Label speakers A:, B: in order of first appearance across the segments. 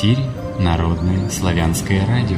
A: эфире Народное славянское радио.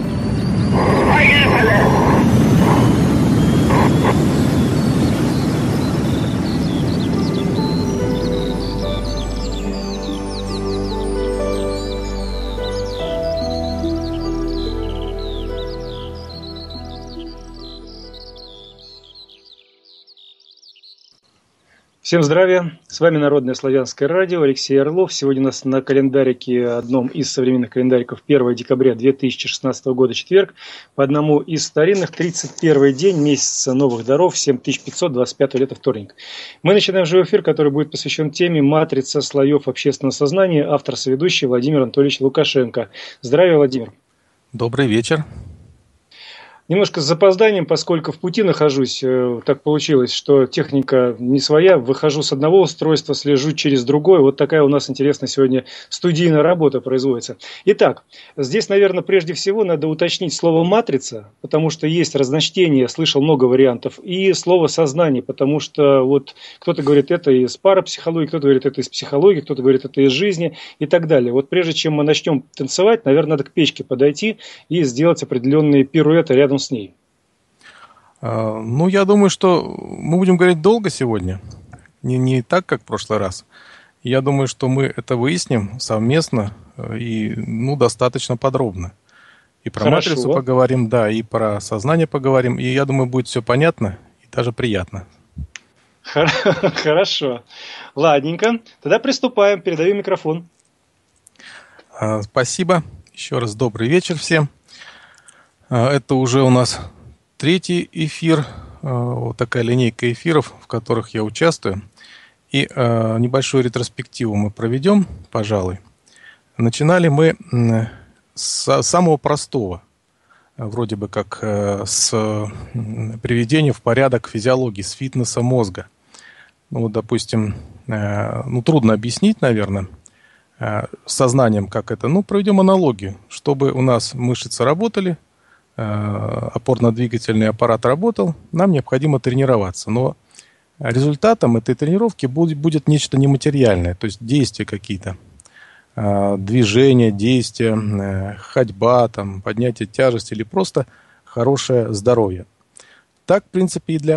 B: Всем здравия! С вами Народное славянское радио, Алексей Орлов. Сегодня у нас на календарике, одном из современных календариков, 1 декабря 2016 года, четверг. По одному из старинных, 31 день месяца новых даров, 7525 лета, вторник. Мы начинаем живой эфир, который будет посвящен теме «Матрица слоев общественного сознания», автор соведущий Владимир Анатольевич Лукашенко. Здравия, Владимир!
C: Добрый вечер!
B: Немножко с запозданием, поскольку в пути нахожусь, так получилось, что техника не своя, выхожу с одного устройства, слежу через другое. Вот такая у нас интересная сегодня студийная работа производится. Итак, здесь, наверное, прежде всего надо уточнить слово «матрица», потому что есть разночтение, слышал много вариантов, и слово «сознание», потому что вот кто-то говорит это из парапсихологии, кто-то говорит это из психологии, кто-то говорит это из жизни и так далее. Вот прежде чем мы начнем танцевать, наверное, надо к печке подойти и сделать определенные пируэты рядом с ней.
C: Ну, я думаю, что мы будем говорить долго сегодня, не так, как в прошлый раз. Я думаю, что мы это выясним совместно и достаточно подробно. И про матрицу поговорим, да, и про сознание поговорим. И я думаю, будет все понятно и даже приятно.
B: Хорошо. Ладненько. Тогда приступаем. Передаю микрофон.
C: Спасибо. Еще раз добрый вечер всем. Это уже у нас третий эфир, вот такая линейка эфиров, в которых я участвую. И небольшую ретроспективу мы проведем, пожалуй. Начинали мы с самого простого, вроде бы как с приведения в порядок физиологии, с фитнеса мозга. Допустим, трудно объяснить, наверное, с сознанием, как это. Проведем аналогию, чтобы у нас мышцы работали, опорно-двигательный аппарат работал, нам необходимо тренироваться. Но результатом этой тренировки будет нечто нематериальное, то есть действия какие-то, движения, действия, ходьба, поднятие тяжести или просто хорошее здоровье. Так, в принципе, и для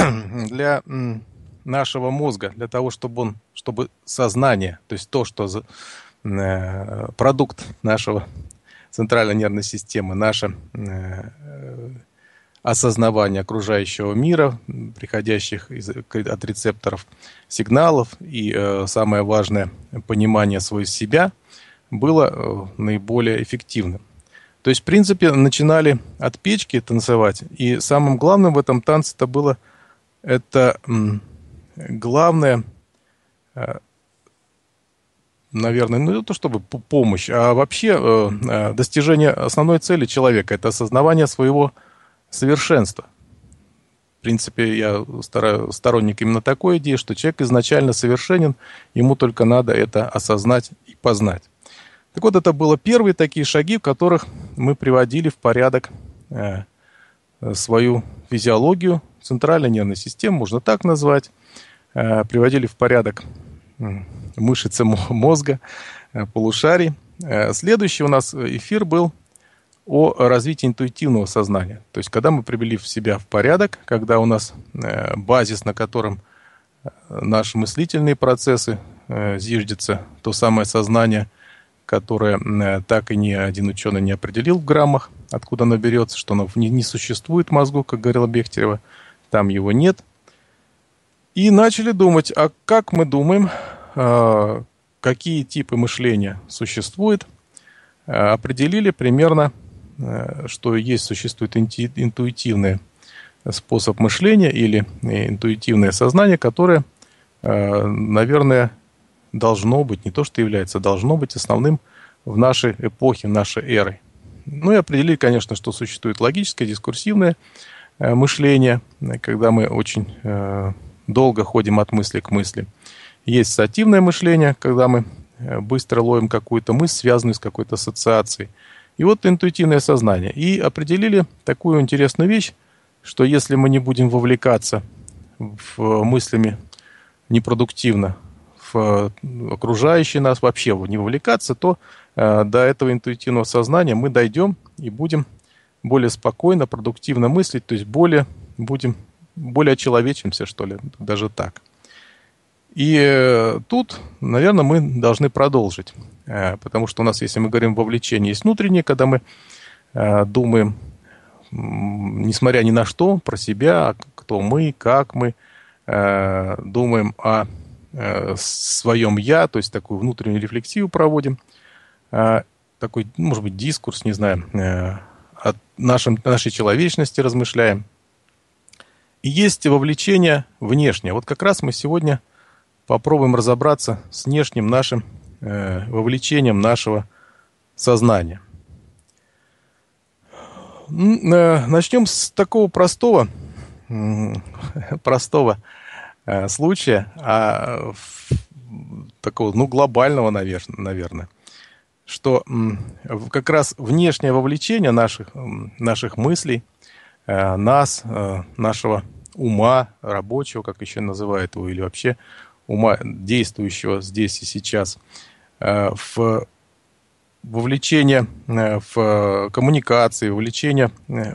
C: нашего мозга, для того, чтобы сознание, то есть то, что продукт нашего центральной нервной системы, наше осознавание окружающего мира, приходящих от рецепторов сигналов и, самое важное, понимание своего себя, было наиболее эффективным. То есть, в принципе, начинали от печки танцевать, и самым главным в этом танце было главное, наверное, не то чтобы помощь, а вообще достижение основной цели человека – это осознавание своего совершенства. В принципе, я сторонник именно такой идеи, что человек изначально совершенен, ему только надо это осознать и познать. Так вот, это было первые такие шаги, в которых мы приводили в порядок свою физиологию, центральной нервной системы, можно так назвать, приводили в порядок мышцы мозга, полушарий. Следующий у нас эфир был о развитии интуитивного сознания. То есть, когда мы привели себя в порядок, когда у нас базис, на котором наши мыслительные процессы зиждется, то самое сознание, которое так и ни один ученый не определил в граммах, откуда оно берется, что оно не существует в мозгу, как говорила Бехтерева, там его нет. И начали думать, а как мы думаем, какие типы мышления существуют, определили примерно, что существует интуитивный способ мышления или интуитивное сознание, которое, наверное, должно быть, не то что является, должно быть основным в нашей эпохе, нашей эры. И определили, конечно, что существует логическое, дискурсивное мышление, когда мы очень долго ходим от мысли к мысли. Есть ассоциативное мышление, когда мы быстро ловим какую-то мысль, связанную с какой-то ассоциацией. И вот интуитивное сознание. И определили такую интересную вещь, что если мы не будем вовлекаться мыслями непродуктивно в окружающий нас, вообще не вовлекаться, то до этого интуитивного сознания мы дойдем и будем более спокойно, продуктивно мыслить, то есть более очеловечимся, что ли, даже так. И тут, наверное, мы должны продолжить, потому что у нас, если мы говорим вовлечение, есть внутреннее, когда мы думаем, несмотря ни на что, про себя, кто мы, как мы, думаем о своем «я», то есть такую внутреннюю рефлексию проводим, такой, может быть, дискурс, не знаю, о нашей человечности размышляем. И есть вовлечение внешнее. Вот как раз мы сегодня попробуем разобраться с внешним нашим вовлечением нашего сознания. Начнем с такого простого случая, такого, глобального, наверное, что как раз внешнее вовлечение наших мыслей, нашего ума рабочего, как еще называют его, или вообще ума, действующего здесь и сейчас, в вовлечение в коммуникации, вовлечение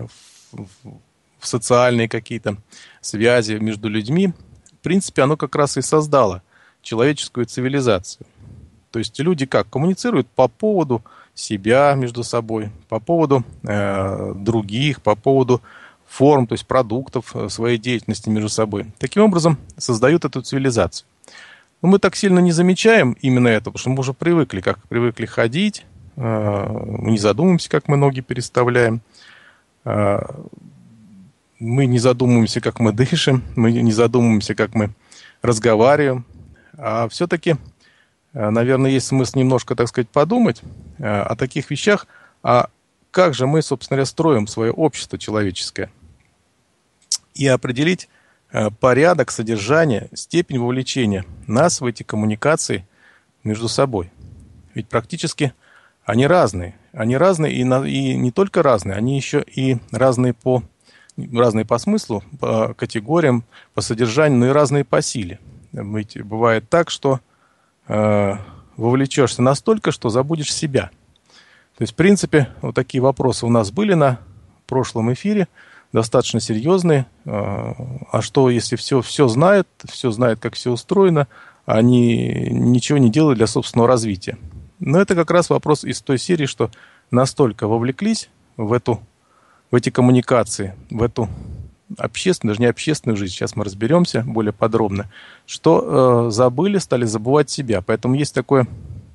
C: в социальные какие-то связи между людьми, в принципе, оно как раз и создало человеческую цивилизацию. То есть люди как коммуницируют по поводу себя между собой, по поводу других, по поводу форм, то есть продуктов своей деятельности между собой. Таким образом создают эту цивилизацию. Но мы так сильно не замечаем именно это, потому что мы уже привыкли ходить, мы не задумываемся, как мы ноги переставляем, мы не задумываемся, как мы дышим, мы не задумываемся, как мы разговариваем. А все-таки, наверное, есть смысл немножко, так сказать, подумать о таких вещах, а как же мы, собственно говоря, строим свое общество человеческое, и определить порядок, содержание, степень вовлечения нас в эти коммуникации между собой. Ведь практически они разные. Они разные и не только разные, они еще и разные по смыслу, по категориям, по содержанию, но и разные по силе. Ведь бывает так, что вовлечешься настолько, что забудешь себя. То есть, в принципе, вот такие вопросы у нас были на прошлом эфире, достаточно серьезные. А что, если все знают, как все устроено, а они ничего не делают для собственного развития? Но это как раз вопрос из той серии, что настолько вовлеклись в эти коммуникации, в эту общественную, даже не общественную жизнь, сейчас мы разберемся более подробно, что стали забывать себя. Поэтому есть такое,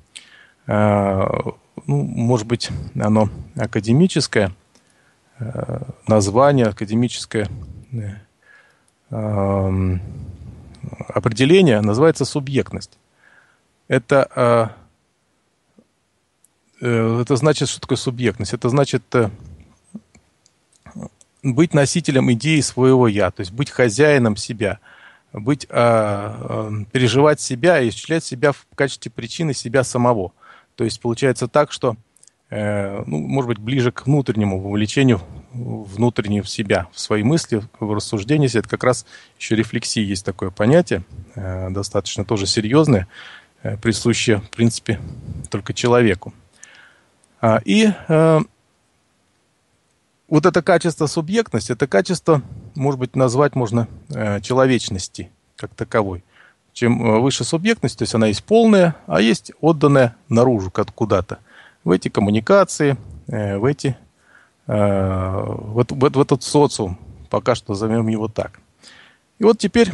C: может быть, оно академическое, название, академическое определение, называется субъектность. Это значит, что такое субъектность? Это значит быть носителем идеи своего «я», то есть быть хозяином себя, переживать себя и исчислять себя в качестве причины себя самого. То есть получается так, что, может быть, ближе к внутреннему вовлечению внутреннего в себя, в свои мысли, в рассуждения. Это как раз еще рефлексия, есть такое понятие, достаточно тоже серьезное, присущее, в принципе, только человеку. И вот это качество субъектности, это качество, может быть, назвать можно человечности как таковой. Чем выше субъектность, то есть она есть полная, а есть отданная наружу куда-то. В эти коммуникации, в этот социум, пока что назовем его так. И вот теперь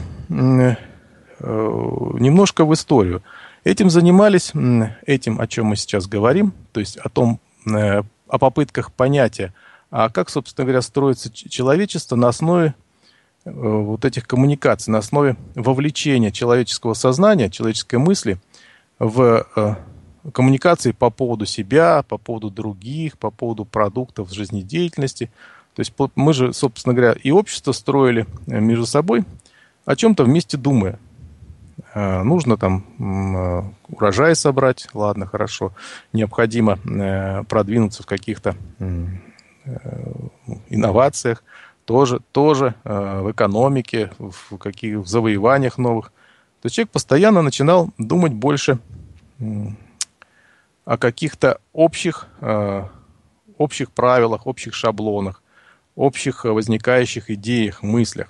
C: немножко в историю. Этим занимались, о чем мы сейчас говорим, то есть о попытках понятия, а как, собственно говоря, строится человечество на основе вот этих коммуникаций, на основе вовлечения человеческого сознания, человеческой мысли в коммуникации по поводу себя, по поводу других, по поводу продуктов жизнедеятельности. То есть мы же, собственно говоря, и общество строили между собой, о чем-то вместе думая. Нужно там урожай собрать, ладно, хорошо. Необходимо продвинуться в каких-то инновациях, тоже в экономике, в завоеваниях новых. то человек постоянно начинал думать больше о каких-то общих правилах, общих шаблонах, общих возникающих идеях, мыслях.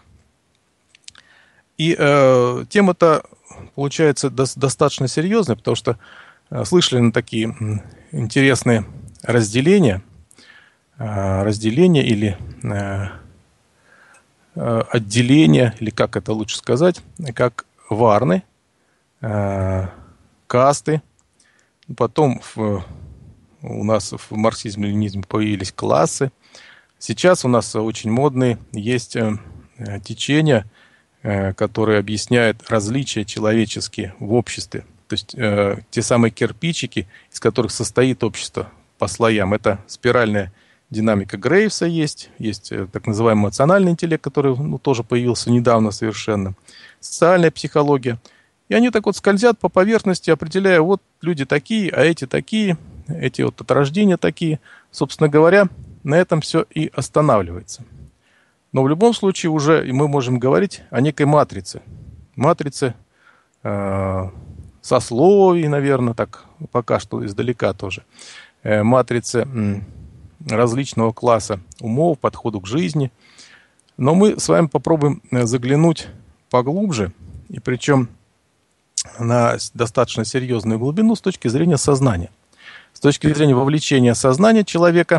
C: И тема-то получается достаточно серьезная, потому что слышали на такие интересные разделения или отделения, или как это лучше сказать, как варны, касты. Потом у нас в марксизме-ленинизме появились классы. Сейчас у нас очень модные есть течения, которые объясняют различия человеческие в обществе. То есть те самые кирпичики, из которых состоит общество по слоям. Это спиральная динамика Грейвса есть так называемый эмоциональный интеллект, который тоже появился недавно совершенно, социальная психология. И они так вот скользят по поверхности, определяя, вот люди такие, а эти такие, эти вот от рождения такие. Собственно говоря, на этом все и останавливается. Но в любом случае уже мы можем говорить о некой матрице. Матрице сословий, наверное, так пока что издалека тоже. Матрице различного класса умов, подходу к жизни. Но мы с вами попробуем заглянуть поглубже, и причем на достаточно серьезную глубину с точки зрения сознания. С точки зрения вовлечения сознания человека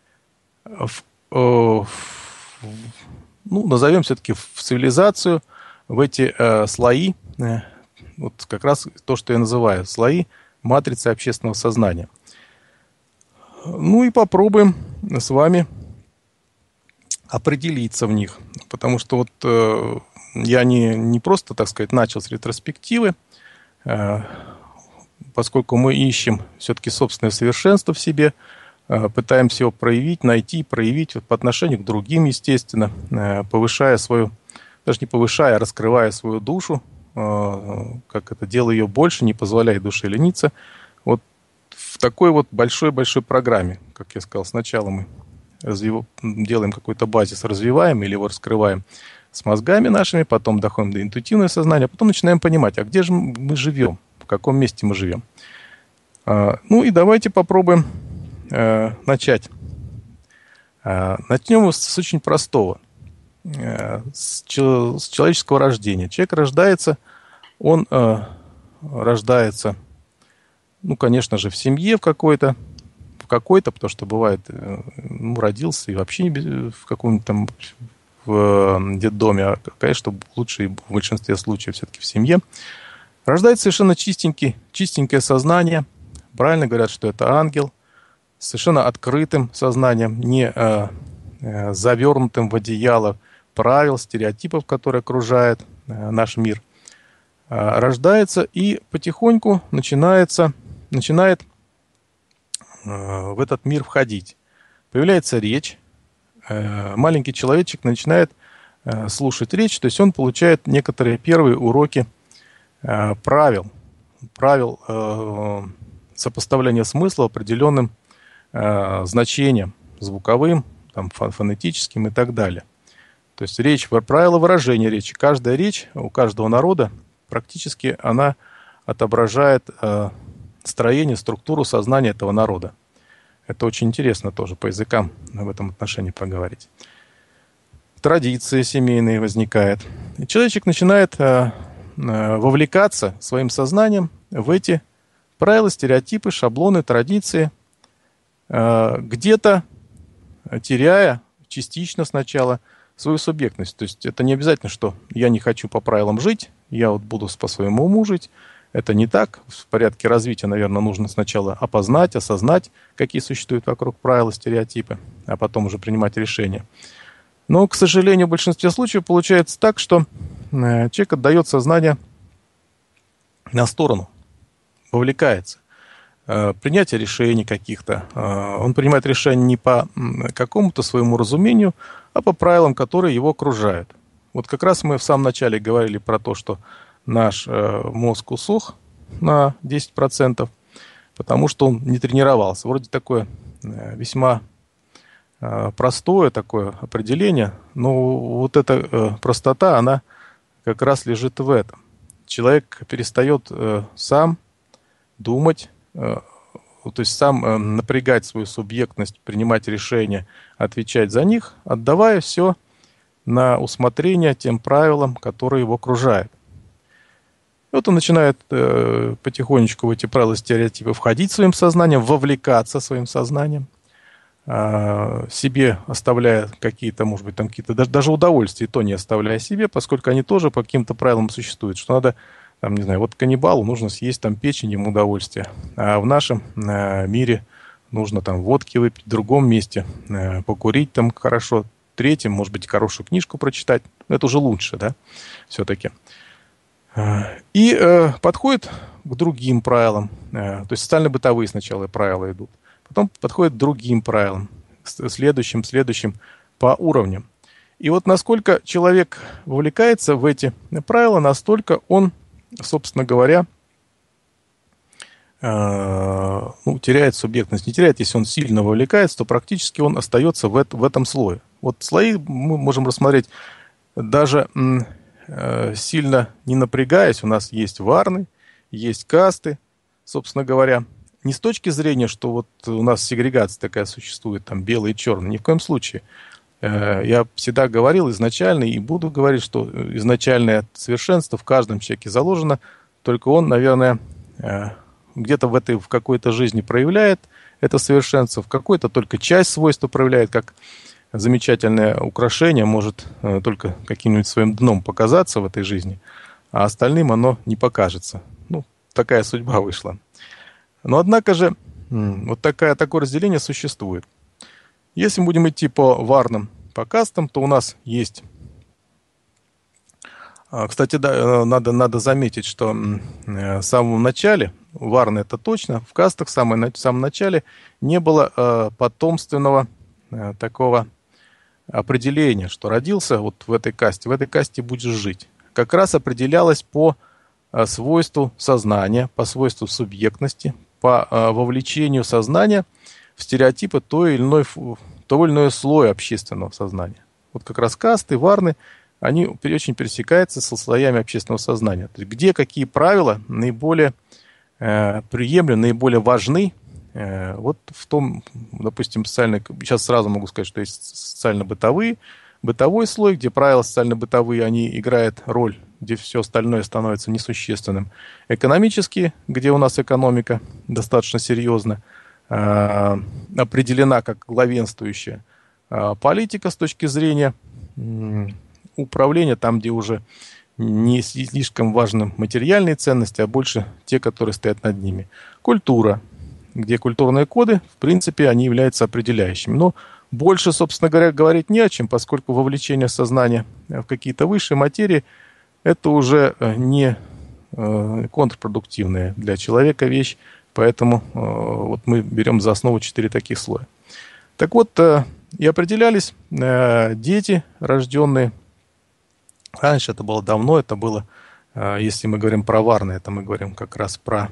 C: назовем все-таки в цивилизацию, в эти слои, вот как раз то, что я называю, слои матрицы общественного сознания. Ну и попробуем с вами определиться в них. Потому что вот я не просто, так сказать, начал с ретроспективы, поскольку мы ищем все-таки собственное совершенство в себе, пытаемся его проявить, найти, проявить по отношению к другим, естественно, повышая свою, даже не повышая, а раскрывая свою душу, как это, делая ее больше, не позволяя душе лениться. Вот в такой вот большой-большой программе, как я сказал, сначала мы делаем какой-то базис, развиваем или его раскрываем с мозгами нашими, потом доходим до интуитивного сознания, а потом начинаем понимать, а где же мы живем, в каком месте мы живем. Ну и давайте попробуем начать. Начнем с очень простого. С человеческого рождения. Человек рождается, он рождается, конечно же, в семье в какой-то, потому что бывает, родился и вообще в каком-нибудь там в детдоме, а, конечно, лучше в большинстве случаев все-таки в семье. Рождается совершенно чистенькое сознание. Правильно говорят, что это ангел. Совершенно открытым сознанием, не завернутым в одеяло правил, стереотипов, которые окружают наш мир. Рождается и потихоньку начинает в этот мир входить. Появляется речь. Маленький человечек начинает слушать речь, то есть он получает некоторые первые уроки правил сопоставления смысла определенным значением, звуковым, там, фонетическим и так далее. То есть речь, правила выражения речи. Каждая речь у каждого народа практически она отображает строение, структуру сознания этого народа. Это очень интересно тоже по языкам в этом отношении поговорить. Традиции семейные возникают. И человечек начинает вовлекаться своим сознанием в эти правила, стереотипы, шаблоны, традиции, где-то теряя частично сначала свою субъектность. То есть это не обязательно, что я не хочу по правилам жить, я вот буду по своему уму жить. Это не так. В порядке развития, наверное, нужно сначала опознать, осознать, какие существуют вокруг правила, стереотипы, а потом уже принимать решения. Но, к сожалению, в большинстве случаев получается так, что человек отдает сознание на сторону, вовлекается. Принятие решений каких-то. Он принимает решения не по какому-то своему разумению, а по правилам, которые его окружают. Вот как раз мы в самом начале говорили про то, что наш мозг усох на 10%, потому что он не тренировался. Вроде такое весьма простое такое определение, но вот эта простота, она как раз лежит в этом. человек перестает сам думать, то есть сам напрягать свою субъектность, принимать решения, отвечать за них, отдавая все на усмотрение тем правилам, которые его окружают. И вот он начинает потихонечку в эти правила, стереотипы входить своим сознанием, вовлекаться своим сознанием, себе оставляя какие-то, может быть, там какие-то даже удовольствия, и то не оставляя себе, поскольку они тоже по каким-то правилам существуют, что надо, там, не знаю, вот каннибалу нужно съесть там печень, ему удовольствие, а в нашем мире нужно там водки выпить, в другом месте покурить там хорошо, третьем, может быть, хорошую книжку прочитать, это уже лучше, да, все-таки. И подходит к другим правилам, то есть социально-бытовые сначала правила идут, потом подходит к другим правилам, следующим по уровням. И вот насколько человек вовлекается в эти правила, настолько он, собственно говоря, теряет субъектность. Не теряет, если он сильно вовлекается, то практически он остается в этом слое. Вот слои мы можем рассмотреть даже сильно не напрягаясь. У нас есть варны, есть касты, собственно говоря. Не с точки зрения, что вот у нас сегрегация такая существует, там белый и черный, ни в коем случае. Я всегда говорил изначально и буду говорить, что изначальное совершенство в каждом человеке заложено, только он, наверное, где-то в какой-то жизни проявляет это совершенство, в какой-то только часть свойства проявляет, как замечательное украшение может только каким-нибудь своим дном показаться в этой жизни, а остальным оно не покажется. Ну, такая судьба вышла. Но, однако же, вот такое разделение существует. Если мы будем идти по варнам, по кастам, то у нас есть... Кстати, да, надо заметить, что в самом начале, варны это точно, в кастах в самом начале не было потомственного такого определения, что родился вот в этой касте будешь жить. Как раз определялось по свойству сознания, по свойству субъектности, по вовлечению сознания в стереотипы того или иного слоя общественного сознания. Вот как раз касты, варны, они очень пересекаются со слоями общественного сознания. То есть где какие правила наиболее приемлемы, наиболее важны. Вот в том, допустим, сейчас сразу могу сказать, что есть социально-бытовой слой, где правила социально-бытовые, они играют роль, где все остальное становится несущественным. Экономические, где у нас экономика достаточно серьезно определена как главенствующая. Политика с точки зрения управления, там, где уже не слишком важны материальные ценности, а больше те, которые стоят над ними. Культура, где культурные коды, в принципе, они являются определяющими. Но больше, собственно говоря, говорить не о чем, поскольку вовлечение сознания в какие-то высшие материи – это уже не контрпродуктивная для человека вещь, поэтому вот мы берем за основу 4 таких слоя. Так вот, и определялись дети, рожденные. Раньше это было давно, это было, если мы говорим про варны, это мы говорим как раз про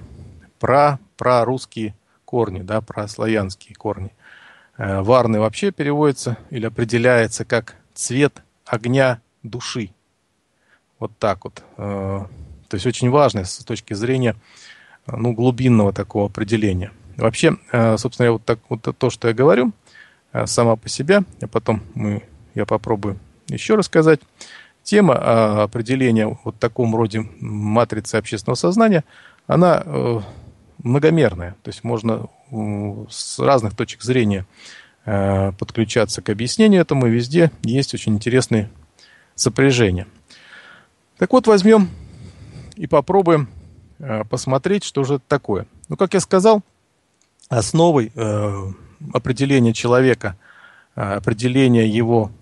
C: русские корни, да, про славянские корни. Варны вообще переводится или определяется как цвет огня души. Вот так вот. То есть очень важно с точки зрения глубинного такого определения. Вообще, собственно, вот то, что я говорю, сама по себе, а потом я попробую еще рассказать. Тема определения вот в таком роде матрицы общественного сознания, она многомерная. То есть можно с разных точек зрения подключаться к объяснению этому, и везде есть очень интересные сопряжения. Так вот, возьмем и попробуем посмотреть, что же это такое. Ну, как я сказал, основой определения человека, определения его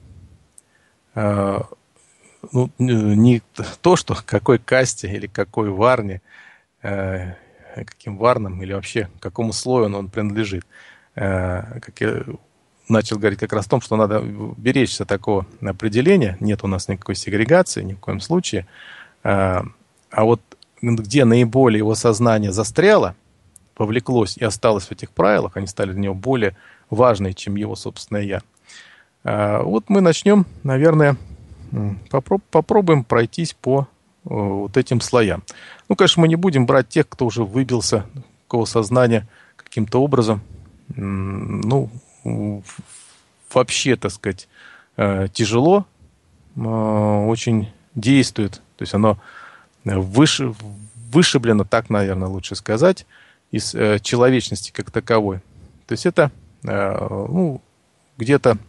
C: не то, что какой касте или какой варне, каким варнам или вообще какому слою он принадлежит. Как я начал говорить как раз о том, что надо беречься такого определения. Нет у нас никакой сегрегации, ни в коем случае. А вот где наиболее его сознание застряло, повлеклось и осталось в этих правилах, они стали для него более важны, чем его собственное «я». Вот мы начнем, наверное, попробуем пройтись по вот этим слоям. Ну, конечно, мы не будем брать тех, кто уже выбился, у кого сознание каким-то образом, ну, вообще, так сказать, тяжело, очень действует. То есть оно вышиблено, так, наверное, лучше сказать, из человечности как таковой. То есть это, ну, где-то,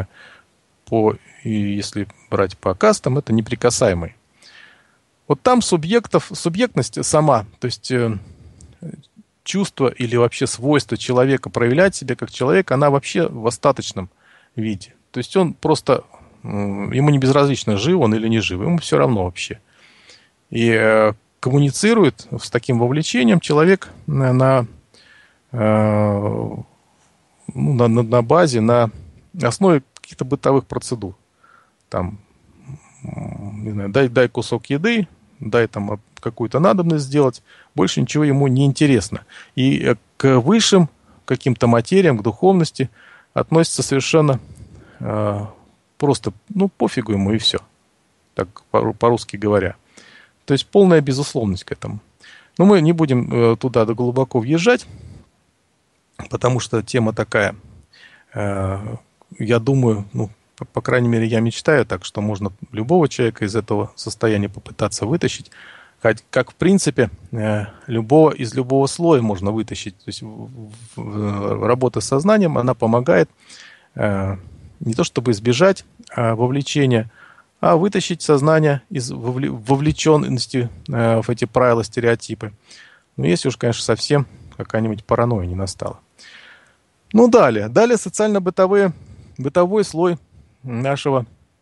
C: если брать по кастам, это неприкасаемый. Вот там субъектность сама, то есть чувство или вообще свойство человека проявлять себя как человек, она вообще в остаточном виде. То есть он просто, ему не безразлично, жив он или не жив, ему все равно вообще. И коммуницирует с таким вовлечением человек на базе, на основе каких-то бытовых процедур. Там, не знаю, дай кусок еды, дай там какую-то надобность сделать, больше ничего ему не интересно. И к высшим каким-то материям, к духовности относится совершенно просто, ну, пофигу ему и все. Так по-русски говоря. То есть полная безусловность к этому. Но мы не будем туда глубоко въезжать, потому что тема такая, я думаю, ну, по крайней мере, я мечтаю так, что можно любого человека из этого состояния попытаться вытащить. Как в принципе, из любого слоя можно вытащить. То есть работа с сознанием, она помогает не то чтобы избежать вовлечения, а вытащить сознание из вовлеченности в эти правила, стереотипы. Но если уж, конечно, совсем какая-нибудь паранойя не настала. Ну, далее бытовой слой нашего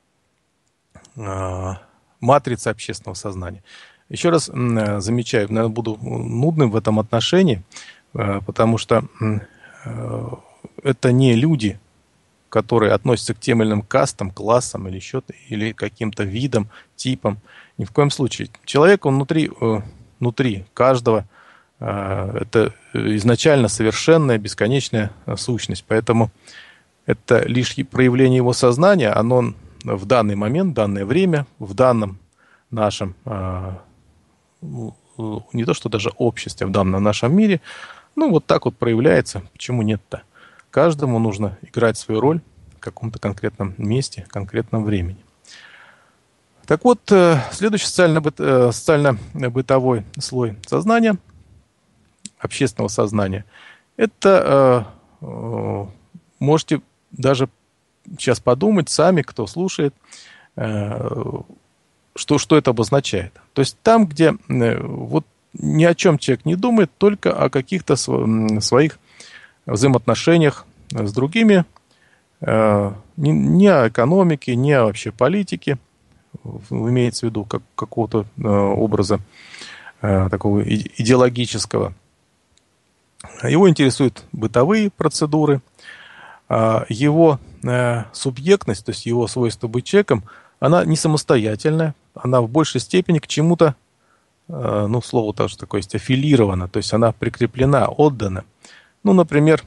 C: матрицы общественного сознания. Еще раз замечаю, наверное, буду нудным в этом отношении, потому что это не люди, которые относятся к тем или иным кастам, классам или каким-то видам, типам. Ни в коем случае. Человек, он внутри каждого, это изначально совершенная, бесконечная сущность. Поэтому это лишь проявление его сознания, оно в данный момент, в данное время, в данном нашем, не то что даже обществе, в данном нашем мире, ну вот так вот проявляется. Почему нет-то? Каждому нужно играть свою роль в каком-то конкретном месте, конкретном времени. Так вот, следующий социально-бытовой слой сознания, общественного сознания, это можете даже сейчас подумать сами, кто слушает, что это обозначает. То есть там, где вот ни о чем человек не думает, только о каких-то своих взаимоотношениях с другими, не о экономике, не о вообще политике, имеется в виду какого-то образа такого идеологического. Его интересуют бытовые процедуры, его субъектность, то есть его свойство быть человеком, она не самостоятельная, она в большей степени к чему-то, ну, слово тоже такое есть, аффилирована, то есть она прикреплена, отдана. Ну, например,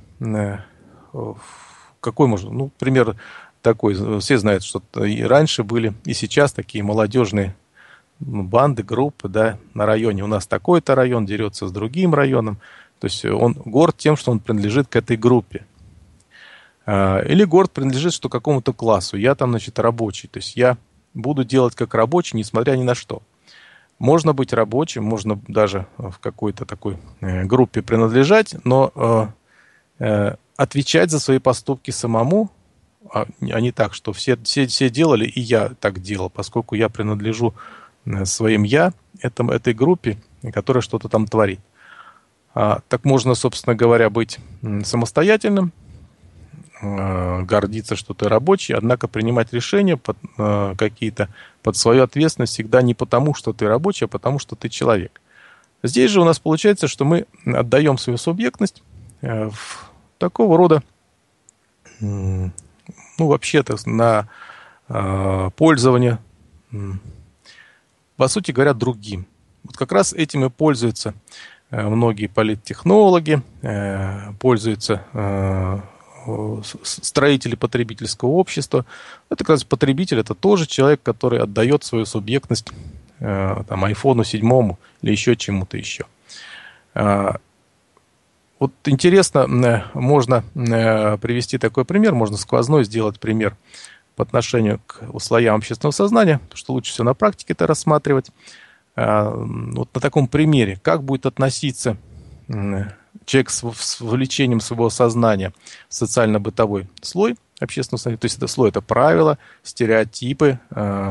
C: пример такой, все знают, что и раньше были, и сейчас такие молодежные банды, группы, да, на районе. У нас такой-то район дерется с другим районом. То есть он горд тем, что он принадлежит к этой группе. Или горд принадлежит что какому-то классу. Я там, значит, рабочий. То есть я буду делать как рабочий, несмотря ни на что. Можно быть рабочим, можно даже в какой-то такой группе принадлежать, но отвечать за свои поступки самому, а не так, что все делали, и я так делал, поскольку я принадлежу своим «я» этой группе, которая что-то там творит. Так можно, собственно говоря, быть самостоятельным, гордиться, что ты рабочий, однако принимать решения какие-то под свою ответственность всегда не потому, что ты рабочий, а потому, что ты человек. Здесь же у нас получается, что мы отдаем свою субъектность в такого рода, ну, вообще-то, на пользование, по сути говоря, другим. Вот как раз этим и пользуются многие политтехнологи, пользуются строители потребительского общества. Это как раз потребитель, это тоже человек, который отдает свою субъектность там, айфону 7 или еще чему-то еще. Вот интересно, можно привести такой пример, можно сквозной сделать пример по отношению к слоям общественного сознания, потому что лучше всего на практике это рассматривать. Вот на таком примере, как будет относиться человек с вовлечением своего сознания в социально-бытовой слой общественного сознания, то есть это слой, это правила, стереотипы,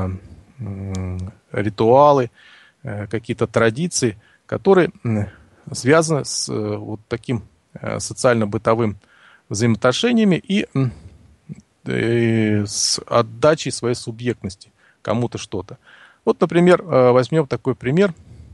C: ритуалы, какие-то традиции, которые связаны с вот таким социально-бытовым взаимоотношениями и с отдачей своей субъектности кому-то что-то. Вот, например, возьмем такой пример.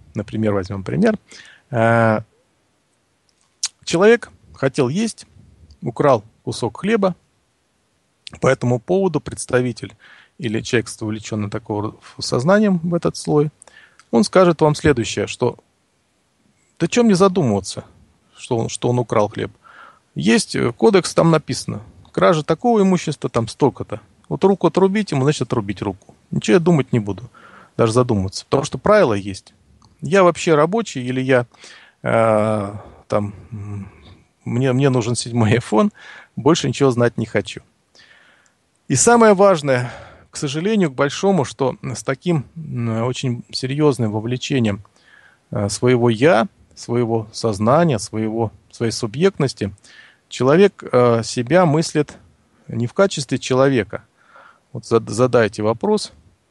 C: Человек хотел есть, украл кусок хлеба. По этому поводу представитель или человек с увлеченным такого сознанием в этот слой, он скажет вам следующее, что да чем мне задумываться, что он украл хлеб. Есть кодекс, там написано, кража такого имущества, там столько-то. Вот руку отрубить ему, значит отрубить руку. Ничего я думать не буду, даже задумываться, потому что правила есть. Я вообще рабочий или я мне нужен 7-й iPhone, больше ничего знать не хочу. И самое важное, к сожалению, к большому, что с таким очень серьезным вовлечением своего «я», своего сознания, своей субъектности, человек себя мыслит не в качестве человека. Вот задайте вопрос,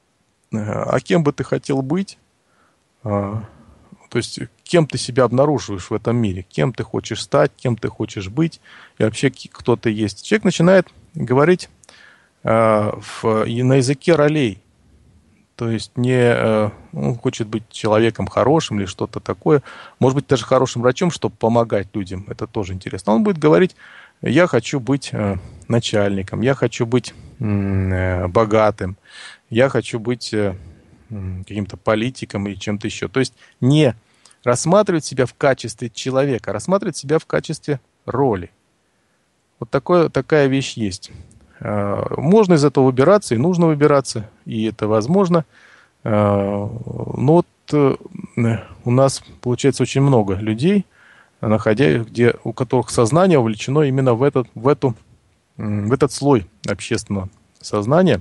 C: а кем бы ты хотел быть? То есть кем ты себя обнаруживаешь в этом мире, кем ты хочешь стать, кем ты хочешь быть, и вообще кто ты есть. Человек начинает говорить на языке ролей. То есть он хочет быть человеком хорошим или что-то такое. Может быть, даже хорошим врачом, чтобы помогать людям. Это тоже интересно. Он будет говорить, я хочу быть начальником, я хочу быть богатым, я хочу быть каким-то политиком или чем-то еще. То есть не рассматривать себя в качестве человека, а рассматривать себя в качестве роли. Вот такая вещь есть. Можно из этого выбираться, и нужно выбираться, и это возможно. Но вот у нас получается очень много людей, у которых сознание увлечено именно в этот слой общественного сознания.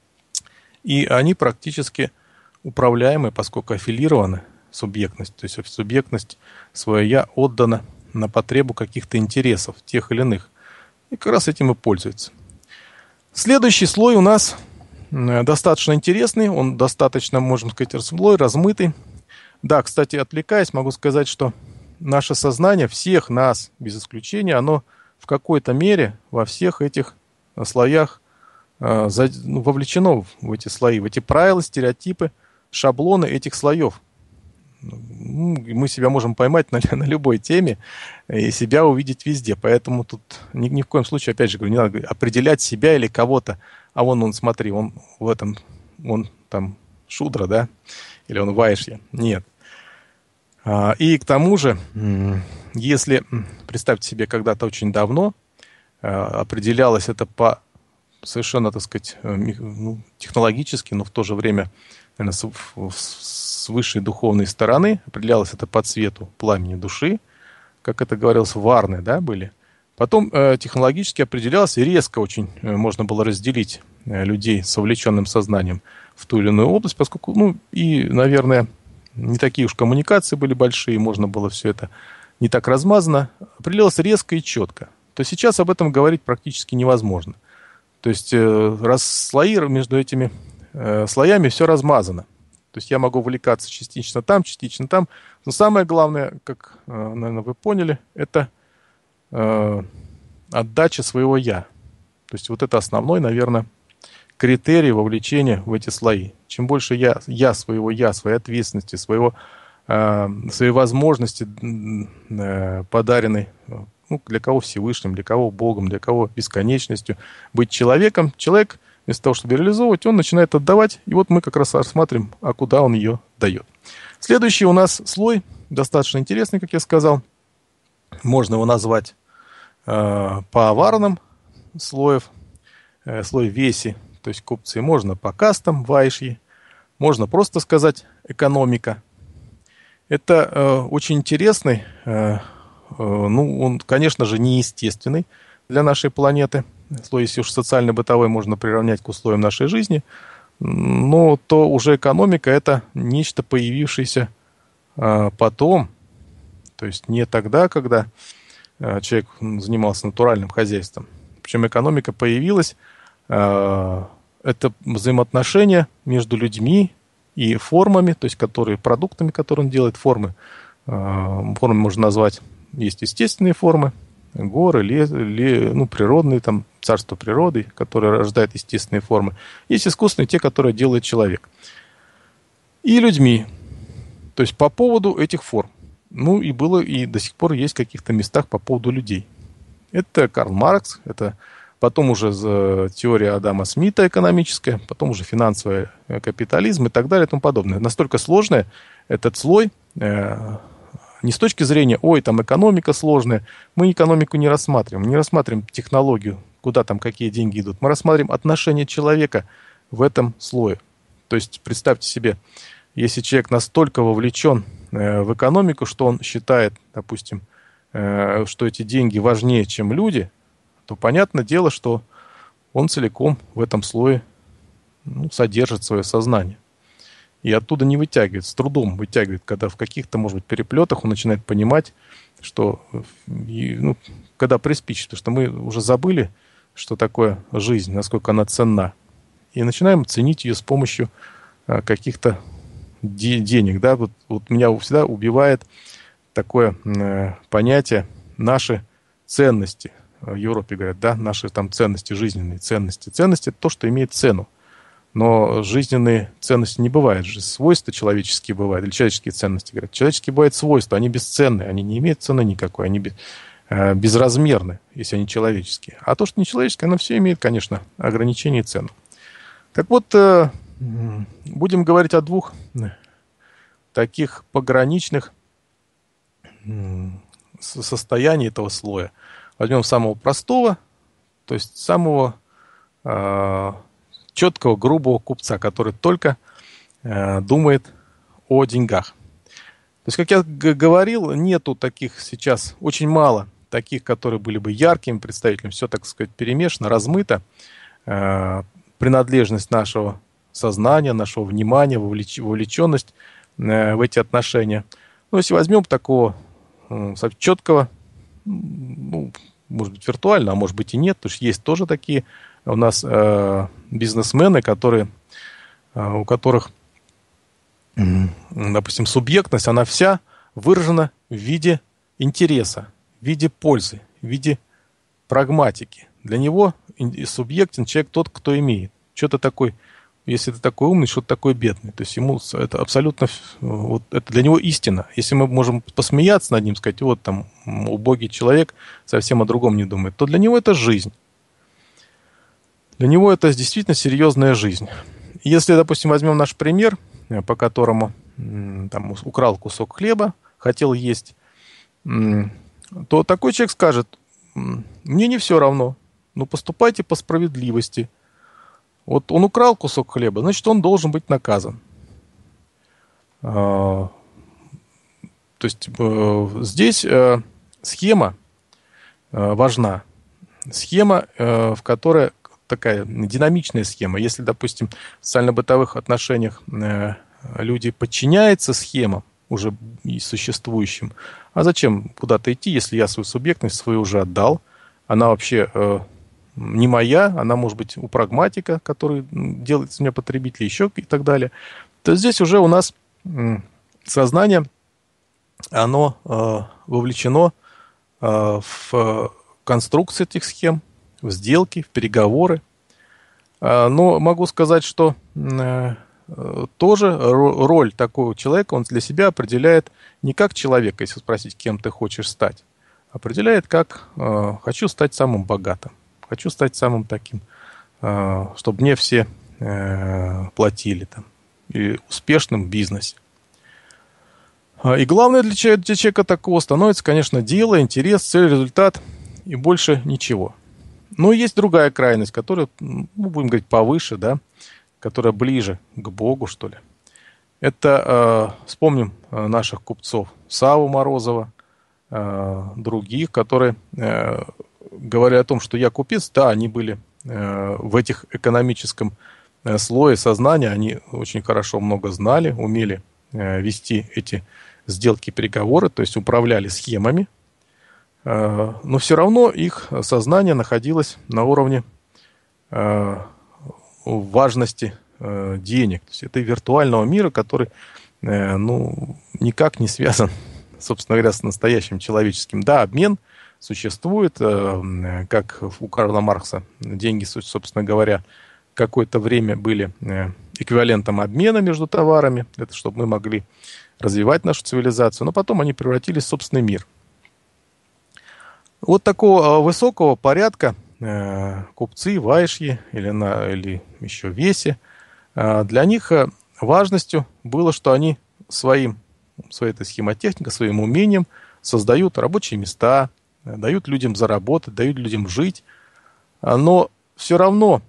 C: И они практически управляемы, поскольку аффилированы субъектность. То есть субъектность свое «я» отдана на потребу каких-то интересов, тех или иных. И как раз этим и пользуется. Следующий слой у нас достаточно интересный, он достаточно, можем сказать, слой размытый. Да, кстати, отвлекаясь, могу сказать, что наше сознание, всех нас, без исключения, оно в какой-то мере во всех этих слоях вовлечено в эти слои, в эти правила, стереотипы, шаблоны этих слоев. Мы себя можем поймать на любой теме и себя увидеть везде. Поэтому тут ни в коем случае, опять же говорю, не надо определять себя или кого-то. А он, смотри, он там шудра, да? Или он вайшья. Нет. И к тому же, если, представьте себе, когда-то очень давно определялось это по совершенно, так сказать, технологически, но в то же время, наверное, с высшей духовной стороны, определялось это по цвету пламени души, как это говорилось, варны, да, были. Потом технологически определялось, и резко очень можно было разделить людей с увлеченным сознанием в ту или иную область, поскольку, и, наверное, не такие уж коммуникации были большие, можно было все это не так размазано, определялось резко и четко. То сейчас об этом говорить практически невозможно. То есть слои между этими слоями все размазано. То есть я могу увлекаться частично там. Но самое главное, как, наверное, вы поняли, это отдача своего «я». То есть вот это основной, наверное, критерий вовлечения в эти слои. Чем больше своего «я», своей ответственности, своей возможности, подаренной, для кого Всевышним, для кого Богом, для кого бесконечностью, быть человеком, человек вместо того, чтобы реализовывать, он начинает отдавать, и вот мы как раз рассматриваем, а куда он ее дает. Следующий у нас слой, достаточно интересный, как я сказал, можно его назвать по варнам слоев, слой веси, то есть купцы, можно по кастам, вайшьи, Можно просто сказать экономика. Это очень интересный, он, конечно же, неестественный для нашей планеты. Слой, если уж социально-бытовой можно приравнять к условиям нашей жизни, но то уже экономика – это нечто, появившееся потом, то есть не тогда, когда человек занимался натуральным хозяйством. Причем экономика появилась, это взаимоотношения между людьми и формами, то есть продуктами, которые он делает, формы можно назвать, есть естественные формы, горы, природные, там, царство природы, которое рождает естественные формы. Есть искусственные, те, которые делает человек. И людьми, то есть по поводу этих форм. И было, и до сих пор есть в каких-то местах по поводу людей. Это Карл Маркс, это потом уже теория Адама Смита экономическая, потом уже финансовый капитализм и так далее и тому подобное. Настолько сложный этот слой, не с точки зрения, там экономика сложная, мы экономику не рассматриваем технологию, куда там какие деньги идут. Мы рассматриваем отношение человека в этом слое. То есть представьте себе, если человек настолько вовлечен в экономику, что он считает, допустим, что эти деньги важнее, чем люди, то понятное дело, что он целиком в этом слое содержит свое сознание. И оттуда не вытягивает, с трудом вытягивает, когда в каких-то, может быть, переплетах он начинает понимать, что, когда приспичит, потому что мы уже забыли, что такое жизнь, насколько она ценна. И начинаем ценить ее с помощью каких-то денег. Да? Вот меня всегда убивает такое понятие «наши ценности». В Европе говорят, да, наши там ценности, жизненные ценности. Ценности – это то, что имеет цену. Но жизненные ценности не бывают. Свойства человеческие бывают. Или человеческие ценности говорят. Человеческие бывают свойства, они бесценны. Они не имеют цены никакой. Они безразмерны, если они человеческие. А то, что не человеческое, оно все имеет, конечно, ограничения и цену. Так вот, будем говорить о двух таких пограничных состояниях этого слоя. Возьмем самого простого, то есть самого четкого, грубого купца, который только думает о деньгах. То есть, как я говорил, нету таких сейчас, очень мало таких, которые были бы яркими представителями. Все, так сказать, перемешано, размыто. Принадлежность нашего сознания, нашего внимания, вовлеченность в эти отношения. Если возьмем такого четкого, может быть, виртуально, а может быть и нет, потому что есть тоже такие у нас бизнесмены, у которых, допустим, субъектность, она вся выражена в виде интереса, в виде пользы, в виде прагматики. Для него субъектен человек тот, кто имеет. Что-то такой, если ты такой умный, что-то такое бедный. То есть ему это абсолютно, это для него истина. Если мы можем посмеяться над ним, сказать, вот там убогий человек совсем о другом не думает, то для него это жизнь. Для него это действительно серьезная жизнь. Если, допустим, возьмем наш пример, по которому там украл кусок хлеба, хотел есть, то такой человек скажет: мне не все равно, но поступайте по справедливости. Вот он украл кусок хлеба, значит, он должен быть наказан. То есть здесь схема важна. Схема, в которой такая динамичная схема. Если, допустим, в социально-бытовых отношениях люди подчиняются схемам уже и существующим, а зачем куда-то идти, если я свою субъектность свою уже отдал, она вообще не моя, она может быть у прагматика, который делает из меня потребителя, еще и так далее, то здесь уже у нас сознание, оно вовлечено в конструкцию этих схем, в сделки, в переговоры. Но могу сказать, что тоже роль такого человека он для себя определяет не как человека, если спросить, кем ты хочешь стать, определяет как хочу стать самым богатым, хочу стать самым таким, чтобы мне все платили там, и успешным в бизнесе. И главное для человека такого становится, конечно, дело, интерес, цель, результат и больше ничего. Но есть другая крайность, которая, будем говорить, повыше, да, которая ближе к Богу, что ли. Это, вспомним наших купцов Савву Морозова, других, которые говорили о том, что я купец. Да, они были в этих экономическом слое сознания, они очень хорошо много знали, умели вести эти сделки, переговоры, то есть управляли схемами, но все равно их сознание находилось на уровне важности денег. То есть это виртуального мира, который никак не связан, собственно говоря, с настоящим человеческим. Да, обмен существует, как у Карла Маркса деньги, собственно говоря, какое-то время были эквивалентом обмена между товарами, это чтобы мы могли развивать нашу цивилизацию, но потом они превратились в собственный мир. Вот такого высокого порядка купцы, вайши или еще веси, для них важностью было, что они своей этой схемотехникой, своим умением создают рабочие места, дают людям заработать, дают людям жить, но все равно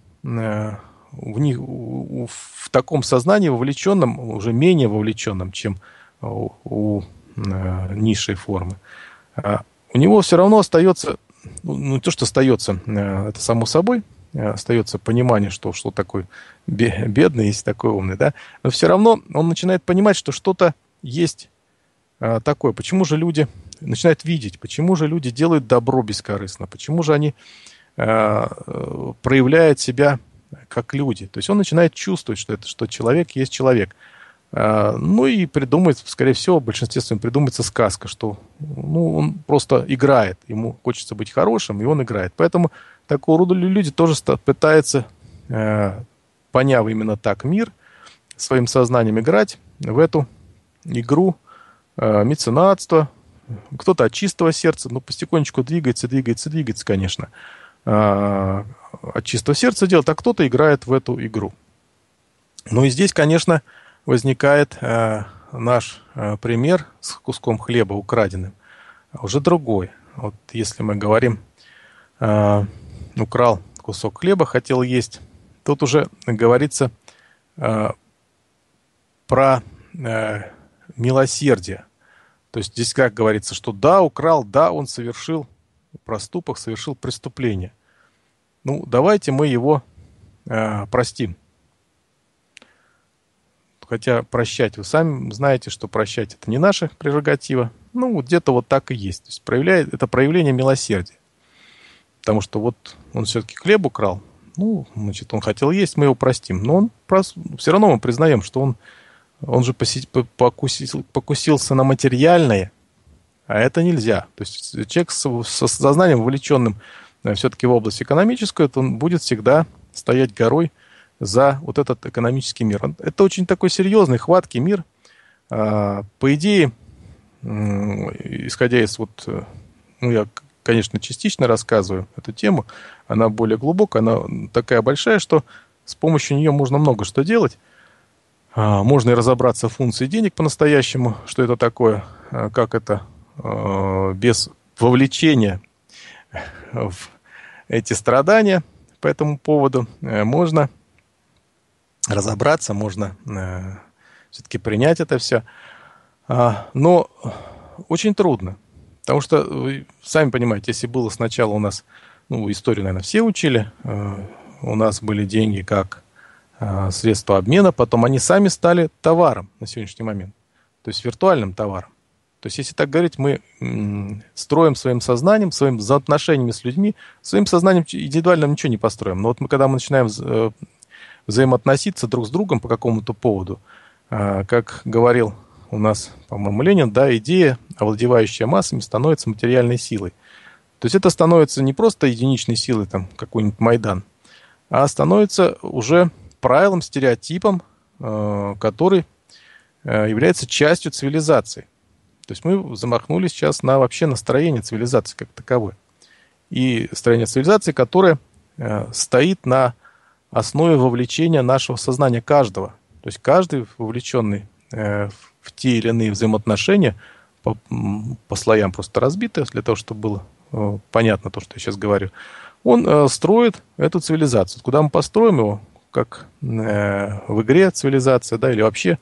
C: в таком сознании вовлеченном, уже менее вовлеченном, чем у низшей формы, у него все равно остается, не то, что остается, это само собой, остается понимание, что такой бедный, есть такой умный, да, но все равно он начинает понимать, что что-то есть такое. Почему же люди начинают видеть, почему же люди делают добро бескорыстно, почему же они проявляют себя как люди. То есть он начинает чувствовать, что человек есть человек. Ну и придумает, скорее всего, в большинстве своем придумается сказка, что он просто играет, ему хочется быть хорошим, и он играет. Поэтому такого рода люди тоже пытаются, поняв именно так мир, своим сознанием играть в эту игру меценатства. Кто-то от чистого сердца, но потихонечку двигается, конечно. От чистого сердца делает, а кто-то играет в эту игру. Ну и здесь, конечно, возникает наш пример с куском хлеба украденным. Уже другой. Вот если мы говорим, украл кусок хлеба, хотел есть, тут уже говорится про милосердие. То есть здесь как говорится, что да, украл, да, он совершил проступок, совершил преступление. Ну, давайте мы его простим. Хотя прощать, вы сами знаете, что прощать это не наша прерогатива. Ну, где-то вот так и есть. То есть это проявление милосердия. Потому что вот он все-таки хлеб украл. Ну, значит, он хотел есть, мы его простим. Но все равно мы признаем, что он же покусился на материальное, а это нельзя. То есть человек со сознанием вовлеченным все-таки в область экономическую, он будет всегда стоять горой за вот этот экономический мир. Это очень такой серьезный, хваткий мир. По идее, исходя из я, конечно, частично рассказываю эту тему, она более глубокая, она такая большая, что с помощью нее можно много что делать. Можно и разобраться в функции денег по-настоящему, что это такое, как это без вовлечения в эти страдания по этому поводу можно разобраться, можно все-таки принять это все. Но очень трудно, потому что, вы сами понимаете, если было сначала у нас, историю, наверное, все учили, у нас были деньги как средство обмена, потом они сами стали товаром на сегодняшний момент, то есть виртуальным товаром. То есть, если так говорить, мы строим своим сознанием, своим взаимоотношениями с людьми, своим сознанием индивидуальным ничего не построим. Но когда мы начинаем взаимоотноситься друг с другом по какому-то поводу, как говорил у нас, по-моему, Ленин, да, идея, овладевающая массами, становится материальной силой. То есть это становится не просто единичной силой, там, какой-нибудь Майдан, а становится уже правилом, стереотипом, который является частью цивилизации. То есть мы замахнулись сейчас вообще на строение цивилизации как таковой. И строение цивилизации, которое стоит на основе вовлечения нашего сознания каждого. То есть каждый, вовлеченный в те или иные взаимоотношения, по слоям просто разбиты, для того, чтобы было понятно то, что я сейчас говорю, он строит эту цивилизацию. Куда мы построим его, как в игре цивилизация, да, или вообще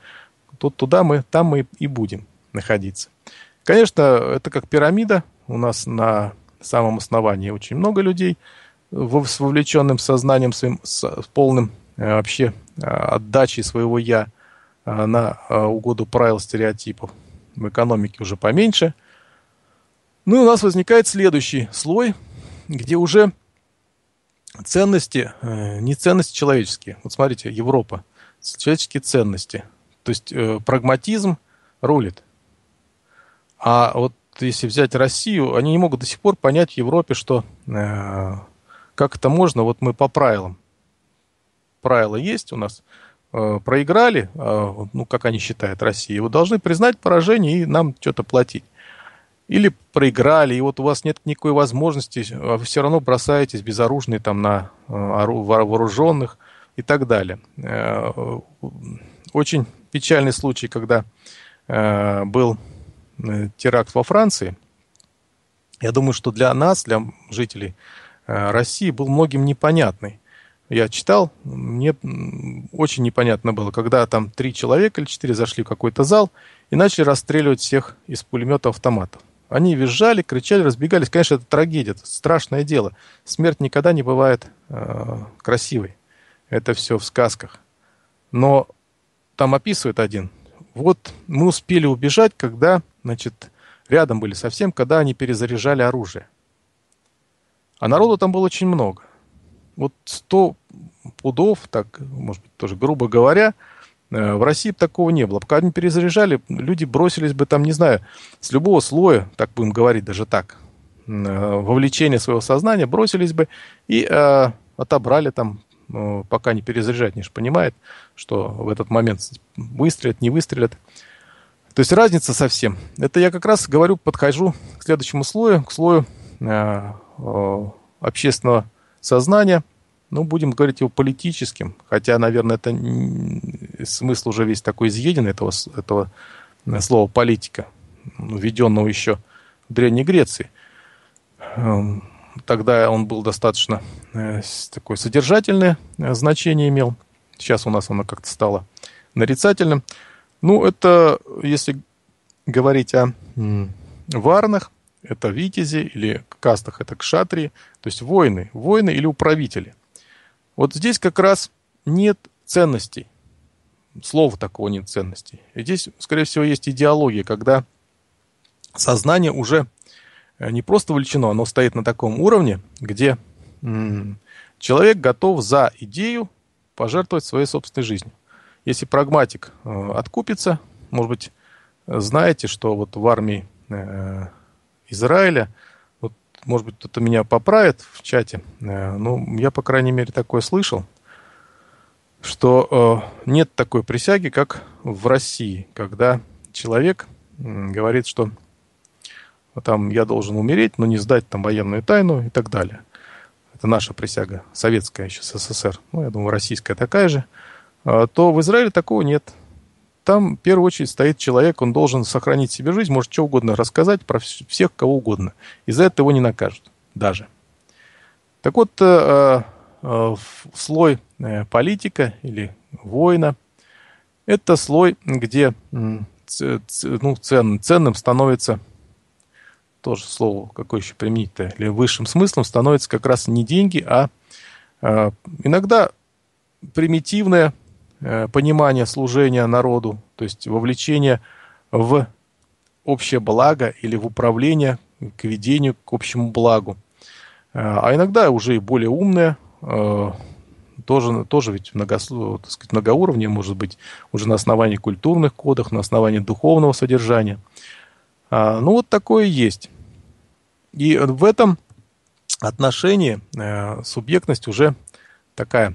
C: там мы и будем находиться. Конечно, это как пирамида. У нас на самом основании очень много людей с вовлеченным сознанием своим, с полным вообще отдачей своего «я» на угоду правил, стереотипов. В экономике уже поменьше. Ну и у нас возникает следующий слой, где уже ценности, не ценности человеческие. Вот смотрите, Европа. Человеческие ценности. То есть прагматизм рулит. А вот если взять Россию, они не могут до сих пор понять в Европе, что как это можно, вот мы по правилам. Правила есть у нас. Проиграли, ну, как они считают, Россия, вы должны признать поражение и нам что-то платить. Или проиграли, и вот у вас нет никакой возможности, а вы все равно бросаетесь безоружные там на вооруженных и так далее. Очень печальный случай, когда был теракт во Франции. Я думаю, что для нас, для жителей России, был многим непонятный. Я читал, мне очень непонятно было, когда там 3 человека или 4 зашли в какой-то зал и начали расстреливать всех из пулемета автоматов. Они визжали, кричали, разбегались. Конечно, это трагедия, это страшное дело. Смерть никогда не бывает красивой. Это все в сказках. Но там описывает один. Вот мы успели убежать, когда, значит, рядом были совсем, когда они перезаряжали оружие. А народу там было очень много. Вот 100 пудов, так, может быть, тоже грубо говоря, в России такого не было. Пока они перезаряжали, люди бросились бы там, не знаю, с любого слоя, так будем говорить, даже так, вовлечение своего сознания, бросились бы и отобрали там, пока не перезаряжать, они же понимают, что в этот момент выстрелят, не выстрелят. То есть разница совсем. Это я как раз говорю, подхожу к следующему слою, к слою общественного сознания. Ну, будем говорить его политическим, хотя, наверное, это смысл уже весь такой изъеден, этого слова политика, введенного еще в Древней Греции. Тогда он был достаточно такое содержательное значение имел. Сейчас у нас оно как-то стало нарицательным. Ну, это, если говорить о варнах, это витязи, или кастах это кшатрии, то есть воины или управители. Вот здесь как раз нет ценностей. Слова такого нет ценностей. И здесь, скорее всего, есть идеология, когда сознание уже не просто вовлечено, оно стоит на таком уровне, где человек готов за идею пожертвовать своей собственной жизнью. Если прагматик откупится, может быть, знаете, что вот в армии Израиля, вот, может быть, кто-то меня поправит в чате, но я, по крайней мере, такое слышал, что нет такой присяги, как в России, когда человек говорит, что там я должен умереть, но не сдать там военную тайну и так далее. Это наша присяга, советская еще, СССР, ну, я думаю, российская такая же, то в Израиле такого нет. Там, в первую очередь, стоит человек, он должен сохранить себе жизнь, может что угодно рассказать про всех, кого угодно. И за это его не накажут даже. Так вот, слой политика или воина – это слой, где ценным становится, тоже слово, какое еще применить-то, или высшим смыслом становится как раз не деньги, а иногда примитивное понимание служения народу, то есть вовлечение в общее благо или в управление к ведению к общему благу. А иногда уже и более умное, тоже ведь многоуровневое, может быть, уже на основании культурных кодов, на основании духовного содержания. Ну, вот такое есть. И в этом отношении субъектность уже такая,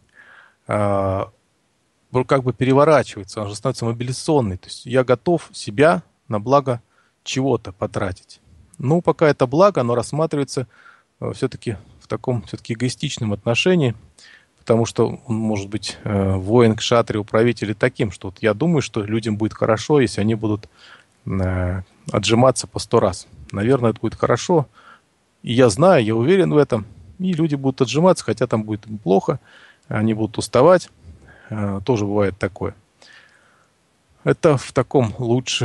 C: как бы переворачивается, она уже становится мобилизационной. То есть я готов себя на благо чего-то потратить. Ну, пока это благо, оно рассматривается все-таки в таком все-таки эгоистичном отношении, потому что он может быть воин, кшатрий, управитель таким, что вот я думаю, что людям будет хорошо, если они будут отжиматься по 100 раз. Наверное, это будет хорошо. И я знаю, я уверен в этом. И люди будут отжиматься, хотя там будет плохо, они будут уставать. Тоже бывает такое. Это в таком лучше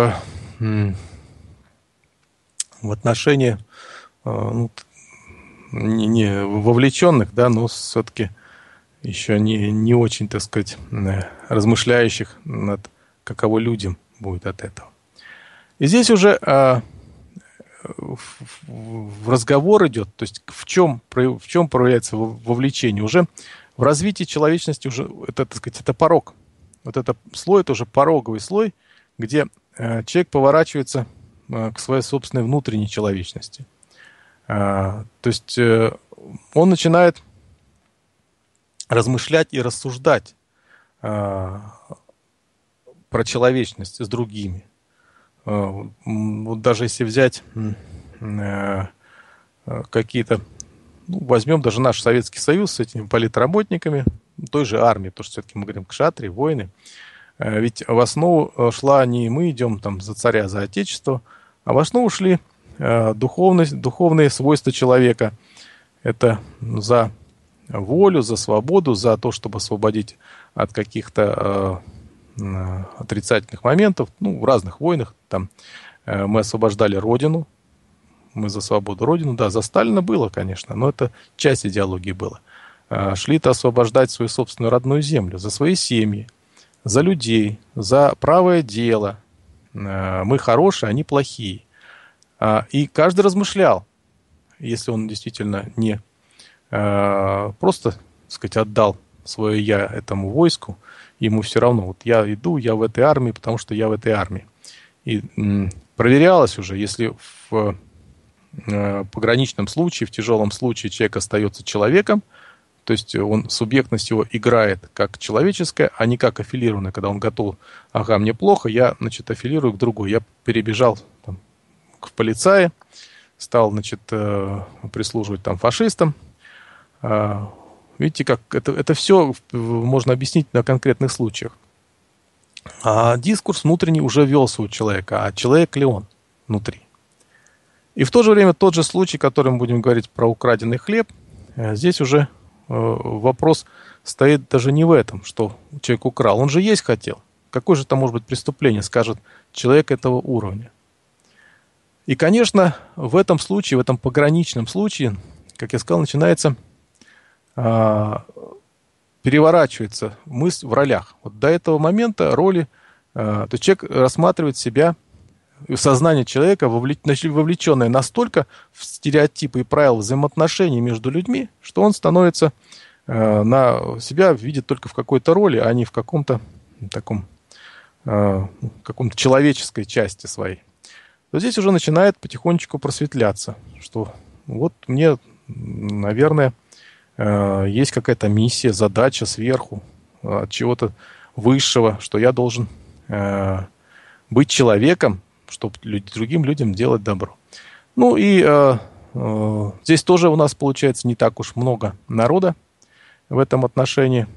C: в отношении не вовлеченных, да, но все-таки еще не очень, так сказать, размышляющих над каково людям будет от этого. И здесь уже в разговор идет, то есть в чем проявляется вовлечение. Уже в развитии человечности уже это, так сказать, это порог. Вот это слой, это уже пороговый слой, где человек поворачивается к своей собственной внутренней человечности. То есть он начинает размышлять и рассуждать про человечность с другими. Вот даже если взять какие-то, возьмем даже наш Советский Союз с этими политработниками, той же армии, потому что все-таки мы говорим кшатрии, воины. Ведь в основу шла не мы идем там за царя, за отечество, а в основу шли духовные свойства человека. Это за волю, за свободу, за то, чтобы освободить от каких-то отрицательных моментов. В разных войнах. Там мы освобождали Родину, мы за свободу Родину. Да, за Сталина было, конечно, но это часть идеологии была. Шли-то освобождать свою собственную родную землю, за свои семьи, за людей, за правое дело. Мы хорошие, они плохие. И каждый размышлял, если он действительно не просто, так сказать, отдал свое «я» этому войску, ему все равно. Вот я иду, я в этой армии, потому что я в этой армии. И проверялось уже, если в пограничном случае, в тяжелом случае человек остается человеком, то есть субъектность его играет как человеческая, а не как аффилированная, когда он готов, ага, мне плохо, я, значит, аффилирую к другой. Я перебежал там к полицаю, стал, значит, прислуживать там фашистам. Видите, как это все можно объяснить на конкретных случаях. А дискурс внутренний уже велся у человека, а человек ли он внутри? И в то же время тот же случай, который мы будем говорить про украденный хлеб, здесь уже вопрос стоит даже не в этом, что человек украл. Он же есть хотел. Какое же там может быть преступление, скажет человек этого уровня. И, конечно, в этом случае, в этом пограничном случае, как я сказал, начинается переворачивается мысль в ролях. Вот до этого момента роли, то есть человек рассматривает себя, сознание человека вовлеченное настолько в стереотипы и правила взаимоотношений между людьми, что он становится на себя видит только в какой-то роли, а не в каком-то таком каком-то человеческой части своей. То здесь уже начинает потихонечку просветляться, что вот мне, наверное, есть какая-то миссия, задача сверху, от чего-то высшего, что я должен быть человеком, чтобы другим людям делать добро. Ну и здесь тоже у нас получается не так уж много народа в этом отношении.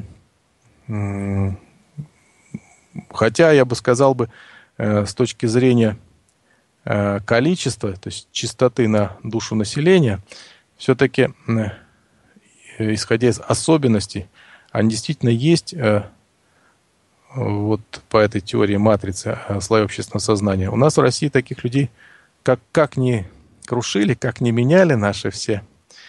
C: Хотя я бы сказал бы, с точки зрения количества, то есть частоты на душу населения, все-таки, исходя из особенностей, они действительно есть вот по этой теории матрицы слоев общественного сознания. У нас в России таких людей как ни крушили, как ни меняли наши все,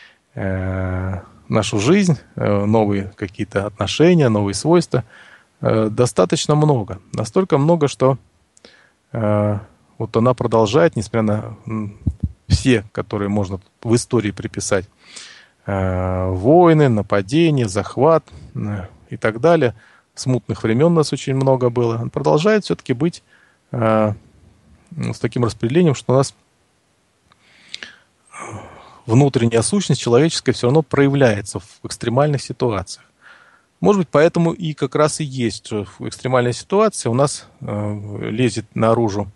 C: нашу жизнь, новые какие-то отношения, новые свойства, достаточно много. Настолько много, что вот она продолжает, несмотря на все, которые можно в истории приписать, войны, нападения, захват и так далее. Смутных времен у нас очень много было. Он продолжает все-таки быть с таким распределением, что у нас внутренняя сущность человеческая все равно проявляется в экстремальных ситуациях. Может быть, поэтому и как раз и есть, что в экстремальной ситуации у нас лезет наружу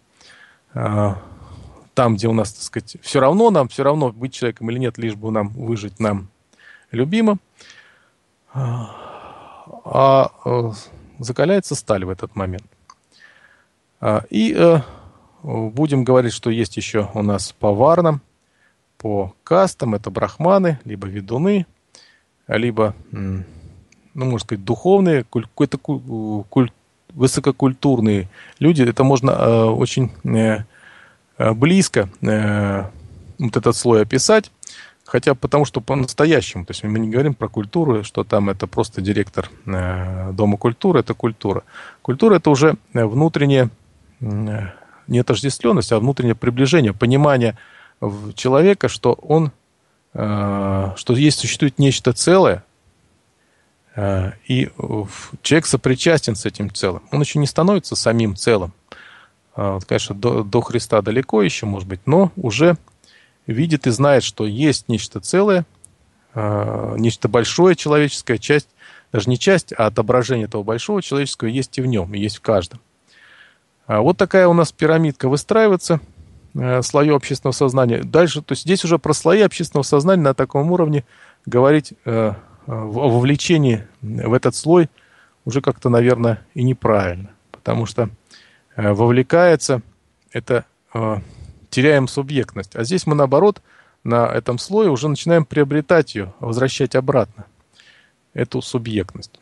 C: там, где у нас, так сказать, все равно быть человеком или нет, лишь бы нам выжить, нам любимо. Закаляется сталь в этот момент. И будем говорить, что есть еще у нас по варнам, по кастам, это брахманы, либо ведуны, либо, можно сказать, духовные, какой-то высококультурные люди. Это можно очень близко вот этот слой описать. Хотя потому что по-настоящему, то есть мы не говорим про культуру, что там это просто директор Дома культуры, это культура. Культура – это уже внутренняя, не отождествленность, а внутреннее приближение, понимание человека, что он, что есть, существует нечто целое, и человек сопричастен с этим целым. Он еще не становится самим целым. Конечно, до Христа далеко еще, может быть, но уже видит и знает, что есть нечто целое, нечто большое, человеческая часть, даже не часть, а отображение этого большого человеческого есть и в нем, и есть в каждом. Вот такая у нас пирамидка выстраивается, слои общественного сознания. Дальше, то есть здесь уже про слои общественного сознания на таком уровне говорить о вовлечении в этот слой уже как-то, наверное, и неправильно, потому что вовлекается это... теряем субъектность. А здесь мы, наоборот, на этом слое уже начинаем приобретать ее, возвращать обратно, эту субъектность.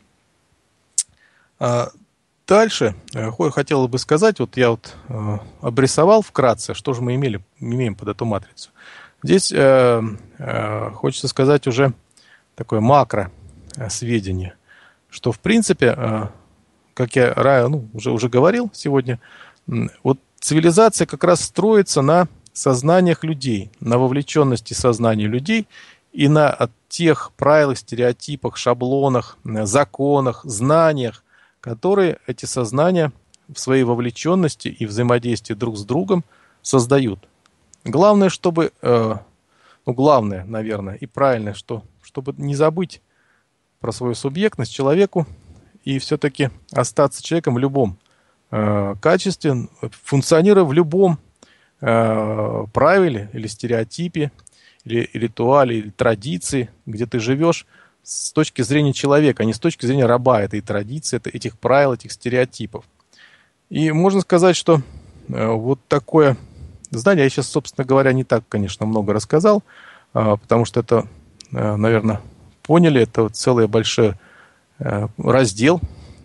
C: Дальше хотел бы сказать, вот я вот обрисовал вкратце, что же мы имеем под эту матрицу. Здесь хочется сказать уже такое макро сведение, что в принципе, как я уже говорил сегодня, вот цивилизация как раз строится на сознаниях людей, на вовлеченности сознания людей и на тех правилах, стереотипах, шаблонах, законах, знаниях, которые эти сознания в своей вовлеченности и взаимодействии друг с другом создают. Главное, чтобы, главное, наверное, и правильное, чтобы не забыть про свою субъектность человеку и все-таки остаться человеком в любом качестве, функционируя в любом правиле или стереотипе, или ритуале, или традиции, где ты живешь с точки зрения человека, а не с точки зрения раба этой традиции, этих правил, этих стереотипов. И можно сказать, что вот такое знание, я сейчас, собственно говоря, не так, конечно, много рассказал, потому что это, наверное, поняли, это вот целый большой раздел,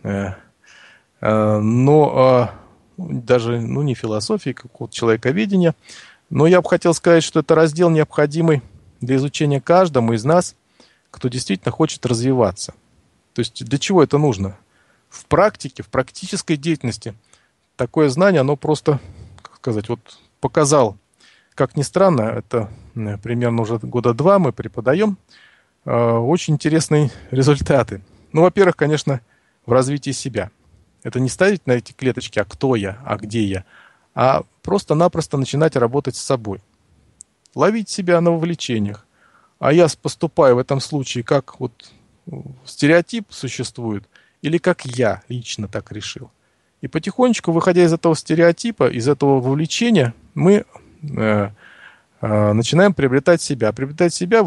C: но даже не философии, какого-то человековедения, но я бы хотел сказать, что это раздел необходимый для изучения каждому из нас, кто действительно хочет развиваться. То есть для чего это нужно? В практике, в практической деятельности такое знание, оно просто, как сказать, вот показал, как ни странно, это примерно уже года 2 мы преподаем, очень интересные результаты. Ну, во-первых, конечно, в развитии себя. Это не ставить на эти клеточки, а кто я, а где я, а просто-напросто начинать работать с собой. Ловить себя на вовлечениях. А я поступаю в этом случае, как вот стереотип существует, или как я лично так решил. И потихонечку, выходя из этого стереотипа, из этого вовлечения, мы начинаем приобретать себя. Приобретать себя,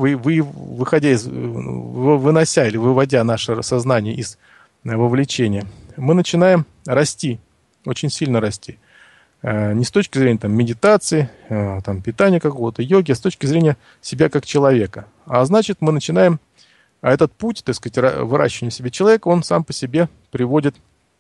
C: вынося или выводя наше сознание из вовлечения, мы начинаем расти, очень сильно расти. Не с точки зрения медитации, питания какого-то, йоги, а с точки зрения себя как человека. А значит, мы начинаем, этот путь, так сказать, выращивания себя человека, он сам по себе приводит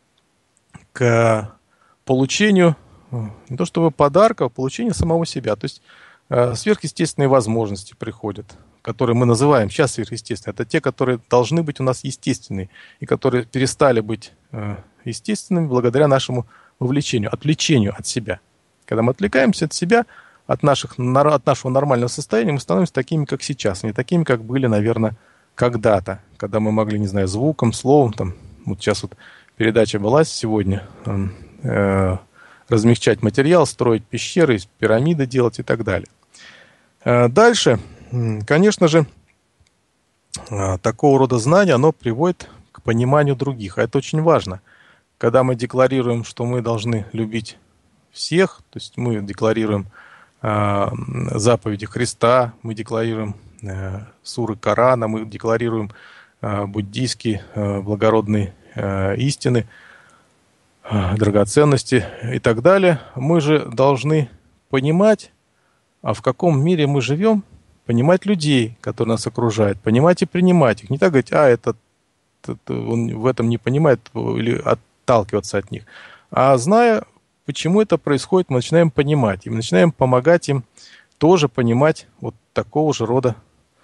C: к получению, не то чтобы подарка, а получению самого себя. То есть сверхъестественные возможности приходят, которые мы называем сейчас сверхъестественными. Это те, которые должны быть у нас естественные, и которые перестали быть естественными благодаря нашему вовлечению, отвлечению от себя. Когда мы отвлекаемся от себя, от нашего нормального состояния, мы становимся такими, как сейчас, не такими, как были, наверное, когда-то, когда мы могли, не знаю, звуком, словом, вот сейчас вот передача была сегодня, размягчать материал, строить пещеры, пирамиды делать и так далее. Дальше, конечно же, такого рода знания, оно приводит к пониманию других, а это очень важно. Когда мы декларируем, что мы должны любить всех, то есть мы декларируем заповеди Христа, мы декларируем суры Корана, мы декларируем буддийские благородные истины, драгоценности и так далее, мы же должны понимать, а в каком мире мы живем, понимать людей, которые нас окружают, понимать и принимать их. Не так говорить, он в этом не понимает, или отталкиваться от них. А зная, почему это происходит, мы начинаем понимать. И мы начинаем помогать им тоже понимать вот такого же рода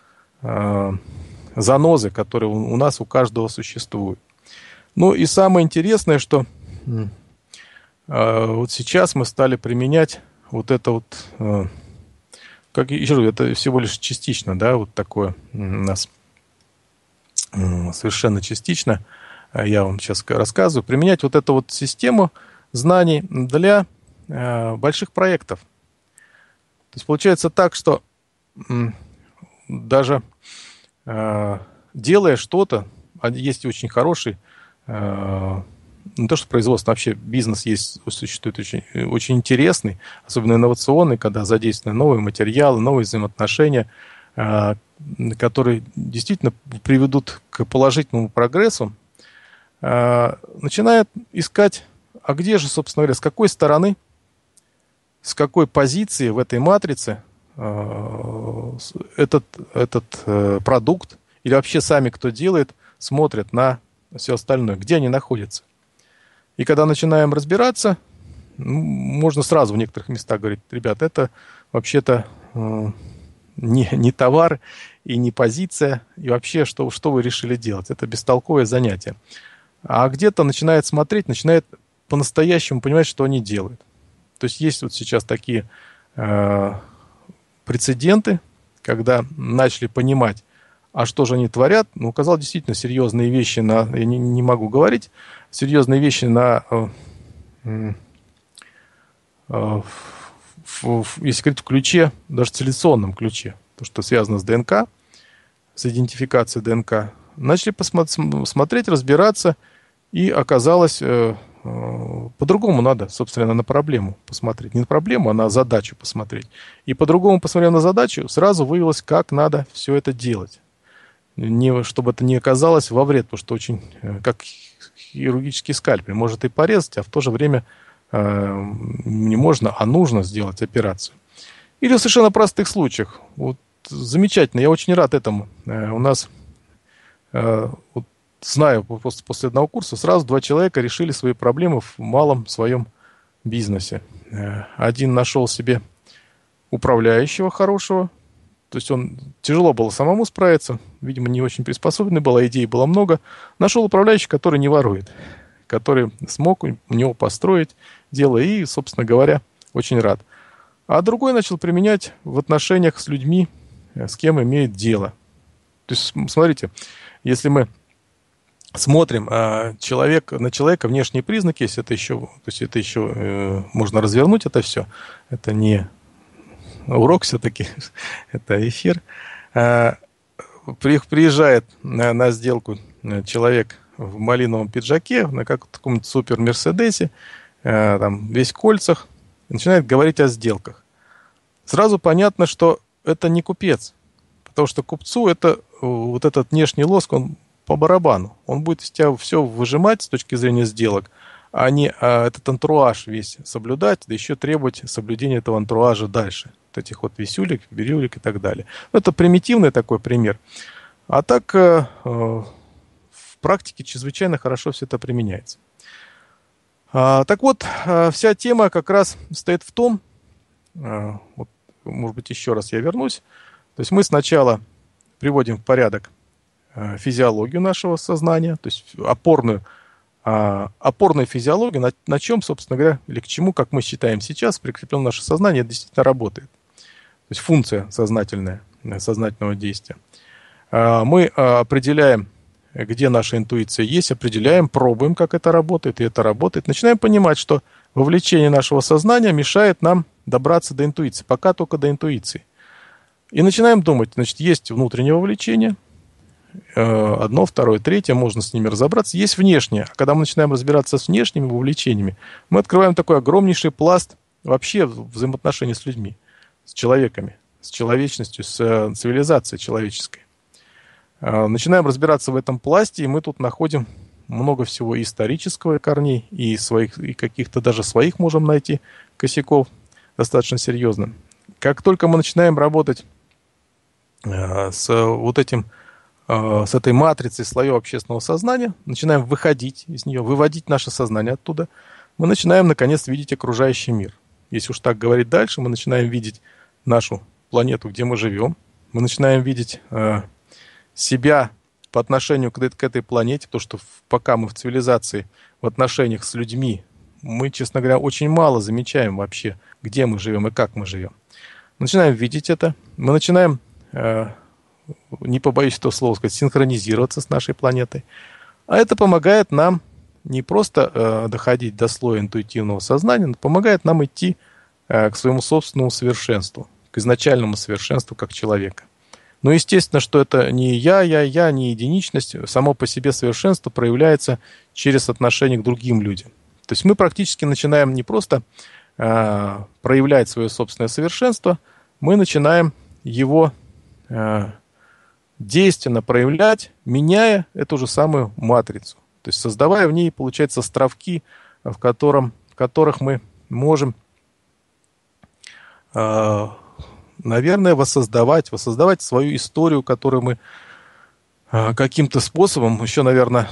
C: занозы, которые у нас у каждого существуют. Ну и самое интересное, что вот сейчас мы стали применять вот это вот, как еще раз, это всего лишь частично, да, вот такое у нас совершенно частично, я вам сейчас рассказываю, применять вот эту вот систему знаний для больших проектов. То есть получается так, что даже делая что-то, есть очень хороший, не то что производство, вообще бизнес есть, существует очень, очень интересный, особенно инновационный, когда задействованы новые материалы, новые взаимоотношения, которые действительно приведут к положительному прогрессу, начинает искать, а где же, собственно говоря, с какой стороны, с какой позиции в этой матрице этот продукт или вообще сами, кто делает, смотрят на все остальное, где они находятся. И когда начинаем разбираться, можно сразу в некоторых местах говорить: ребят, это вообще-то не товар и не позиция, и вообще, что вы решили делать? Это бестолковое занятие. А где-то начинает смотреть, начинает по-настоящему понимать, что они делают. То есть есть вот сейчас такие прецеденты, когда начали понимать, а что же они творят. Ну, указал действительно серьезные вещи я не могу говорить, серьезные вещи если говорить в ключе, даже цивилизационном ключе, то, что связано с ДНК, с идентификацией ДНК. Начали смотреть, разбираться, и оказалось, по-другому надо, собственно, на проблему посмотреть. Не на проблему, а на задачу посмотреть. И по-другому, посмотрев на задачу, сразу выявилось, как надо все это делать. Чтобы это не оказалось во вред, потому что очень, как хирургический скальпель, может и порезать, а в то же время не можно, а нужно сделать операцию. Или в совершенно простых случаях. Вот, замечательно, я очень рад этому. У нас, вот, знаю, после одного курса сразу 2 человека решили свои проблемы в малом своем бизнесе. Один нашел себе управляющего хорошего, то есть он тяжело было самому справиться, видимо, не очень приспособленный был, а идей было много. Нашел управляющего, который не ворует, который смог у него построить дело и, собственно говоря, очень рад. А другой начал применять в отношениях с людьми, с кем имеет дело. То есть, смотрите, если мы смотрим на человека, внешние признаки, если это еще, то есть это еще можно развернуть это все, это не урок все-таки, это эфир. Приезжает на сделку человек в малиновом пиджаке, на каком-то супер Мерседесе, там весь в кольцах, и начинает говорить о сделках. Сразу понятно, что это не купец, потому что купцу это вот этот внешний лоск, он по барабану. Он будет из тебя все выжимать с точки зрения сделок, а не этот антураж весь соблюдать, да еще требовать соблюдения этого антуража дальше. Вот этих вот висюлек, бирюлек и так далее. Это примитивный такой пример. А так в практике чрезвычайно хорошо все это применяется. Так вот, вся тема как раз стоит в том, вот, может быть, еще раз я вернусь. То есть мы сначала приводим в порядок физиологию нашего сознания, то есть опорную физиологию, на чем, собственно говоря, или к чему, как мы считаем сейчас, прикреплено наше сознание, это действительно работает. То есть функция сознательного действия. Мы определяем, где наша интуиция есть, определяем, пробуем, как это работает, и это работает. Начинаем понимать, что вовлечение нашего сознания мешает нам добраться до интуиции, пока только до интуиции. И начинаем думать, значит, есть внутреннее вовлечение, одно, второе, третье, можно с ними разобраться. Есть внешнее. А когда мы начинаем разбираться с внешними вовлечениями, мы открываем такой огромнейший пласт вообще взаимоотношений с людьми, с человеками, с человечностью, с цивилизацией человеческой. Начинаем разбираться в этом пласте, и мы тут находим много всего исторического корней, и каких-то даже своих можем найти косяков достаточно серьезно. Как только мы начинаем работать с вот этим с этой матрицей слоев общественного сознания, начинаем выходить из нее, выводить наше сознание оттуда, мы начинаем, наконец, видеть окружающий мир. Если уж так говорить дальше, мы начинаем видеть нашу планету, где мы живем, мы начинаем видеть себя по отношению к этой планете, то, что пока мы в цивилизации, в отношениях с людьми, мы, честно говоря, очень мало замечаем вообще, где мы живем и как мы живем. Мы начинаем видеть это, мы начинаем, не побоюсь этого слова сказать, синхронизироваться с нашей планетой. А это помогает нам не просто доходить до слоя интуитивного сознания, но помогает нам идти к своему собственному совершенству, к изначальному совершенству как человека. Но естественно, что это не я, не единичность. Само по себе совершенство проявляется через отношение к другим людям. То есть мы практически начинаем не просто проявлять свое собственное совершенство, мы начинаем его действенно проявлять, меняя эту же самую матрицу. То есть создавая в ней, получается, островки, в которых мы можем, наверное, воссоздавать свою историю, которую мы каким-то способом, еще, наверное,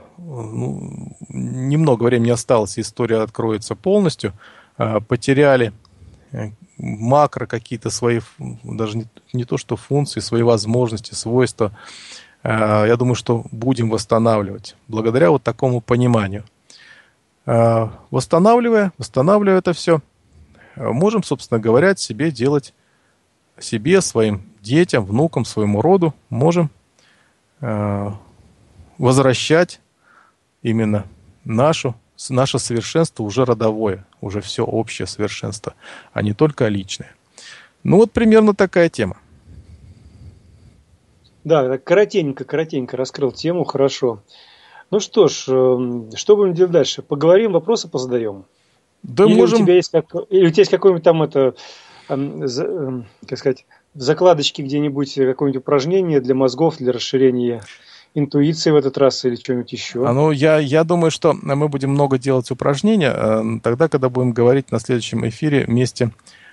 C: немного времени осталось, и история откроется полностью, потеряли макро какие-то свои, даже не то что функции, свои возможности, свойства. Я думаю, что будем восстанавливать благодаря вот такому пониманию. Восстанавливая это все, можем, собственно говоря, себе, своим детям, внукам, своему роду, можем возвращать именно наше совершенство уже родовое, уже все общее совершенство, а не только личное. Ну вот примерно такая тема.
B: Да, коротенько раскрыл тему, хорошо. Ну что ж, что будем делать дальше? Поговорим, вопросы позадаем?
C: Да,
B: или
C: можем...
B: у тебя есть какое-нибудь там как сказать, в закладочке где-нибудь какое-нибудь упражнение для мозгов, для расширения интуиции в этот раз или что-нибудь еще?
C: Я думаю, что мы будем много делать упражнения тогда, когда будем говорить на следующем эфире вместе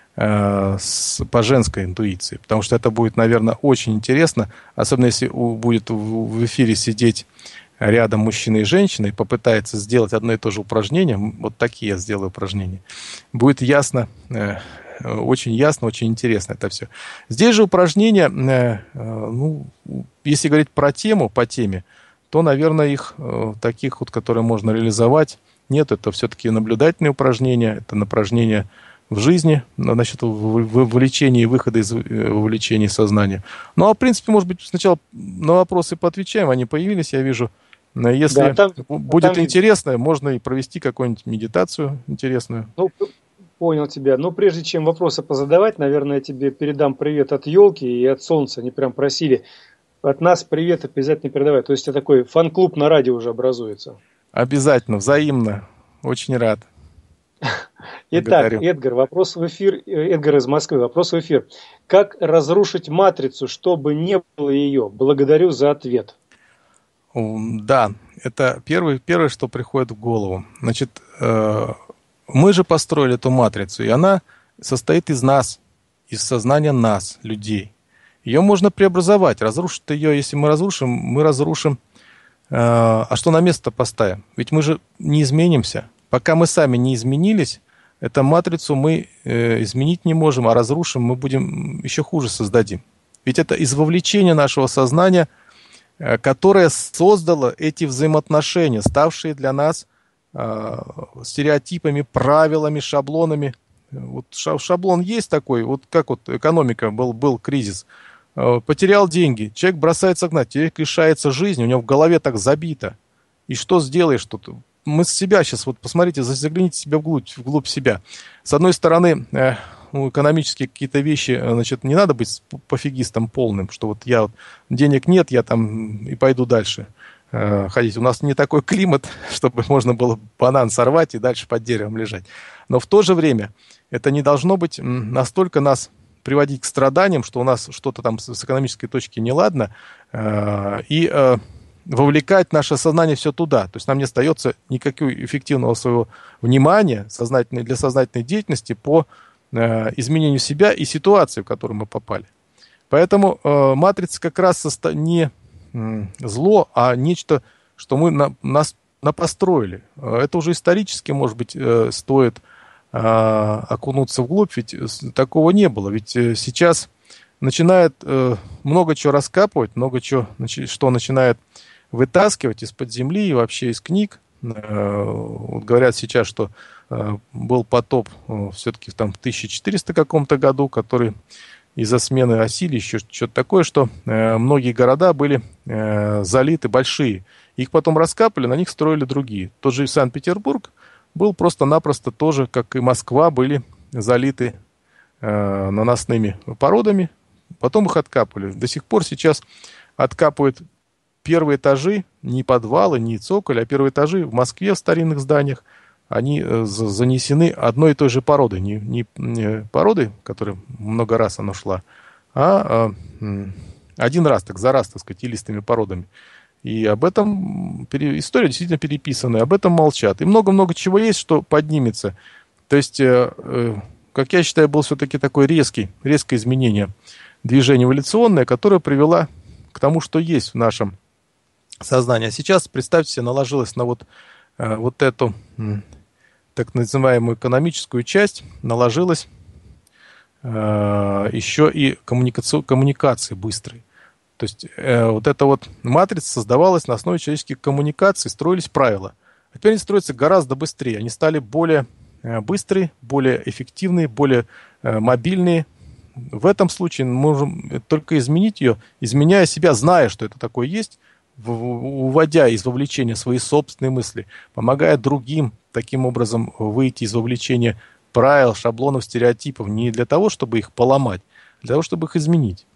C: по женской интуиции, потому что это будет, наверное, очень интересно, особенно если будет в эфире сидеть рядом мужчина и женщина и попытается сделать одно и то же упражнение, вот такие я сделаю упражнения, будет ясно, очень интересно это все. Здесь же упражнения, если говорить по теме, то, наверное, их таких вот, которые можно реализовать, нет, это все-таки наблюдательные упражнения, это упражнения в жизни, насчет вовлечения и выхода из вовлечения сознания. Ну, а в принципе, может быть, сначала на вопросы поотвечаем, они появились, я вижу. Если будет интересно, можно и провести какую-нибудь медитацию интересную.
B: Ну, понял тебя. Но прежде чем вопросы позадавать, наверное, я тебе передам привет от елки и от солнца. Они прям просили от нас привет обязательно передавай. То есть, такой фан-клуб на радио уже образуется.
C: Обязательно, взаимно. Очень рад.
B: Итак, Эдгар, вопрос в эфир. Эдгар из Москвы, вопрос в эфир. Как разрушить матрицу, чтобы не было ее? Благодарю за ответ.
C: Да, это первое, что приходит в голову. Значит, мы же построили эту матрицу, и она состоит из нас, из сознания нас, людей. Ее можно преобразовать, разрушить ее, если мы разрушим, а что на место поставим? Ведь мы же не изменимся. Пока мы сами не изменились, эту матрицу мы изменить не можем, а разрушим, мы будем еще хуже создадим. Ведь это из вовлечения нашего сознания, которое создало эти взаимоотношения, ставшие для нас стереотипами, правилами, шаблонами. Вот шаблон есть такой, вот как вот экономика, был кризис. Потерял деньги, человек бросается гнать, человек лишается жизни, у него в голове так забито. И что сделаешь тут? Мы с себя сейчас, вот посмотрите, загляните себя вглубь себя. С одной стороны, экономические какие-то вещи, значит, не надо быть пофигистом полным, что вот денег нет, я там и пойду дальше ходить. У нас не такой климат, чтобы можно было банан сорвать и дальше под деревом лежать. Но в то же время это не должно быть настолько нас приводить к страданиям, что у нас что-то там с экономической точки неладно, и вовлекать наше сознание все туда. То есть нам не остается никакого эффективного своего внимания для сознательной деятельности по изменению себя и ситуации, в которую мы попали. Поэтому матрица как раз не зло, а нечто, что мы нас напостроили. Это уже исторически, может быть, стоит окунуться вглубь, ведь такого не было. Ведь сейчас начинает много чего раскапывать, много чего, что начинает вытаскивать из-под земли и вообще из книг. Вот говорят сейчас, что был потоп все-таки там в 1400 каком-то году, который из-за смены оси или еще что-то такое, что многие города были залиты, большие. Их потом раскапали, на них строили другие. Тот же Санкт-Петербург был просто-напросто тоже, как и Москва, были залиты наносными породами. Потом их откапывали. До сих пор сейчас откапывают первые этажи, не подвалы, не цоколь, а первые этажи в Москве в старинных зданиях. Они занесены одной и той же породой. Не породой, которая много раз она шла, а один раз, так сказать, илистыми породами. И об этом история действительно переписанная, об этом молчат. И много-много чего есть, что поднимется. То есть, как я считаю, был все-таки такое резкое изменение движения эволюционное, которое привело к тому, что есть в нашем сознании. А сейчас, представьте себе, наложилось на вот эту так называемую экономическую часть, наложилась еще и коммуникации быстрые. То есть вот эта вот матрица создавалась на основе человеческих коммуникаций, строились правила. А теперь они строятся гораздо быстрее. Они стали более быстрые, более эффективные, более мобильные. В этом случае мы можем только изменить ее, изменяя себя, зная, что это такое есть, уводя из вовлечения свои собственные мысли, помогая другим таким образом выйти из вовлечения правил, шаблонов, стереотипов, не для того, чтобы их поломать, а для того, чтобы их изменить.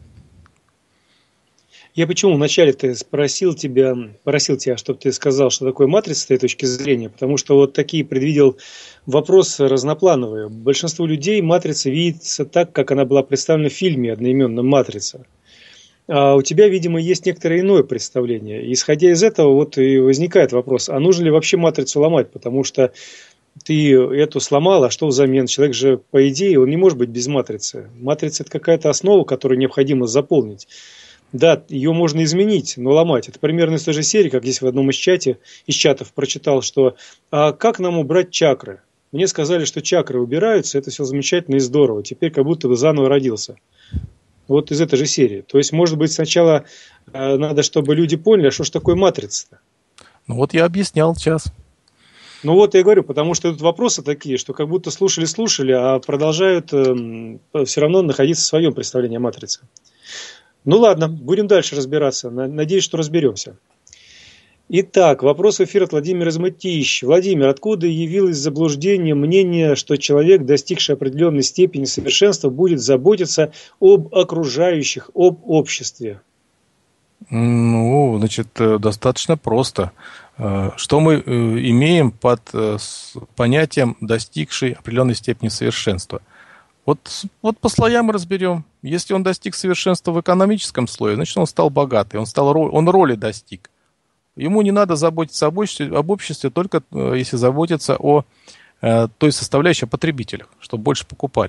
B: Я почему вначале-то просил тебя, чтобы ты сказал, что такое матрица с твоей точки зрения, потому что вот такие предвидел вопросы разноплановые. Большинству людей матрица видится так, как она была представлена в фильме одноименном «Матрица». А у тебя, видимо, есть некоторое иное представление. Исходя из этого, вот и возникает вопрос, а нужно ли вообще матрицу ломать, потому что ты эту сломал, а что взамен? Человек же, по идее, он не может быть без матрицы. Матрица – это какая-то основа, которую необходимо заполнить. Да, ее можно изменить, но ломать. Это примерно из той же серии, как здесь в одном из чатов прочитал, что а как нам убрать чакры? Мне сказали, что чакры убираются, это все замечательно и здорово. Теперь как будто бы заново родился. Вот из этой же серии. То есть, может быть, сначала надо, чтобы люди поняли, а что же такое матрица-то?
C: Ну вот я объяснял сейчас.
B: Ну вот я говорю, потому что тут вопросы такие, что как будто слушали, а продолжают все равно находиться в своем представлении о матрице. Ну ладно, будем дальше разбираться. Надеюсь, что разберемся. Итак, вопрос в эфир от Владимира из Мытищ. Владимир, откуда явилось заблуждение мнение, что человек, достигший определенной степени совершенства, будет заботиться об окружающих, об обществе?
C: Ну, значит, достаточно просто. Что мы имеем под понятием «достигший определенной степени совершенства»? Вот по слоям разберем. Если он достиг совершенства в экономическом слое, значит, он стал богатый, он роли достиг. Ему не надо заботиться об обществе только если заботиться о той составляющей, о потребителях, чтобы больше покупали.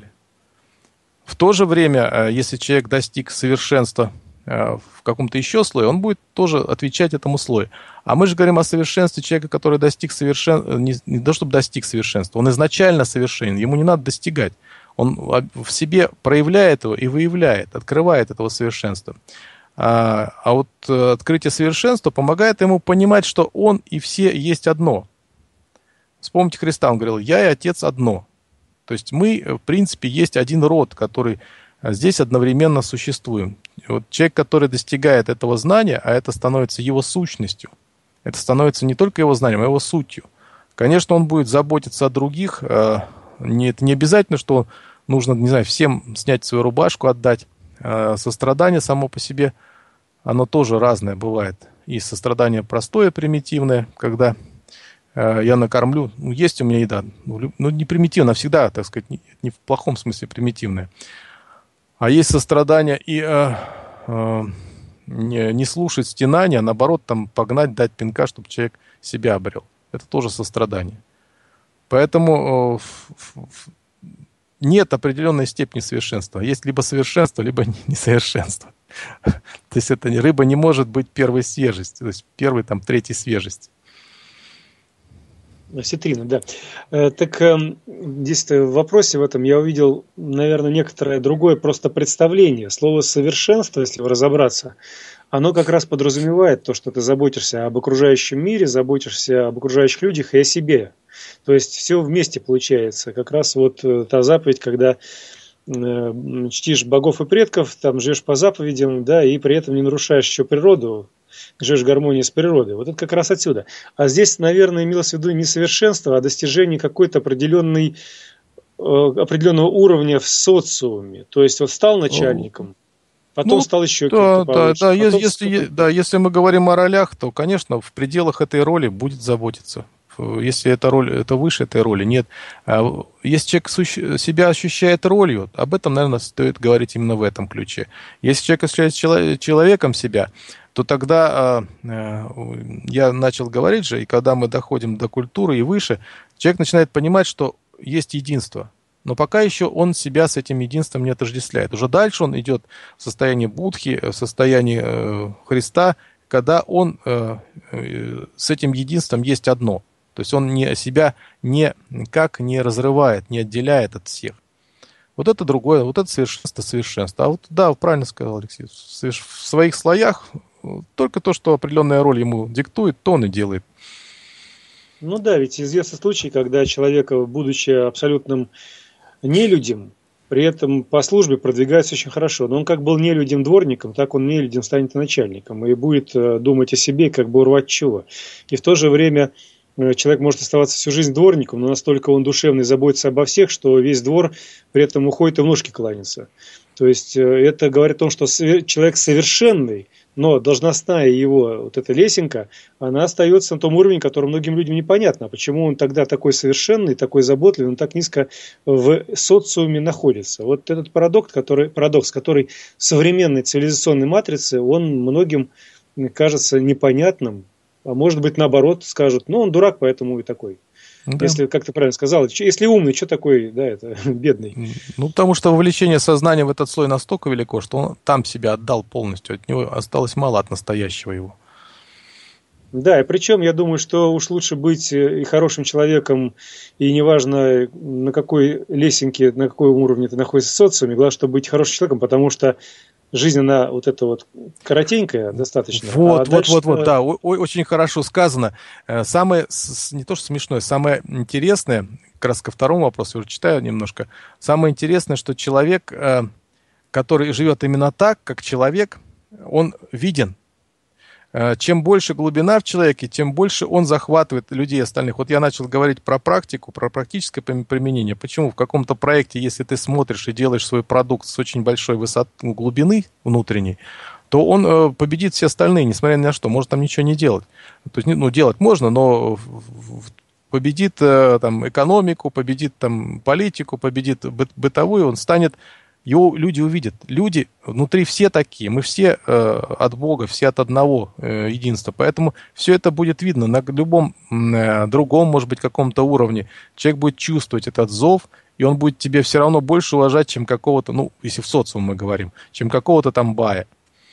C: В то же время, если человек достиг совершенства в каком-то еще слое, он будет тоже отвечать этому слою. А мы же говорим о совершенстве человека, который достиг совершенства, не то чтобы достиг совершенства, он изначально совершенен, ему не надо достигать. Он в себе проявляет его и выявляет, открывает этого совершенства. А вот открытие совершенства помогает ему понимать, что он и все есть одно. Вспомните Христа, он говорил: «Я и Отец одно». То есть мы, в принципе, есть один род, который здесь одновременно существуем. И вот человек, который достигает этого знания, а это становится его сущностью, это становится не только его знанием, а его сутью. Конечно, он будет заботиться о других. Это не обязательно, что нужно, не знаю, всем снять свою рубашку, отдать. Сострадание само по себе, оно тоже разное бывает. И сострадание простое, примитивное, когда я накормлю, есть у меня еда, не примитивно, а всегда, так сказать, не в плохом смысле примитивное. А есть сострадание и не слушать стенания, а наоборот, там, погнать, дать пинка, чтобы человек себя обрел. Это тоже сострадание. Поэтому нет определенной степени совершенства. Есть либо совершенство, либо несовершенство. То есть это рыба не может быть первой свежести, то есть первой, там, третьей свежести.
B: Осетрина, да. Так здесь в вопросе в этом я увидел, наверное, некоторое другое просто представление. Слово «совершенство», если разобраться, оно как раз подразумевает то, что ты заботишься об окружающем мире, заботишься об окружающих людях и о себе. То есть все вместе получается. Как раз вот та заповедь, когда чтишь богов и предков, там живешь по заповедям, да, и при этом не нарушаешь еще природу, живешь в гармонии с природой. Вот это как раз отсюда. А здесь, наверное, имелось в виду не совершенство, а достижение какой-то определенного уровня в социуме. То есть вот стал начальником, потом стал еще кем-то получше.
C: Если мы говорим о ролях, то, конечно, в пределах этой роли будет заботиться. Если эта роль, это выше этой роли, нет. Если человек себя ощущает ролью, об этом, наверное, стоит говорить именно в этом ключе. Если человек ощущает человеком себя, то тогда я начал говорить же, и когда мы доходим до культуры и выше, человек начинает понимать, что есть единство. Но пока еще он себя с этим единством не отождествляет. Уже дальше он идет в состоянии Будхи, в состоянии Христа, когда он с этим единством есть одно. То есть он себя никак не разрывает, не отделяет от всех. Вот это другое, вот это совершенство. А вот да, правильно сказал Алексей, в своих слоях только то, что определенная роль ему диктует, то он и делает.
B: Ну да, ведь известны случаи, когда человек, будучи абсолютным нелюдем, при этом по службе продвигается очень хорошо. Но он как был нелюдем дворником, так он нелюдем станет и начальником. И будет думать о себе, как бы урвать чего. И в то же время человек может оставаться всю жизнь дворником, но настолько он душевный, заботится обо всех, что весь двор при этом уходит и в ножки кланяется. То есть это говорит о том, что человек совершенный, но должностная его вот эта лесенка, она остается на том уровне, который многим людям непонятно. Почему он тогда такой совершенный, такой заботливый, он так низко в социуме находится. Вот этот парадокс, который в современной цивилизационной матрице, он многим кажется непонятным. А может быть, наоборот, скажут, он дурак, поэтому и такой. Да. Если, как ты правильно сказал, если умный, что такой, да, это бедный.
C: Потому что вовлечение сознания в этот слой настолько велико, что он там себя отдал полностью. От него осталось мало от настоящего его.
B: Да, и причем я думаю, что уж лучше быть и хорошим человеком, и неважно, на какой лесенке, на каком уровне ты находишься в социуме, главное, чтобы быть хорошим человеком, потому что жизнь, она вот эта вот коротенькая достаточно.
C: Да, очень хорошо сказано. Самое, не то что смешное, самое интересное, как раз ко второму вопросу, я уже читаю немножко, самое интересное, что человек, который живет именно так, как человек, он виден. Чем больше глубина в человеке, тем больше он захватывает людей остальных. Вот я начал говорить про практику, про практическое применение. Почему? В каком-то проекте, если ты смотришь и делаешь свой продукт с очень большой глубины внутренней, то он победит все остальные, несмотря ни на что. Может там ничего не делать. То есть, делать можно, но победит там экономику, победит там политику, победит бытовую, он станет... Его люди увидят. Люди внутри все такие. Мы все от Бога, все от одного единства. Поэтому все это будет видно на любом другом, может быть, каком-то уровне. Человек будет чувствовать этот зов, и он будет тебе все равно больше уважать, чем какого-то, если в социуме мы говорим, чем какого-то там бая.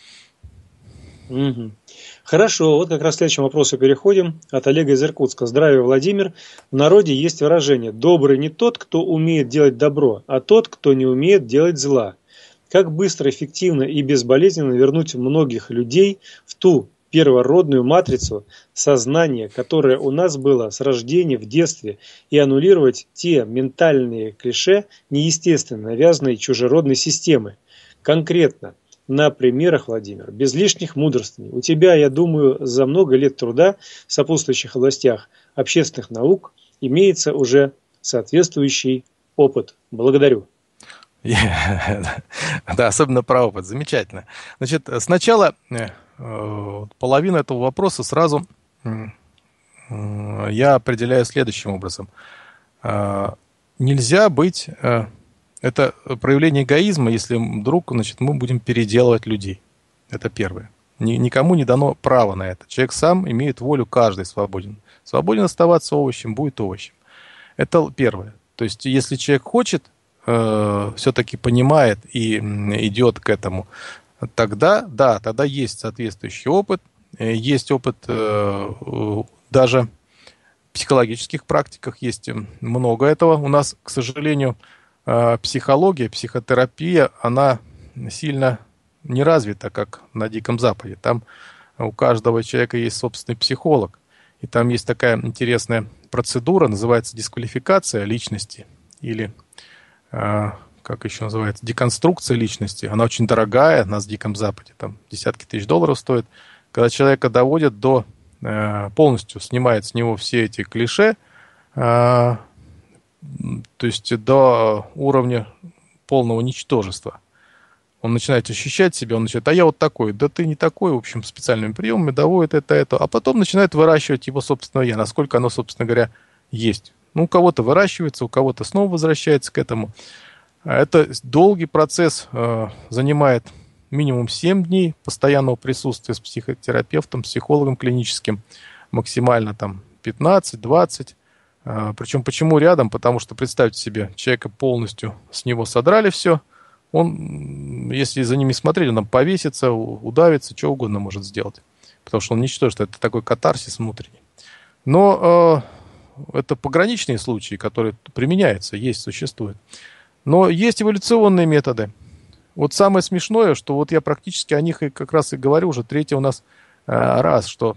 B: Угу. Хорошо, вот как раз к следующему вопросу переходим. От Олега из Иркутска. Здравия, Владимир. В народе есть выражение: добрый не тот, кто умеет делать добро, а тот, кто не умеет делать зла. Как быстро, эффективно и безболезненно вернуть многих людей в ту первородную матрицу сознания, которое у нас было с рождения в детстве, и аннулировать те ментальные клише неестественно навязанной чужеродной системы? Конкретно, на примерах, Владимир, без лишних мудрствований. У тебя, я думаю, за много лет труда в сопутствующих областях общественных наук имеется уже соответствующий опыт. Благодарю.
C: Да, особенно про опыт. Замечательно. Значит, сначала половину этого вопроса сразу я определяю следующим образом. Нельзя быть... Это проявление эгоизма, если вдруг, мы будем переделывать людей. Это первое. Никому не дано право на это. Человек сам имеет волю, каждый свободен. Свободен оставаться овощем, будет овощем. Это первое. То есть, если человек хочет, все-таки понимает и идет к этому, тогда есть соответствующий опыт, есть опыт даже в психологических практиках, есть много этого. У нас, к сожалению, психология, психотерапия, она сильно не развита, как на Диком Западе. Там у каждого человека есть собственный психолог. И там есть такая интересная процедура, называется дисквалификация личности или, как еще называется, деконструкция личности. Она очень дорогая на Диком Западе, там десятки тысяч долларов стоит. Когда человека доводят до, полностью снимают с него все эти клише, то есть до уровня полного ничтожества. Он начинает ощущать себя, он начинает, а я вот такой, да ты не такой, в общем, специальными приемами доводит это, а потом начинает выращивать его собственное я, насколько оно, собственно говоря, есть. Ну, у кого-то выращивается, у кого-то снова возвращается к этому. Это долгий процесс, занимает минимум 7 дней постоянного присутствия с психотерапевтом, психологом клиническим, максимально там 15-20. Причем почему рядом? Потому что, представьте себе, человека полностью с него содрали все, он, если за ними смотреть, он там повесится, удавится, что угодно может сделать. Потому что он не считает, что это такой катарсис внутренний. Но это пограничные случаи, которые применяются, есть, существуют. Но есть эволюционные методы. Вот самое смешное, что вот я практически о них и как раз и говорю уже третий у нас раз, что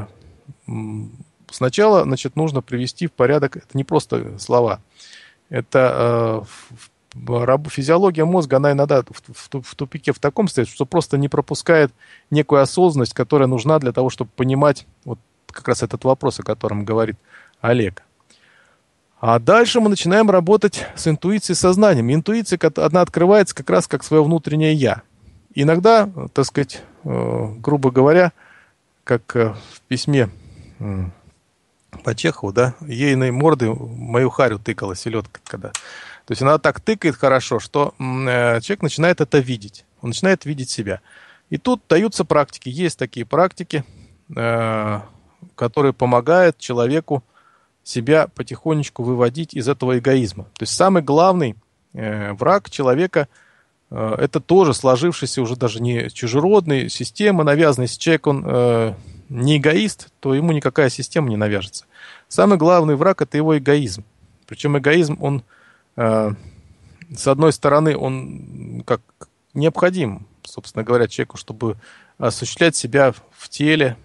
C: сначала, значит, нужно привести в порядок, это не просто слова, это физиология мозга, она иногда в тупике в таком стоит, что просто не пропускает некую осознанность, которая нужна для того, чтобы понимать вот как раз этот вопрос, о котором говорит Олег. А дальше мы начинаем работать с интуицией, сознанием. Интуиция, она открывается как раз как свое внутреннее «я». Иногда, так сказать, грубо говоря, как в письме по Чехову, да, ейной морды мою харю тыкала селедка, когда... То есть она так тыкает хорошо, что человек начинает это видеть. Он начинает видеть себя. И тут даются практики. Есть такие практики, которые помогают человеку себя потихонечку выводить из этого эгоизма. То есть самый главный враг человека это тоже сложившийся уже даже не чужеродный, система навязанная. Если человек, он не эгоист, то ему никакая система не навяжется. Самый главный враг это его эгоизм. Причем эгоизм, он с одной стороны, он как необходим, собственно говоря, человеку, чтобы осуществлять себя в теле,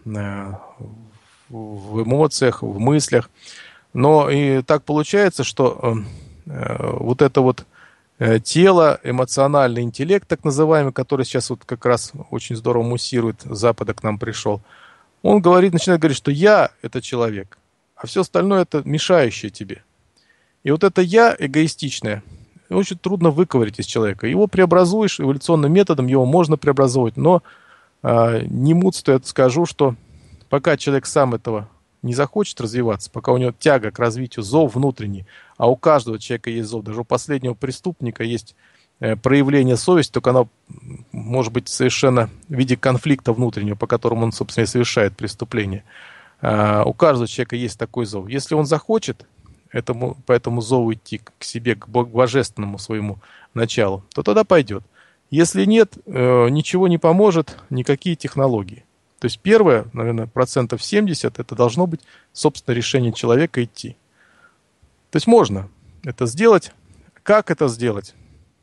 C: в эмоциях, в мыслях. Но и так получается, что вот это вот тело, эмоциональный интеллект, так называемый, который сейчас вот как раз очень здорово муссирует, с Запада к нам пришел, он говорит, начинает говорить, что я – это человек, а все остальное – это мешающее тебе. И вот это «я» эгоистичное очень трудно выковырять из человека. Его преобразуешь эволюционным методом, его можно преобразовывать, но не мудство я скажу, что пока человек сам этого не захочет развиваться, пока у него тяга к развитию, зов внутренний, а у каждого человека есть зов, даже у последнего преступника есть проявление совести, только оно может быть совершенно в виде конфликта внутреннего, по которому он, собственно, и совершает преступление. У каждого человека есть такой зов. Если он захочет по этому зову идти к себе, к божественному своему началу, то тогда пойдет. Если нет, ничего не поможет, никакие технологии. То есть первое, наверное, 70% это должно быть, собственно, решение человека идти. То есть можно это сделать. Как это сделать?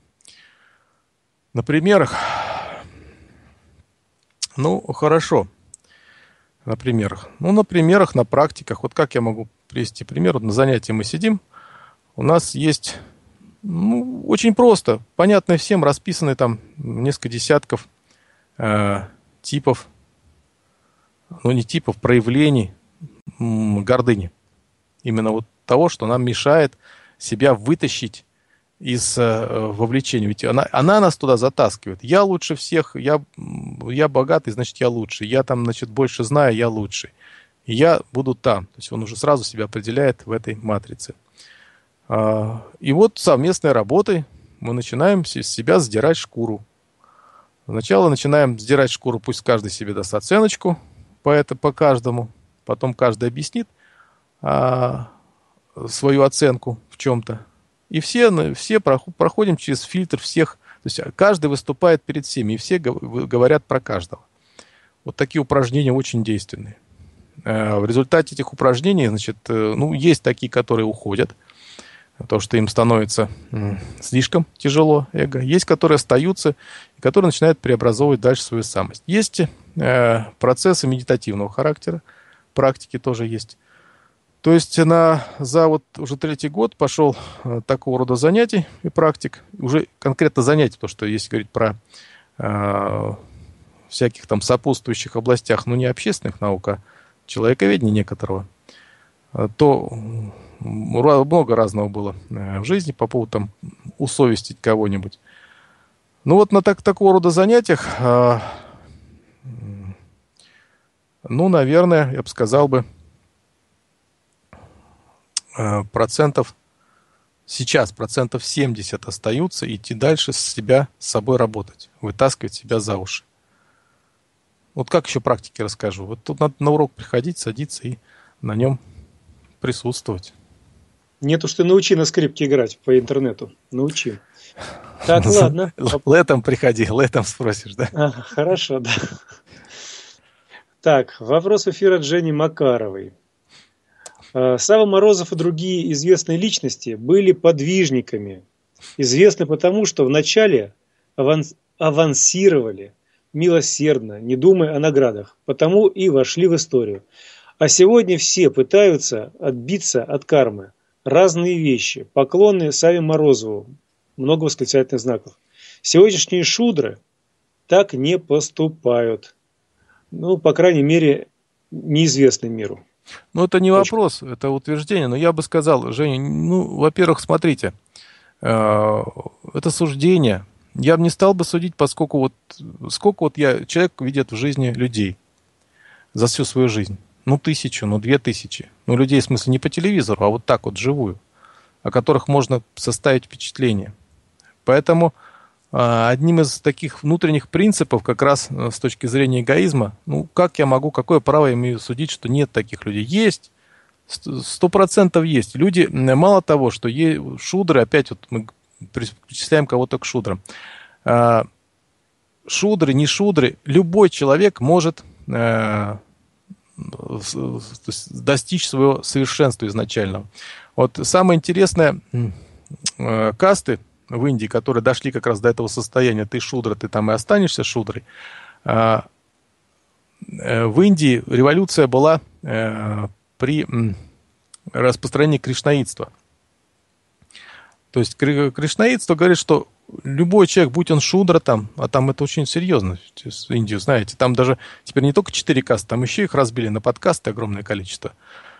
C: На примерах. Ну, хорошо. На примерах. Ну, на примерах, на практиках. Вот как я могу привести пример? Вот на занятии мы сидим. У нас есть, ну, очень просто, понятно всем, расписаны там несколько десятков типов, ну, не типов, проявлений гордыни. Именно вот того, что нам мешает себя вытащить из вовлечения. Ведь она нас туда затаскивает. Я лучше всех, я богатый, значит, я лучше. Я там, значит, больше знаю, я лучший. И я буду там. То есть он уже сразу себя определяет в этой матрице. И вот совместной работой мы начинаем с себя сдирать шкуру. Сначала начинаем сдирать шкуру, пусть каждый себе даст оценочку по каждому. Потом каждый объяснит свою оценку в чем-то. И все проходим через фильтр всех есть каждый выступает перед всеми, и все говорят про каждого. Вот такие упражнения очень действенные. В результате этих упражнений, значит, есть такие, которые уходят, потому что им становится слишком тяжело эго. Есть, которые остаются, и которые начинают преобразовывать дальше свою самость. Есть процессы медитативного характера, практики тоже есть. То есть за вот уже 3-й год пошел такого рода занятий и практик, уже конкретно занятий, потому что если говорить про всяких там сопутствующих областях, не общественных наук, а человековедения некоторого, то много разного было в жизни по поводу там усовестить кого-нибудь. Вот на такого рода занятиях, наверное, я бы сказал бы, сейчас процентов 70 остаются, идти дальше с собой работать, вытаскивать себя за уши. Вот как еще практики расскажу. Вот тут надо на урок приходить, садиться и на нем присутствовать.
B: Нет уж, ты научи на скрипке играть по интернету. Научи. Так, ладно.
C: Летом приходи, летом спросишь, да?
B: Хорошо, да. Так, вопрос эфира от Жени Макаровой. Сава Морозов и другие известные личности были подвижниками. Известны потому, что вначале авансировали милосердно, не думая о наградах, потому и вошли в историю. А сегодня все пытаются отбиться от кармы. Разные вещи. Поклоны Саве Морозову. Много восклицательных знаков. Сегодняшние шудры так не поступают. По крайней мере, неизвестны миру.
C: Это не вопрос, это утверждение. Но я бы сказал, Женя, во-первых, смотрите, это суждение. Я бы не стал бы судить, поскольку сколько человек видит в жизни людей за всю свою жизнь. 1000, 2000. Людей, в смысле, не по телевизору, а вот так вот, живую, о которых можно составить впечатление. Поэтому одним из таких внутренних принципов, как раз с точки зрения эгоизма, какое право я имею судить, что нет таких людей? Есть, 100% есть. Люди, мало того, что шудры, опять вот мы причисляем кого-то к шудрам. Шудры, не шудры, любой человек может достичь своего совершенства изначального. Вот самое интересное, касты в Индии, которые дошли как раз до этого состояния, ты шудра, ты там и останешься шудрой. В Индии революция была при распространении кришнаитства. То есть кришнаитство говорит, что любой человек, будь он шудра там, а там это очень серьезно, Индию знаете, там даже теперь не только 4 касты, там еще их разбили на подкасты огромное количество.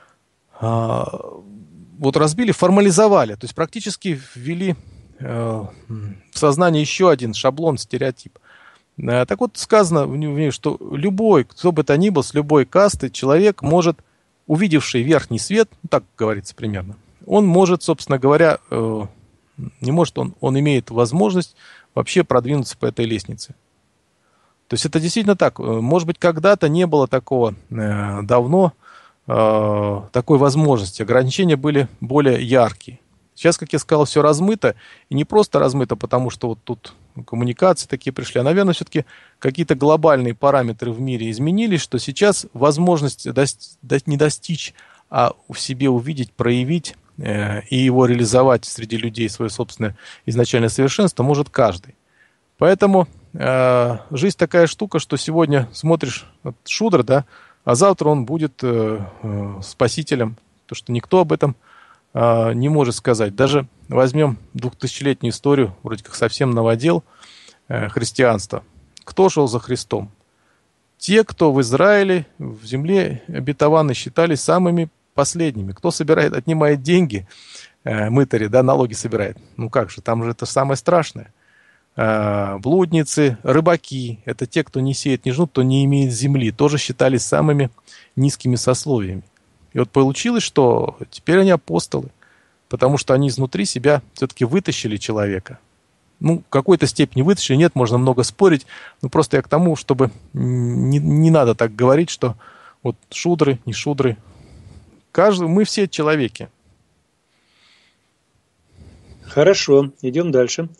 C: Вот разбили, формализовали, то есть практически ввели в сознание еще один шаблон, стереотип. Так вот сказано в ней, что любой, кто бы то ни был, с любой касты, человек может, увидевший верхний свет, так говорится примерно, он может, собственно говоря, не может, он имеет возможность вообще продвинуться по этой лестнице. То есть это действительно так. Может быть, когда-то не было такого давно, такой возможности. Ограничения были более яркие. Сейчас, как я сказал, все размыто. И не просто размыто, потому что вот тут коммуникации такие пришли. А, наверное, все-таки какие-то глобальные параметры в мире изменились, что сейчас возможность не достичь, а в себе увидеть, проявить и его реализовать среди людей свое собственное изначальное совершенство может каждый. Поэтому жизнь такая штука, что сегодня смотришь шудра, да, а завтра он будет спасителем. То, что никто об этом не может сказать. Даже возьмем 2000-летнюю историю, вроде как совсем новодел христианства. Кто шел за Христом? Те, кто в Израиле, в земле обетованной, считались самыми последними. Кто отнимает деньги, мытари, да, налоги собирает. Как же, там же это самое страшное. Блудницы, рыбаки, это те, кто не сеет, не жнут, кто не имеет земли, тоже считались самыми низкими сословиями. И вот получилось, что теперь они апостолы, потому что они изнутри себя все-таки вытащили человека. В какой-то степени вытащили, нет, можно много спорить, но просто я к тому, чтобы не надо так говорить, что вот шудры, не шудры. Мы все человеки.
B: Хорошо, идем дальше.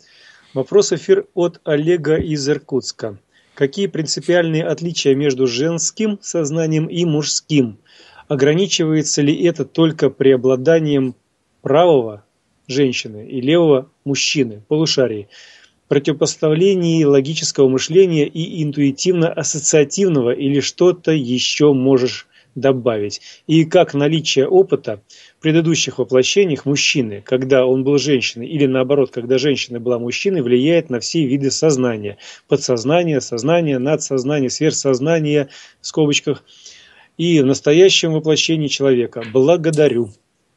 B: Вопрос эфир от Олега из Иркутска. Какие принципиальные отличия между женским сознанием и мужским? Ограничивается ли это только преобладанием правого женщины и левого мужчины, полушарий, противопоставлении логического мышления и интуитивно-ассоциативного, или что-то еще можешь добавить? И как наличие опыта в предыдущих воплощениях мужчины, когда он был женщиной, или наоборот, когда женщина была мужчиной, влияет на все виды сознания: подсознание, сознание, надсознание, сверхсознание, в скобочках, и в настоящем воплощении человека. Благодарю.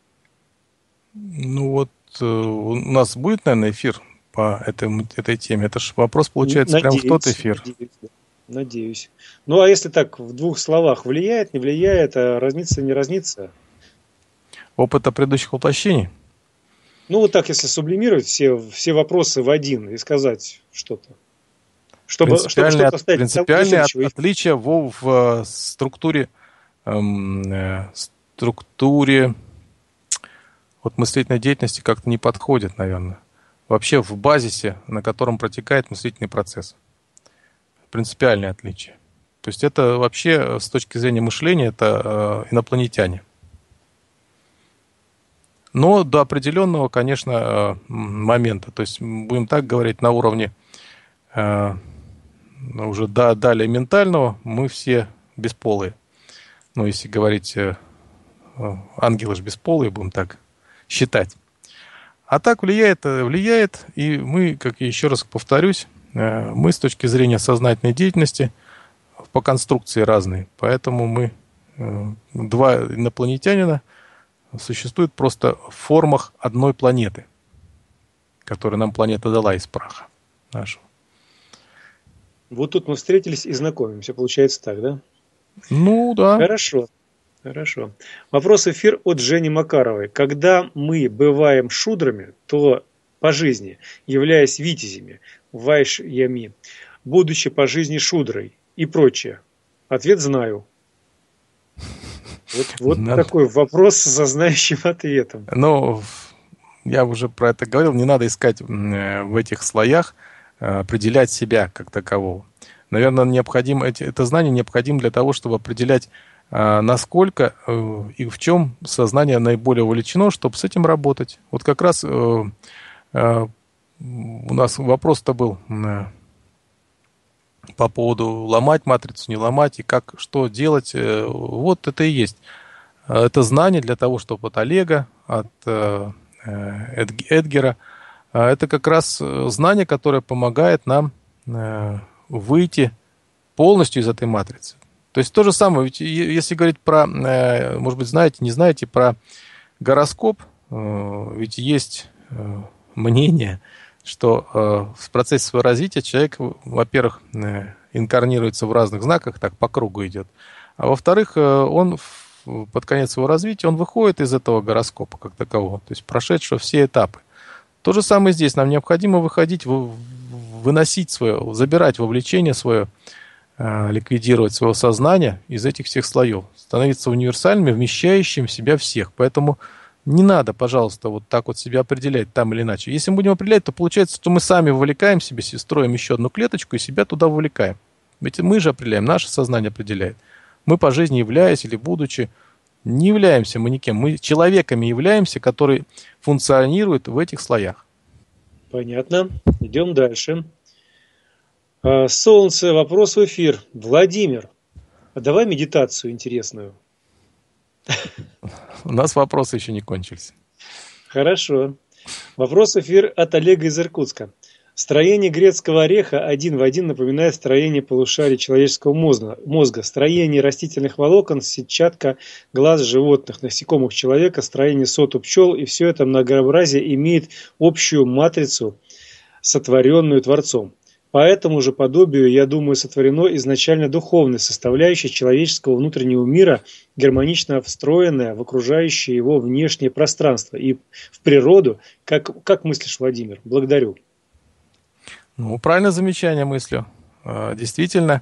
C: Ну вот у нас будет, наверное, эфир по этой теме. Это же вопрос, получается, прямо в тот эфир.
B: Надеюсь. Ну, а если так, в двух словах, влияет, не влияет, а разнится, не разнится?
C: Опыта предыдущих воплощений?
B: Ну, вот так, если сублимировать все вопросы в один и сказать что-то. Чтобы что-то оставить.
C: Принципиальное отличие в структуре вот мыслительной деятельности как-то не подходит, наверное. Вообще в базисе, на котором протекает мыслительный процесс. Принципиальное отличие. То есть это вообще с точки зрения мышления это инопланетяне. Но до определенного, конечно, момента. То есть будем так говорить, на уровне уже далее ментального мы все бесполые. Ну, если говорить, ангелы же бесполые, будем так считать. А так влияет, и мы, как я еще раз повторюсь, мы с точки зрения сознательной деятельности по конструкции разные. Поэтому мы, два инопланетянина, существуют просто в формах одной планеты, которую нам планета дала из праха нашего.
B: Вот тут мы встретились и знакомимся, получается так, да?
C: Ну, да.
B: Хорошо. Вопрос эфир от Жени Макаровой. Когда мы бываем шудрами, то по жизни, являясь витязями, вайшьями, будучи по жизни шудрой и прочее? Ответ знаю. Вот такой вопрос со знающим ответом.
C: Ну, я уже про это говорил, не надо искать в этих слоях, определять себя как такового. Наверное, это знание необходимо для того, чтобы определять, насколько и в чем сознание наиболее увлечено, чтобы с этим работать. Вот как раз у нас вопрос-то был по поводу ломать матрицу, не ломать, и что делать. Вот это и есть. Это знание для того, чтобы от Олега, от Эдгера, это как раз знание, которое помогает нам выйти полностью из этой матрицы. То есть то же самое, ведь если говорить про, может быть, знаете, не знаете, про гороскоп, ведь есть мнение, что в процессе своего развития человек, во-первых, инкарнируется в разных знаках, так по кругу идет, а во-вторых, он под конец своего развития, он выходит из этого гороскопа как такового, то есть прошедшего все этапы. То же самое здесь, нам необходимо выходить, выносить свое, забирать вовлечение свое, ликвидировать свое сознание из этих всех слоев, становиться универсальными, вмещающими в себя всех. Поэтому не надо, пожалуйста, вот так вот себя определять там или иначе. Если мы будем определять, то получается, что мы сами вовлекаем себя, строим еще одну клеточку и себя туда вовлекаем. Ведь мы же определяем, наше сознание определяет. Мы по жизни, являясь или будучи, не являемся мы никем. Мы человеками являемся, которые функционируют в этих слоях.
B: Понятно. Идем дальше. Солнце, вопрос в эфир. Владимир, а давай медитацию интересную.
C: У нас вопросы еще не кончились.
B: Хорошо. Вопрос в эфир от Олега из Иркутска. Строение грецкого ореха один в один напоминает строение полушарий человеческого мозга. Строение растительных волокон, сетчатка глаз животных, насекомых человека, строение сот у пчел. И все это многообразие имеет общую матрицу, сотворенную Творцом. По этому же подобию, я думаю, сотворено изначально духовной составляющей человеческого внутреннего мира, гармонично встроенная в окружающее его внешнее пространство и в природу. Как мыслишь, Владимир? Благодарю.
C: Ну, правильное замечание мыслю. Действительно,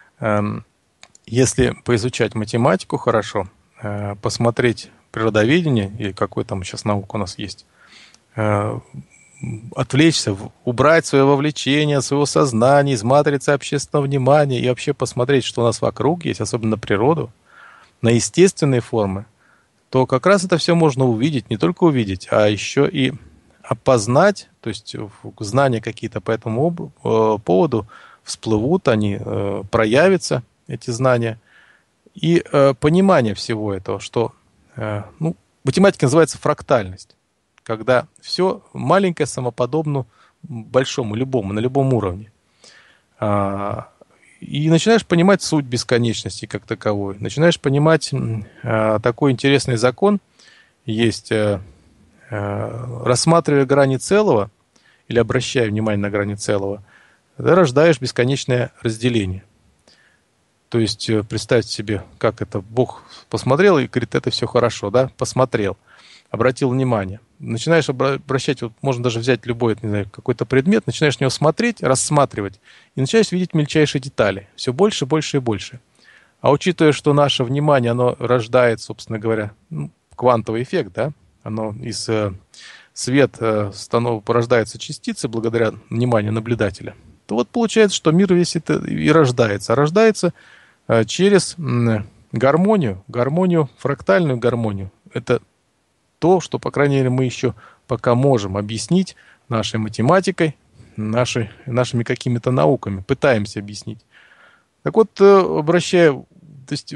C: если поизучать математику хорошо, посмотреть природоведение, или какой там сейчас наука у нас есть, отвлечься, убрать свое вовлечение, своего сознания из матрицы общественного внимания и вообще посмотреть, что у нас вокруг есть, особенно на природу, на естественные формы, то как раз это все можно увидеть, не только увидеть, а еще и опознать, то есть знания какие-то по этому поводу всплывут, они проявятся, эти знания, и понимание всего этого, что ну, математика называется фрактальность, когда все маленькое самоподобно большому, любому, на любом уровне. И начинаешь понимать суть бесконечности как таковой. Начинаешь понимать такой интересный закон. Есть, рассматривая грани целого, или обращая внимание на грани целого, ты рождаешь бесконечное разделение. То есть представьте себе, как это Бог посмотрел и говорит, это все хорошо, да, посмотрел, обратил внимание. Начинаешь обращать, вот можно даже взять любой, не знаю, какой-то предмет, начинаешь на него смотреть, рассматривать, и начинаешь видеть мельчайшие детали, все больше, больше и больше. А учитывая, что наше внимание, оно рождает, собственно говоря, квантовый эффект, да, оно из свет порождается частицы благодаря вниманию наблюдателя, то вот получается, что мир весь это и рождается. А рождается через гармонию, фрактальную гармонию. Это то, что, по крайней мере, мы еще пока можем объяснить нашей математикой, нашими какими-то науками, пытаемся объяснить. Так вот, то есть,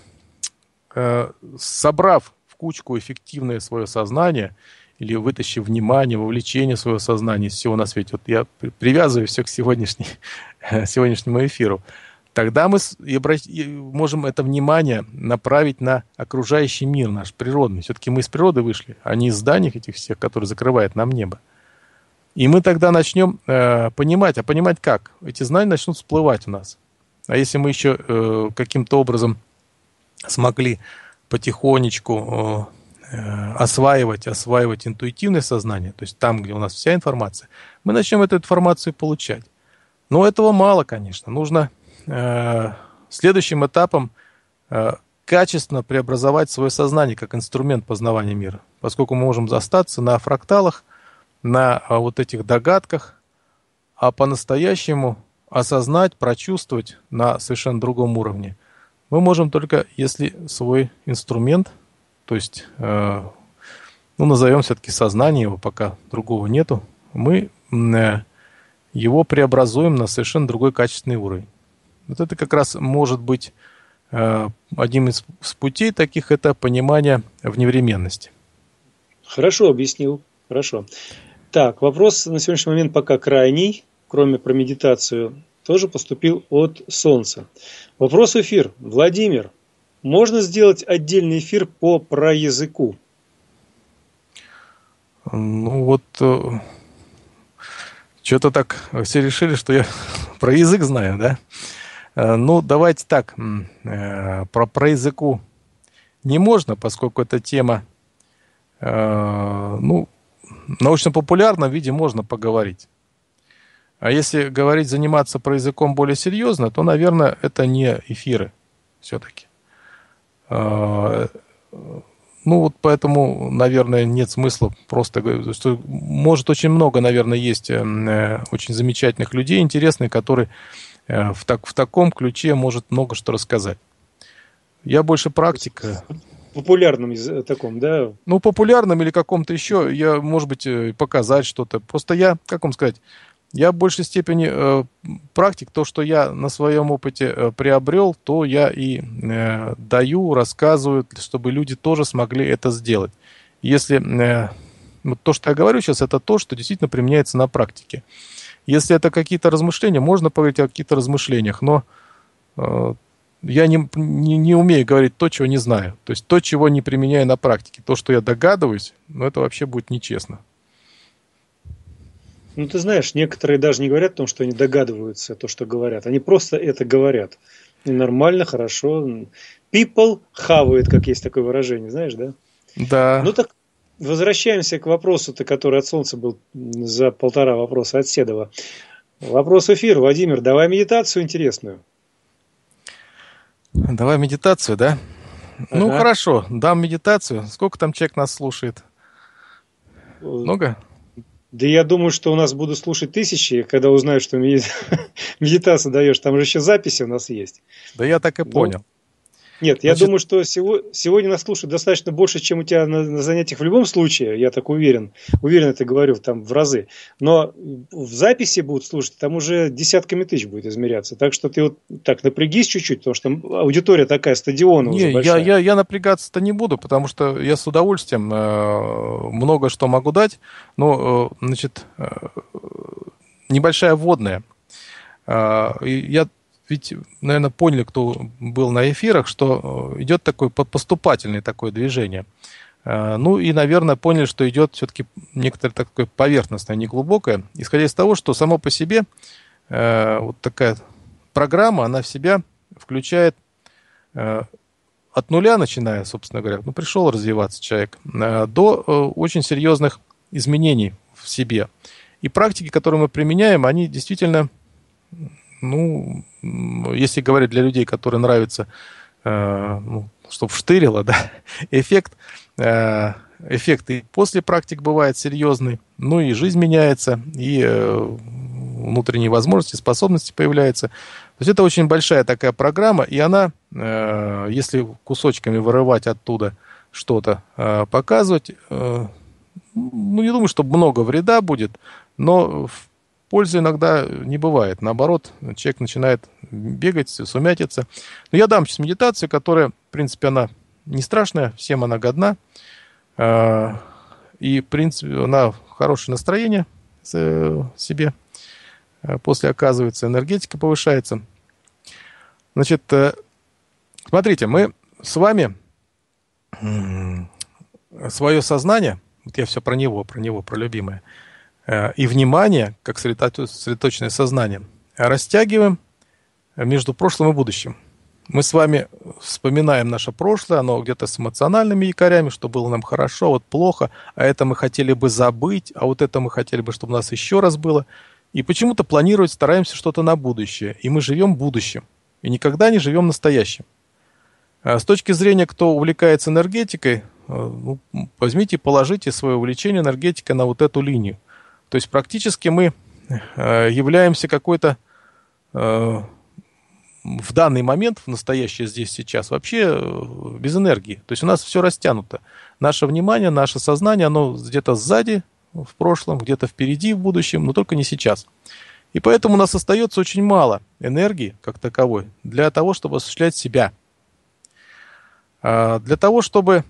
C: собрав в кучку эффективное свое сознание, или вытащив внимание, вовлечение своего сознания из всего на свете, вот я привязываю все к сегодняшнему эфиру, тогда мы можем это внимание направить на окружающий мир наш, природный. Все-таки мы из природы вышли, а не из зданий этих всех, которые закрывают нам небо. И мы тогда начнем понимать, а понимать как? Эти знания начнут всплывать у нас. А если мы еще каким-то образом смогли потихонечку осваивать интуитивное сознание, то есть там, где у нас вся информация, мы начнем эту информацию получать. Но этого мало, конечно. Нужно следующим этапом качественно преобразовать свое сознание как инструмент познавания мира, поскольку мы можем остаться на фракталах, на вот этих догадках, а по-настоящему осознать, прочувствовать на совершенно другом уровне мы можем только, если свой инструмент, то есть, назовем все-таки сознание его, пока другого нету, мы его преобразуем на совершенно другой качественный уровень. Вот это как раз может быть одним из путей таких, это понимание вневременности.
B: Хорошо объяснил, хорошо. Так, вопрос на сегодняшний момент пока крайний, кроме про медитацию, тоже поступил от Солнца. Вопрос в эфир. Владимир, можно сделать отдельный эфир по праязыку?
C: Ну вот, что-то так все решили, что я про язык знаю, да? Ну, давайте так, про праязыку не можно, поскольку эта тема, в научно-популярном виде можно поговорить. А если говорить, заниматься праязыком более серьезно, то, наверное, это не эфиры все-таки. Вот поэтому, наверное, нет смысла просто говорить. Что, может, очень много, наверное, есть очень замечательных людей, интересных, которые в таком ключе может много что рассказать. Я больше практик.
B: Популярном таком, да?
C: Ну, популярном или каком-то еще, я, может быть, показать что-то. Просто я, как вам сказать, я в большей степени практик, то, что я на своем опыте приобрел, то я и даю, рассказываю, чтобы люди тоже смогли это сделать. Если то, что я говорю сейчас, это то, что действительно применяется на практике. Если это какие-то размышления, можно поговорить о каких-то размышлениях, но я не умею говорить то, чего не знаю. То есть то, чего не применяю на практике. То, что я догадываюсь, это вообще будет нечестно.
B: Ну, ты знаешь, некоторые даже не говорят о том, что они догадываются то, что говорят. Они просто это говорят. И нормально, хорошо. People хавают, как есть такое выражение, знаешь, да?
C: Да.
B: Ну, так возвращаемся к вопросу-то, который от Солнца был за 1,5 вопроса от Седова. Вопрос в эфир. Владимир, давай медитацию интересную.
C: Давай медитацию, да? Ага. Ну, хорошо, дам медитацию. Сколько там человек нас слушает? Много?
B: Да я думаю, что у нас будут слушать тысячи, когда узнают, что медитацию даешь. Там же еще записи у нас есть.
C: Да я так и
B: Ну,
C: понял.
B: нет, я
C: Значит,
B: думаю, что сегодня нас слушают достаточно больше, чем у тебя на занятиях в любом случае. Я так уверен. Уверен это говорю, там в разы. Но в записи будут слушать, там уже десятками тысяч будет измеряться. Так что ты вот так напрягись чуть-чуть, потому что аудитория такая, стадиона уже
C: не,
B: большая.
C: я напрягаться-то не буду, потому что я с удовольствием много что могу дать. Но, значит, небольшая вводная. Я ведь, наверное, поняли, кто был на эфирах, что идет такое поступательное такое движение. Ну и, наверное, поняли, что идет все-таки некоторое такое поверхностное, неглубокое. Исходя из того, что само по себе вот такая программа, она в себя включает от нуля, начиная, собственно говоря, ну, пришел развиваться человек, до очень серьезных изменений в себе. И практики, которые мы применяем, они действительно, ну, если говорить для людей, которые нравится, ну, чтобы вштырило, да, эффект и после практик бывает серьезный, ну и жизнь меняется, и внутренние возможности, способности появляются. То есть это очень большая такая программа, и она, если кусочками вырывать оттуда что-то, показывать, ну, не думаю, что много вреда будет, но пользы иногда не бывает. Наоборот, человек начинает бегать, сумятиться. Но я дам сейчас медитацию, которая, в принципе, она не страшная, всем она годна. И, в принципе, она хорошее настроение себе после оказывается, энергетика повышается. Значит, смотрите, мы с вами свое сознание, вот я все про него, про любимое, и внимание, как сосредоточенное сознание, растягиваем между прошлым и будущим. Мы с вами вспоминаем наше прошлое, оно где-то с эмоциональными якорями, что было нам хорошо, вот плохо, а это мы хотели бы забыть, а вот это мы хотели бы, чтобы у нас еще раз было. И почему-то планировать стараемся что-то на будущее. И мы живем будущим. И никогда не живем настоящим. С точки зрения, кто увлекается энергетикой, ну, возьмите и положите свое увлечение энергетикой на вот эту линию. То есть практически мы являемся какой-то в данный момент, в настоящее здесь сейчас, вообще без энергии. То есть у нас все растянуто. Наше внимание, наше сознание, оно где-то сзади, в прошлом, где-то впереди, в будущем, но только не сейчас. И поэтому у нас остается очень мало энергии, как таковой, для того, чтобы осуществлять себя. Для того, чтобы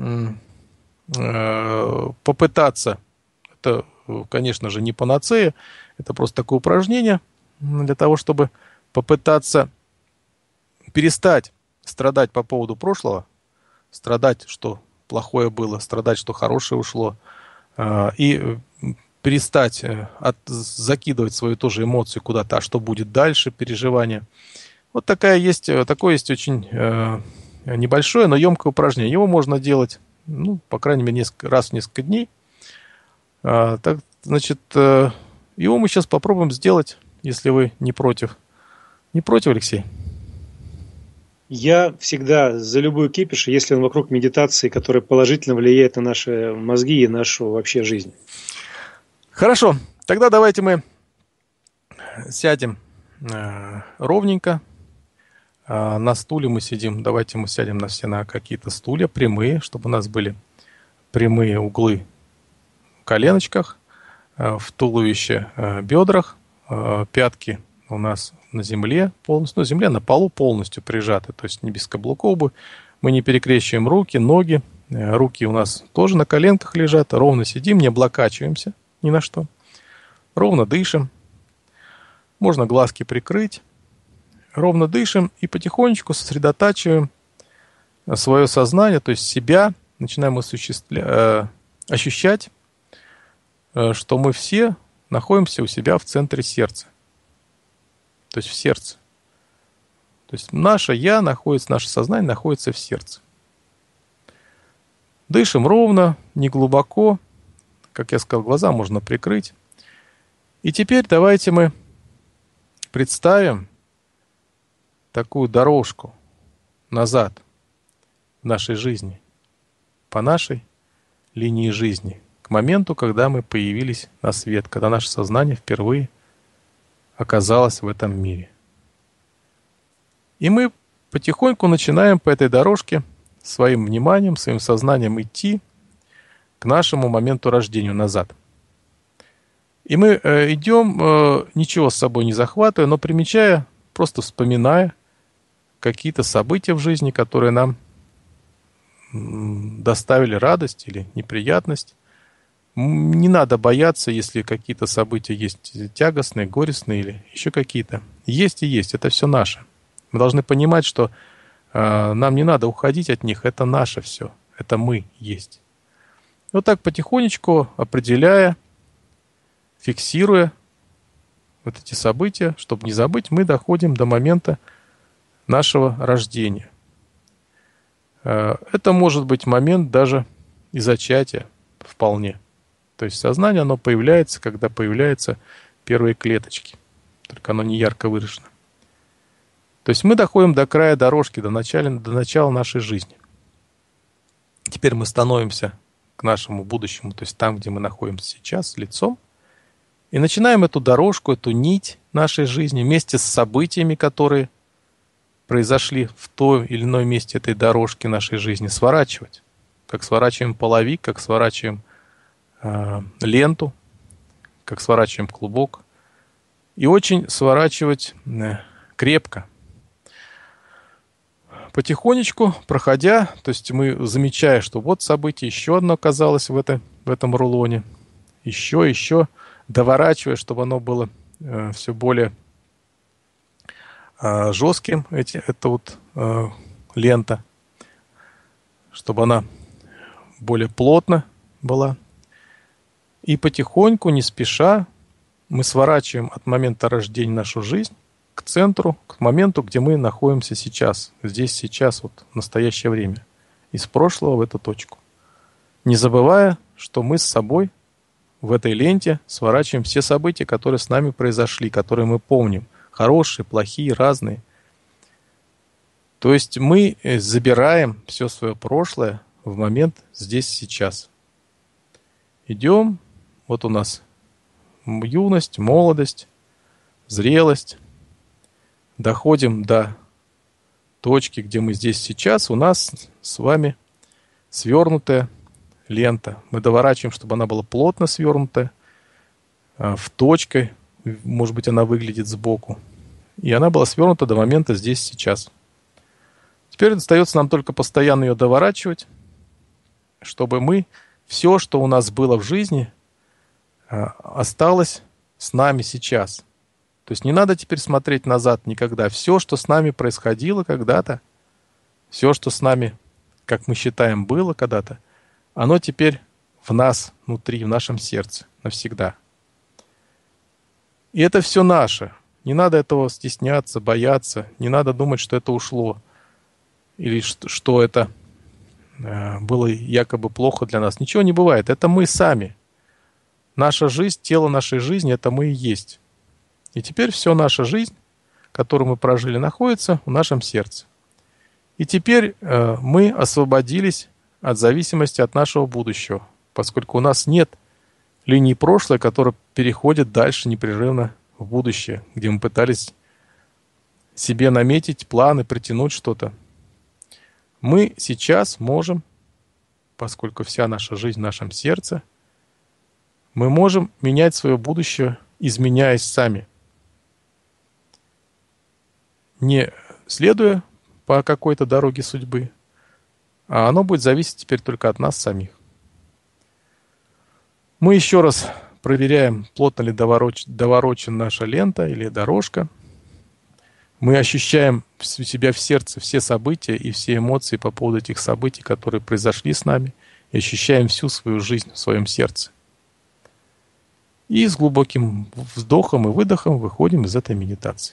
C: попытаться, это, конечно же, не панацея, это просто такое упражнение, для того, чтобы попытаться перестать страдать по поводу прошлого, страдать, что плохое было, страдать, что хорошее ушло, и перестать закидывать свою тоже эмоцию куда-то, а что будет дальше, переживания. Вот такое есть очень небольшое, но емкое упражнение. Его можно делать, ну, по крайней мере, раз в несколько дней. Так, значит, его мы сейчас попробуем сделать, если вы не против. Не против, Алексей?
B: Я всегда за любой кипиш, если он вокруг медитации, которая положительно влияет на наши мозги и нашу вообще жизнь.
C: Хорошо, тогда давайте мы сядем ровненько. На стуле мы сидим. Давайте мы сядем все на какие-то стулья прямые, чтобы у нас были прямые углы в коленочках, в туловище, бедрах, пятки у нас на земле полностью, земля на полу полностью прижаты, то есть не без каблуков бы. Мы не перекрещиваем руки, ноги. Руки у нас тоже на коленках лежат. Ровно сидим, не облокачиваемся ни на что. Ровно дышим. Можно глазки прикрыть. Ровно дышим и потихонечку сосредотачиваем свое сознание, то есть себя. Начинаем ощущать, что мы все находимся у себя в центре сердца. То есть в сердце. То есть наше «я» находится, наше сознание находится в сердце. Дышим ровно, не глубоко. Как я сказал, глаза можно прикрыть. И теперь давайте мы представим такую дорожку назад в нашей жизни, по нашей линии жизни, к моменту, когда мы появились на свет, когда наше сознание впервые оказалось в этом мире. И мы потихоньку начинаем по этой дорожке своим вниманием, своим сознанием идти к нашему моменту рождения назад. И мы идем, ничего с собой не захватывая, но примечая, просто вспоминая какие-то события в жизни, которые нам доставили радость или неприятность. Не надо бояться, если какие-то события есть тягостные, горестные или еще какие-то. Есть и есть, это все наше. Мы должны понимать, что нам не надо уходить от них, это наше все, это мы есть. Вот так потихонечку, определяя, фиксируя вот эти события, чтобы не забыть, мы доходим до момента нашего рождения. Это может быть момент даже и зачатия вполне. То есть сознание, оно появляется, когда появляются первые клеточки. Только оно не ярко выражено. То есть мы доходим до края дорожки, до начала нашей жизни. Теперь мы становимся к нашему будущему, то есть там, где мы находимся сейчас, лицом, и начинаем эту дорожку, эту нить нашей жизни вместе с событиями, которые произошли в той или иной месте этой дорожки нашей жизни, сворачивать. Как сворачиваем половик, как сворачиваем ленту, как сворачиваем клубок. И очень сворачивать крепко. Потихонечку, проходя, то есть мы, замечая, что вот событие еще одно оказалось в этом рулоне, еще, доворачивая, чтобы оно было все более жестким, это вот лента, чтобы она более плотно была. И потихоньку, не спеша, мы сворачиваем от момента рождения нашу жизнь к центру, к моменту, где мы находимся сейчас. Здесь, сейчас, вот в настоящее время. Из прошлого в эту точку. Не забывая, что мы с собой в этой ленте сворачиваем все события, которые с нами произошли, которые мы помним. Хорошие, плохие, разные. То есть мы забираем все свое прошлое в момент здесь, сейчас. Идем. Вот у нас юность, молодость, зрелость. Доходим до точки, где мы здесь сейчас. У нас с вами свернутая лента. Мы доворачиваем, чтобы она была плотно свернутая, в точке. Может быть, она выглядит сбоку. И она была свернута до момента здесь, сейчас. Теперь остается нам только постоянно ее доворачивать, чтобы мы все, что у нас было в жизни, осталось с нами сейчас. То есть не надо теперь смотреть назад никогда. Все, что с нами происходило когда-то, все, что с нами, как мы считаем, было когда-то, оно теперь в нас, внутри, в нашем сердце, навсегда. И это все наше. Не надо этого стесняться, бояться. Не надо думать, что это ушло. Или что это было якобы плохо для нас. Ничего не бывает. Это мы сами. Наша жизнь, тело нашей жизни, это мы и есть. И теперь вся наша жизнь, которую мы прожили, находится в нашем сердце. И теперь мы освободились от зависимости от нашего будущего, поскольку у нас нет линии прошлое, которая переходит дальше непрерывно в будущее, где мы пытались себе наметить планы, притянуть что-то. Мы сейчас можем, поскольку вся наша жизнь в нашем сердце, мы можем менять свое будущее, изменяясь сами. Не следуя по какой-то дороге судьбы, а оно будет зависеть теперь только от нас самих. Мы еще раз проверяем, плотно ли доворочена наша лента или дорожка. Мы ощущаем у себя в сердце все события и все эмоции по поводу этих событий, которые произошли с нами, и ощущаем всю свою жизнь в своем сердце. И с глубоким вздохом и выдохом выходим из этой медитации.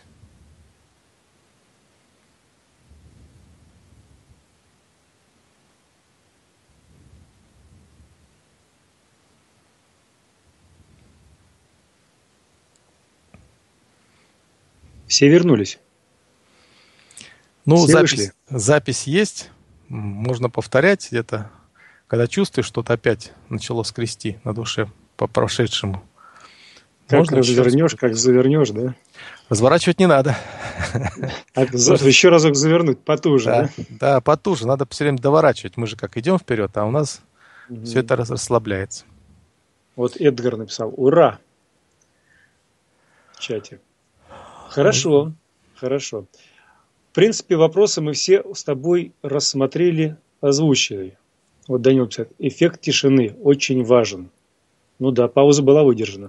B: Все вернулись.
C: Ну,
B: Все вышли.
C: запись есть. Можно повторять где-то когда чувствуешь, что-то опять начало скрести на душе по прошедшему.
B: Как
C: Можно
B: развернешь, как завернешь, да?
C: Разворачивать не надо.
B: Еще разок завернуть потуже, да?
C: Да, потуже. Надо все время доворачивать. Мы же как идем вперед, а у нас все это расслабляется.
B: Вот Эдгар написал: «Ура!» в чате. Хорошо, хорошо. В принципе, вопросы мы все с тобой рассмотрели, озвучили. Вот Данил пишет: эффект тишины очень важен. Ну да, пауза была выдержана.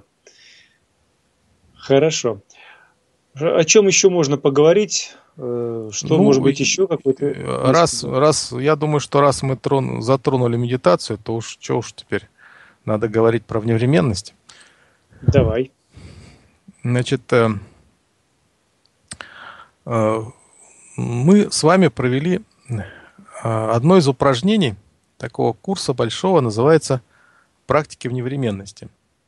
B: Хорошо. О чем еще можно поговорить? Что, может быть, еще какой-то...
C: Я думаю, что раз мы затронули медитацию, то что уж теперь надо говорить про вневременность.
B: Давай.
C: Значит, мы с вами провели одно из упражнений такого курса большого, называется «Практики вневременности».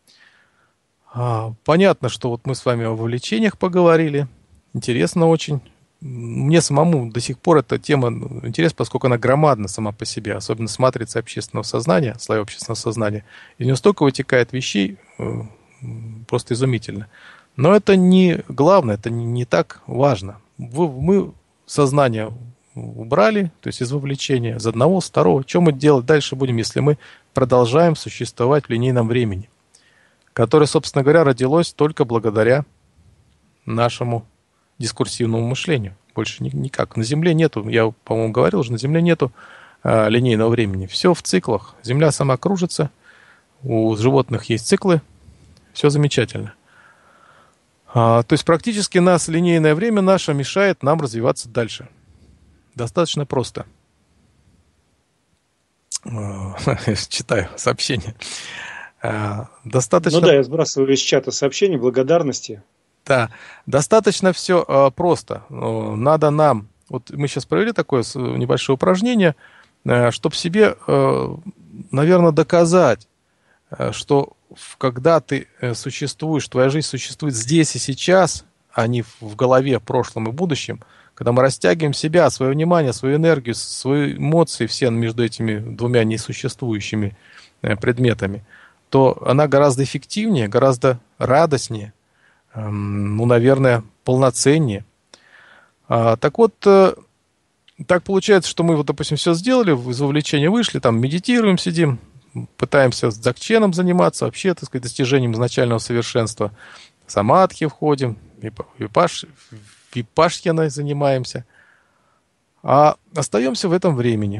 C: Понятно, что вот мы с вами о вовлечениях поговорили. Интересно очень. Мне самому до сих пор эта тема интересна, поскольку она громадна сама по себе, особенно с матрицей общественного сознания, слоя общественного сознания. Из нее столько вытекает вещей, просто изумительно. Но это не главное, это не так важно. Мы сознание убрали, то есть из вовлечения, из одного, с второго. Что мы делать дальше будем, если мы продолжаем существовать в линейном времени, которое, собственно говоря, родилось только благодаря нашему дискурсивному мышлению. Больше никак. На Земле нету, я, по-моему, говорил уже, на Земле нету линейного времени. Все в циклах. Земля сама кружится, у животных есть циклы, все замечательно. То есть практически нас линейное время наше мешает нам развиваться дальше. Достаточно просто. Читаю сообщение. Достаточно...
B: Ну да, я сбрасываю из чата сообщения, благодарности.
C: Да, достаточно все просто. Надо нам... Вот мы сейчас провели такое небольшое упражнение, чтобы себе, наверное, доказать, что когда ты существуешь, твоя жизнь существует здесь и сейчас, а не в голове, прошлом и будущем, когда мы растягиваем себя, свое внимание, свою энергию, свои эмоции все между этими двумя несуществующими предметами, то она гораздо эффективнее, гораздо радостнее, наверное, полноценнее. Так вот, так получается, что мы, вот, допустим, все сделали, из вовлечения вышли, там медитируем, сидим, пытаемся с дзакченом заниматься, вообще, так сказать, достижением изначального совершенства. Самадхи входим, випашьяной занимаемся. А остаемся в этом времени.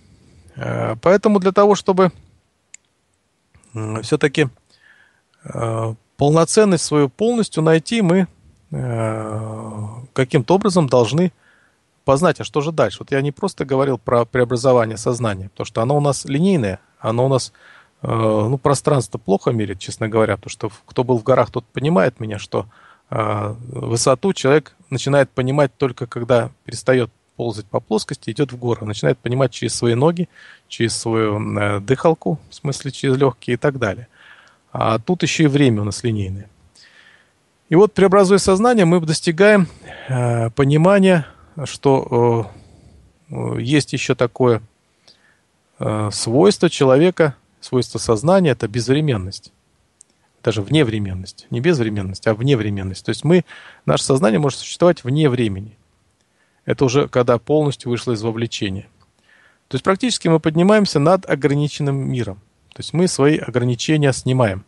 C: Поэтому для того, чтобы все-таки полноценность свою полностью найти, мы каким-то образом должны познать, а что же дальше. Вот я не просто говорил про преобразование сознания, потому что оно у нас линейное, оно у нас, пространство плохо мерит, честно говоря, потому что кто был в горах, тот понимает меня, что высоту человек начинает понимать только когда перестает ползать по плоскости, идет в гору, начинает понимать через свои ноги, через свою дыхалку, в смысле через легкие и так далее. А тут еще и время у нас линейное. И вот, преобразуя сознание, мы достигаем понимания, что есть еще такое свойство человека, свойство сознания – это безвременность. Даже вневременность. Не безвременность, а вневременность. То есть наше сознание может существовать вне времени. Это уже когда полностью вышло из вовлечения. То есть практически мы поднимаемся над ограниченным миром. То есть мы свои ограничения снимаем.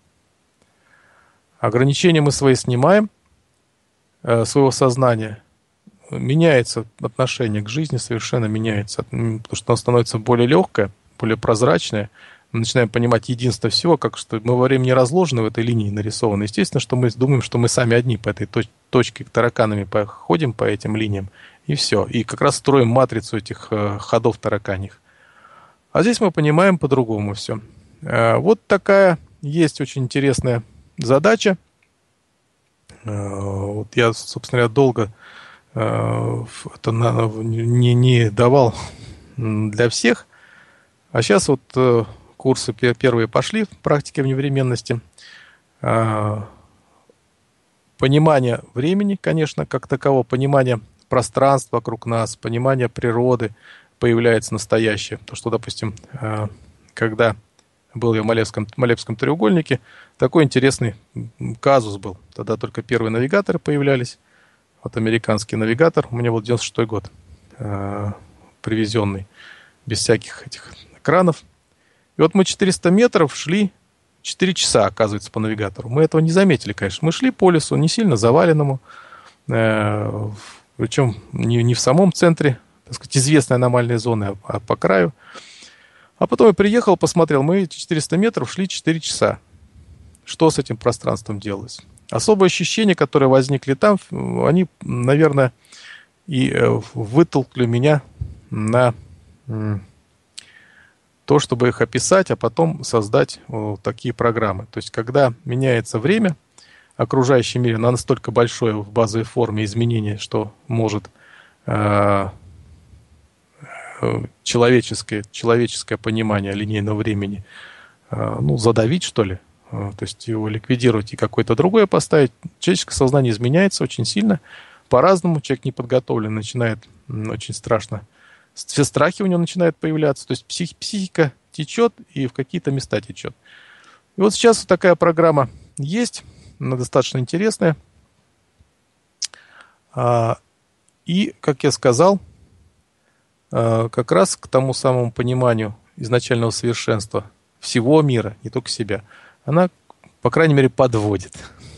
C: Ограничения мы свои снимаем, своего сознания. Меняется отношение к жизни, совершенно меняется. Потому что оно становится более легкое, более прозрачное. Мы начинаем понимать единство всего, как что мы во времени разложены в этой линии, нарисованы. Естественно, что мы думаем, что мы сами одни по этой точке тараканами ходим по этим линиям, и все. И как раз строим матрицу этих ходов тараканьих. А здесь мы понимаем по-другому все. Вот такая есть очень интересная задача. Вот я, собственно говоря, долго это не давал для всех. А сейчас вот курсы первые пошли в практике вневременности. Понимание времени, конечно, как такового, понимание пространства вокруг нас, понимание природы, появляется настоящее. То, что, допустим, когда был я в Малевском треугольнике, такой интересный казус был. Тогда только первые навигаторы появлялись. Вот американский навигатор, у меня был 96-й год, привезенный, без всяких этих экранов. И вот мы 400 метров шли 4 часа, оказывается, по навигатору. Мы этого не заметили, конечно. Мы шли по лесу, не сильно заваленному, причем не в самом центре, так сказать, известной аномальной зоны, а по краю. А потом я приехал, посмотрел, мы 400 метров шли 4 часа. Что с этим пространством делалось? Особые ощущения, которые возникли там, они, наверное, и вытолкнули меня на то, чтобы их описать, а потом создать такие программы. То есть, когда меняется время, окружающий мир на настолько большое в базовой форме изменение, что может человеческое понимание линейного времени задавить, что ли, то есть его ликвидировать и какое-то другое поставить. Человеческое сознание изменяется очень сильно, по-разному. Человек неподготовлен, начинает очень страшно. Все страхи у него начинают появляться. То есть психика течет и в какие-то места течет. И вот сейчас вот такая программа есть, она достаточно интересная. И, как я сказал, как раз к тому самому пониманию изначального совершенства всего мира, не только себя, она, по крайней мере, подводит.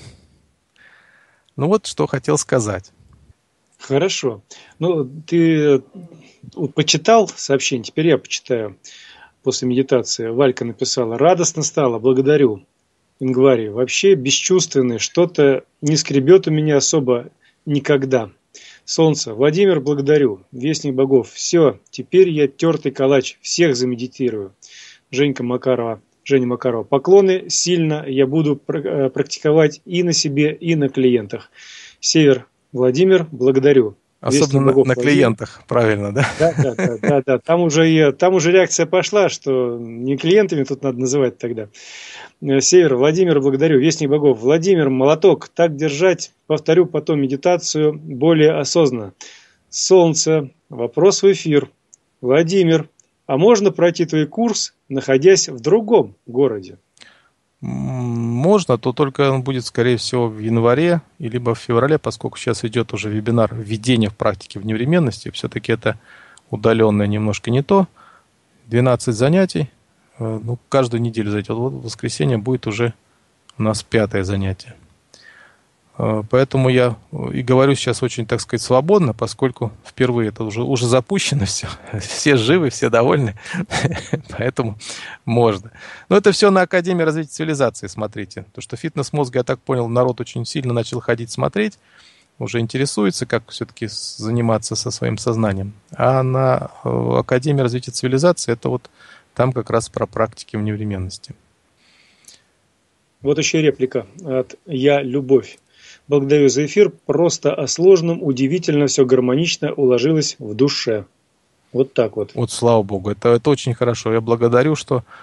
C: Ну вот, что хотел сказать.
B: Хорошо. Ну, ты почитал сообщение, теперь я почитаю после медитации. Валька написала: радостно стало, благодарю. Ингварий: вообще бесчувственный, что-то не скребет у меня особо никогда. Солнце: Владимир, благодарю. Вестник богов: все, теперь я тертый калач, всех замедитирую. Женя Макарова: поклоны сильно я буду практиковать и на себе, и на клиентах. Север: Владимир, благодарю.
C: Особенно на клиентах, правильно, да?
B: Да. Там уже реакция пошла, что не клиентами тут надо называть тогда. Север: Владимир, благодарю. Вестник богов: Владимир, молоток, так держать. Повторю потом медитацию более осознанно. Солнце: вопрос в эфир. Владимир: а можно пройти твой курс, находясь в другом городе?
C: Можно, то только он будет, скорее всего, в январе, либо в феврале, поскольку сейчас идет уже вебинар «Введение в практике вневременности». Все-таки это удаленное немножко не то. 12 занятий. Каждую неделю зайти. Вот в воскресенье будет уже у нас 5-е занятие. Поэтому я и говорю сейчас очень, так сказать, свободно, поскольку впервые это уже запущено все. Все живы, все довольны. Поэтому можно. Но это все на Академии развития цивилизации, смотрите. То, что фитнес мозга, я так понял, народ очень сильно начал ходить смотреть, уже интересуется, как все-таки заниматься со своим сознанием. А на Академии развития цивилизации это вот там как раз про практики вневременности.
B: Вот еще реплика от «Я любовь». Благодарю за эфир. Просто о сложном, удивительно, все гармонично уложилось в душе. Вот так вот.
C: Вот слава богу, это очень хорошо. Я благодарю,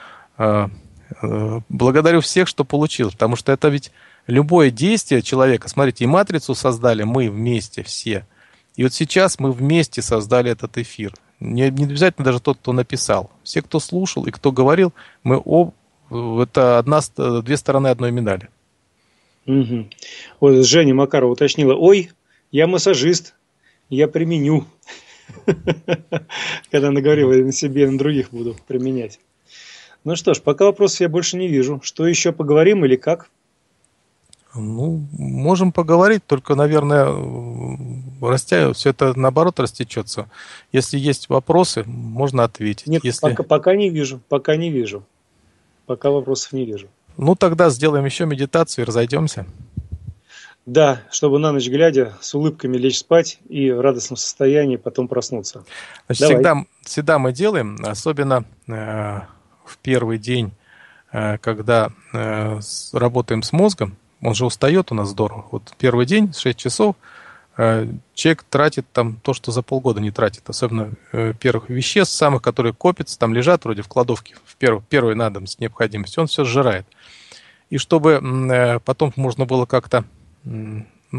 C: благодарю всех, что получилось. Потому что это ведь любое действие человека. Смотрите, и матрицу создали мы вместе все. И вот сейчас мы вместе создали этот эфир. Не обязательно даже тот, кто написал. Все, кто слушал и кто говорил, это две стороны одной медали.
B: Угу. Вот Женя Макарова уточнила: ой, я массажист, я применю. Когда она говорила, на себе и на других буду применять. Ну что ж, пока вопросов я больше не вижу. Что еще, поговорим или как?
C: Можем поговорить, только, наверное, все это наоборот растечется. Если есть вопросы, можно ответить.
B: Нет, пока не вижу. Пока вопросов не вижу.
C: Тогда сделаем еще медитацию и разойдемся.
B: Да, чтобы на ночь глядя с улыбками лечь спать и в радостном состоянии потом проснуться.
C: Значит, всегда мы делаем, особенно в первый день, когда работаем с мозгом, он же устает у нас здорово. Вот первый день, 6 часов, человек тратит там то, что за полгода не тратит. Особенно первых веществ, самых, которые копятся, там лежат вроде в кладовке, в первой надобность, необходимость, он все сжирает. И чтобы потом можно было как-то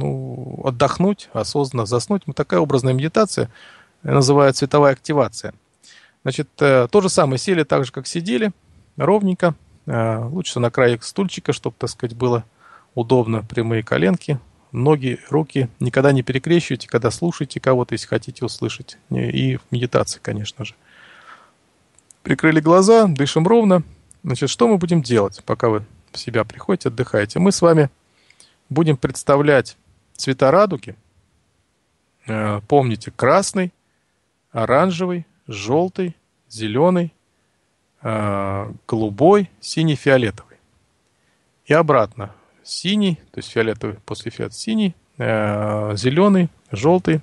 C: отдохнуть, осознанно заснуть, такая образная медитация называется световая активация. Значит, то же самое, сели так же, как сидели, ровненько. Лучше на край стульчика, чтобы, так сказать, было удобно, прямые коленки, ноги, руки. Никогда не перекрещивайте, когда слушаете кого-то, если хотите услышать. И в медитации, конечно же. Прикрыли глаза, дышим ровно. Значит, что мы будем делать, пока вы в себя приходите, отдыхаете? Мы с вами будем представлять цвета радуги. Помните, красный, оранжевый, желтый, зеленый, голубой, синий, фиолетовый. И обратно. Синий, то есть фиолетовый, после фиолетового синий, зеленый, желтый,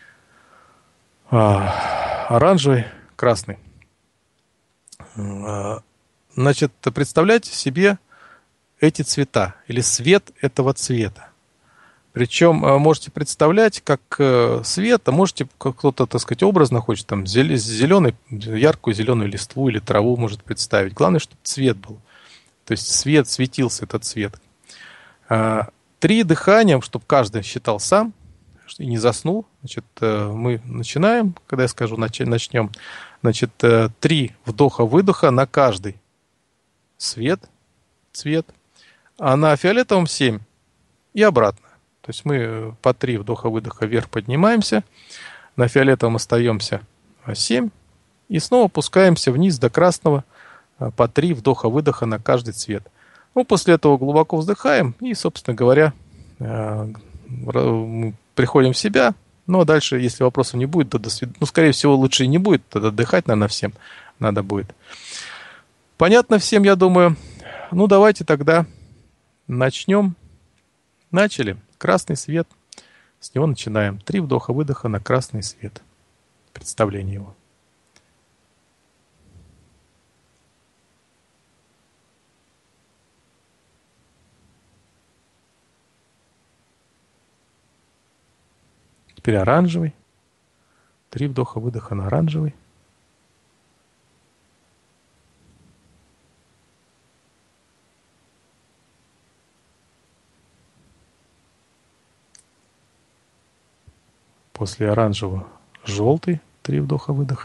C: оранжевый, красный. Значит, представляйте себе эти цвета или свет этого цвета. Причем можете представлять, как свет, а можете, как кто-то, так сказать, образно хочет, там, зеленый, яркую зеленую листву или траву может представить. Главное, чтобы цвет был. То есть свет, светился этот цвет. 3 дыхания, чтобы каждый считал сам и не заснул. Значит, мы начинаем, когда я скажу начнем. Значит, 3 вдоха-выдоха на каждый цвет, а на фиолетовом 7 и обратно. То есть мы по 3 вдоха-выдоха вверх поднимаемся, на фиолетовом остаемся 7 и снова опускаемся вниз до красного по 3 вдоха-выдоха на каждый цвет. Ну, после этого глубоко вздыхаем и, собственно говоря, приходим в себя. Ну, а дальше, если вопросов не будет, то до свидания. Ну, скорее всего, лучше и не будет, тогда отдыхать, наверное, всем надо будет. Понятно всем, я думаю. Ну, давайте тогда начнем. Начали. Красный свет. С него начинаем. 3 вдоха-выдоха на красный свет. Представление его. Теперь оранжевый. 3 вдоха-выдоха на оранжевый. После оранжевого желтый. 3 вдоха-выдоха.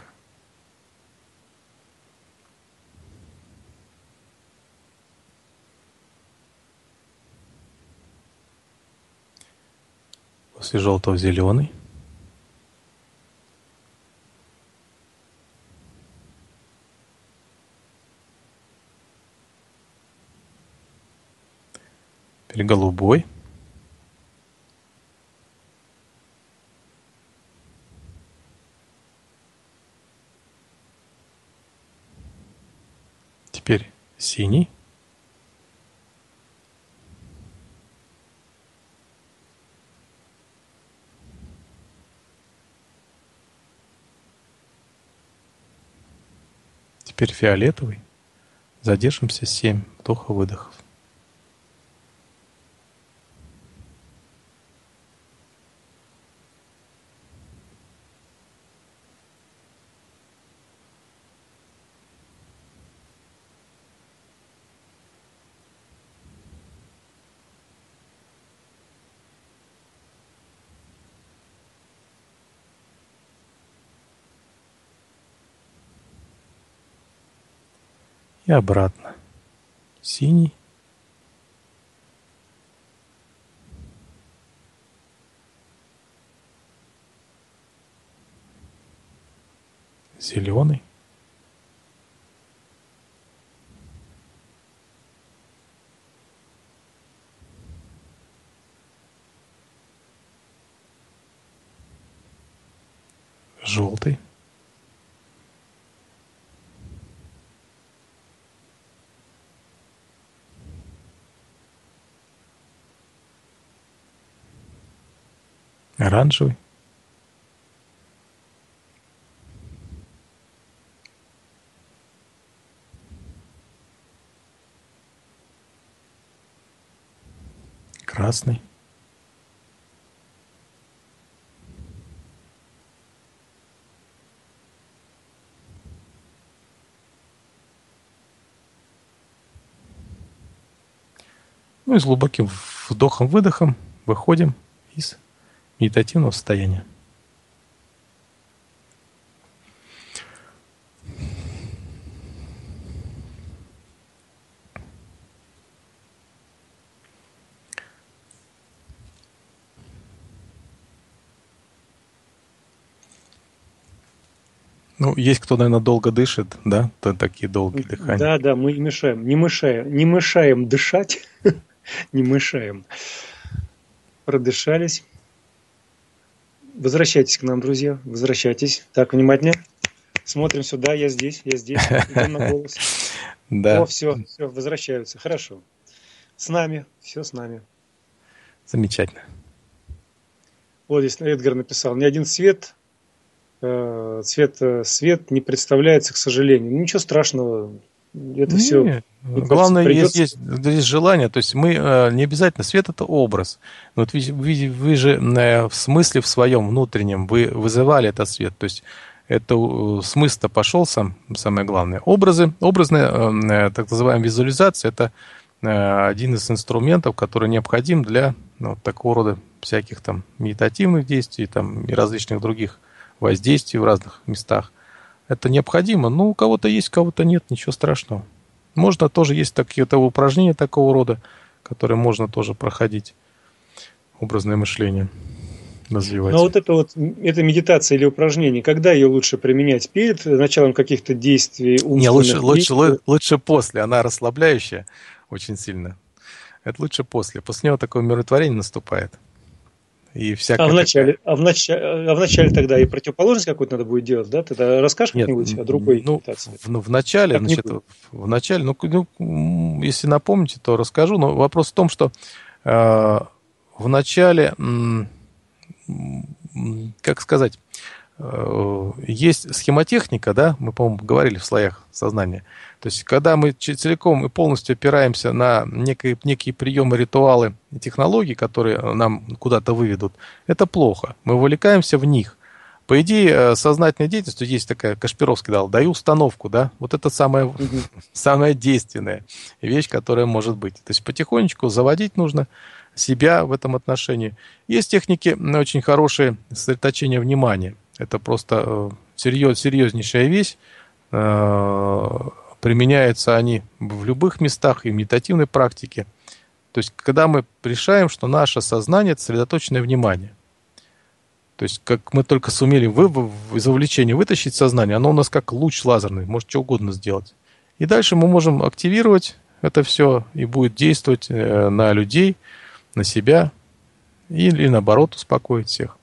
C: После желтого зеленый. Теперь голубой. Теперь синий. Теперь фиолетовый. Задержимся 7 вдохов-выдохов. И обратно. Синий. Зеленый. Желтый. Оранжевый. Красный. Ну и с глубоким вдохом-выдохом выходим из медитативного состояния. Ну, есть кто, наверное, долго дышит, да? Такие долгие дыхания.
B: Да, мы не мешаем дышать, не мешаем. Продышались. Возвращайтесь к нам, друзья, возвращайтесь. Так, внимательнее. Смотрим сюда, я здесь. Идем на голос.
C: Да.
B: О, все, возвращаются. Хорошо. С нами, все с нами.
C: Замечательно.
B: Вот здесь Эдгар написал: ни один свет не представляется, к сожалению. Ничего страшного. Это все.
C: Главное, есть желание. То есть мы не обязательно. Свет — это образ. Вот вы же в смысле в своем внутреннем вы вызывали этот свет. То есть это смысл-то пошел самое главное. Образная, так называемая визуализация — это один из инструментов, который необходим для такого рода всяких там медитативных действий там, и различных других воздействий в разных местах. Это необходимо. Ну, у кого-то есть, у кого-то нет, ничего страшного. Можно тоже, есть такие-то упражнения такого рода, которые можно тоже проходить. Образное мышление развивать.
B: Ну, это медитация или упражнение. Когда ее лучше применять? Перед началом каких-то действий умственных?
C: Не, лучше после. Она расслабляющая очень сильно. Это лучше после. После него такое умиротворение наступает. И
B: в начале тогда и противоположность какую-то надо будет делать, да? Ты расскажешь как-нибудь о другой медитации?
C: В начале, если напомните, то расскажу. Но вопрос в том, что в начале, как сказать, есть схемотехника, да, мы, по-моему, говорили в слоях сознания. То есть, когда мы целиком и полностью опираемся на некие приемы, ритуалы и технологии, которые нам куда-то выведут, это плохо. Мы вовлекаемся в них. По идее, сознательная деятельность, есть такая, Кашпировский дал, даю установку, да, вот это самая действенная вещь, которая может быть. То есть, потихонечку заводить нужно себя в этом отношении. Есть техники очень хорошие сосредоточения внимания. Это просто серьезнейшая вещь. Применяются они в любых местах и в медитативной практике. То есть, когда мы решаем, что наше сознание — это сосредоточенное внимание. То есть, как мы только сумели из увлечения вытащить сознание, оно у нас как луч лазерный, может что угодно сделать. И дальше мы можем активировать это все, и будет действовать на людей, на себя, или наоборот успокоить всех.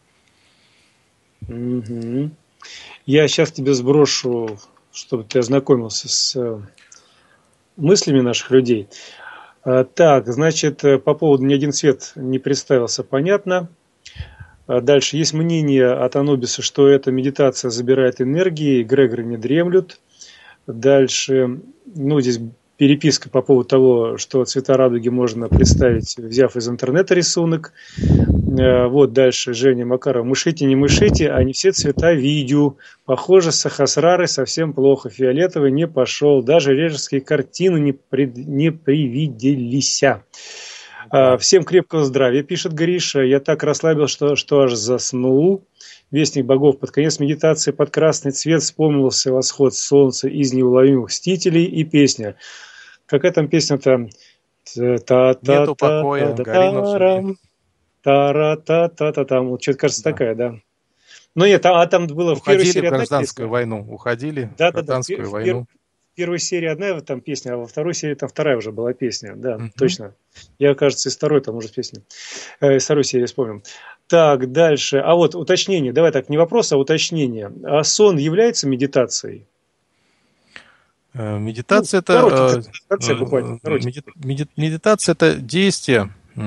B: Угу. Я сейчас тебе сброшу, чтобы ты ознакомился с мыслями наших людей. Так, значит, по поводу «Ни один свет не представился», понятно. Дальше есть мнение от Анубиса, что эта медитация забирает энергии, эгрегоры не дремлют. Дальше, здесь переписка по поводу того, что цвета радуги можно представить, взяв из интернета рисунок. Вот дальше Женя Макаров. Мышите, не мышите, а не все цвета видю. Похоже, Сахасрары совсем плохо. Фиолетовый не пошел. Даже режеские картины не привиделись. Всем крепкого здравия, пишет Гриша. Я так расслабился, что аж заснул. Вестник богов. Под конец медитации под красный цвет вспомнился восход солнца из неуловимых мстителей и песня. Какая там песня-то?
C: Нету покоя, гори
B: Та-ра-та-та-та-там. Вот что-то, кажется, такая, да. Но нет, там было в первой серии
C: одна гражданскую войну. Уходили в гражданскую войну.
B: В первой серии одна там песня, а во второй серии там вторая уже была песня. Да, точно. Я, кажется, из второй там уже песня. Из второй серии вспомнил. Так, дальше. А вот уточнение. Давай так, не вопрос, а уточнение. А сон является медитацией?
C: Медитация медитация это действие,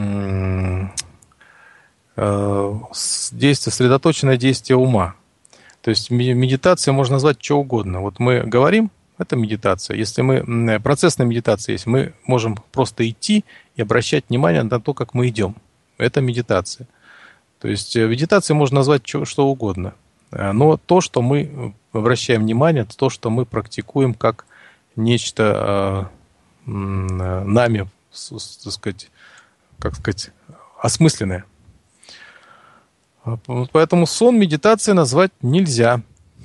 C: сосредоточенное действие ума. То есть медитация можно назвать что угодно. Вот мы говорим, это медитация. Если процессная медитация есть, мы можем просто идти и обращать внимание на то, как мы идем. Это медитация. То есть медитацией можно назвать что угодно. Но то, что мы обращаем внимание, то, что мы практикуем как нечто нами, так сказать, осмысленное. Поэтому сон медитацией назвать нельзя.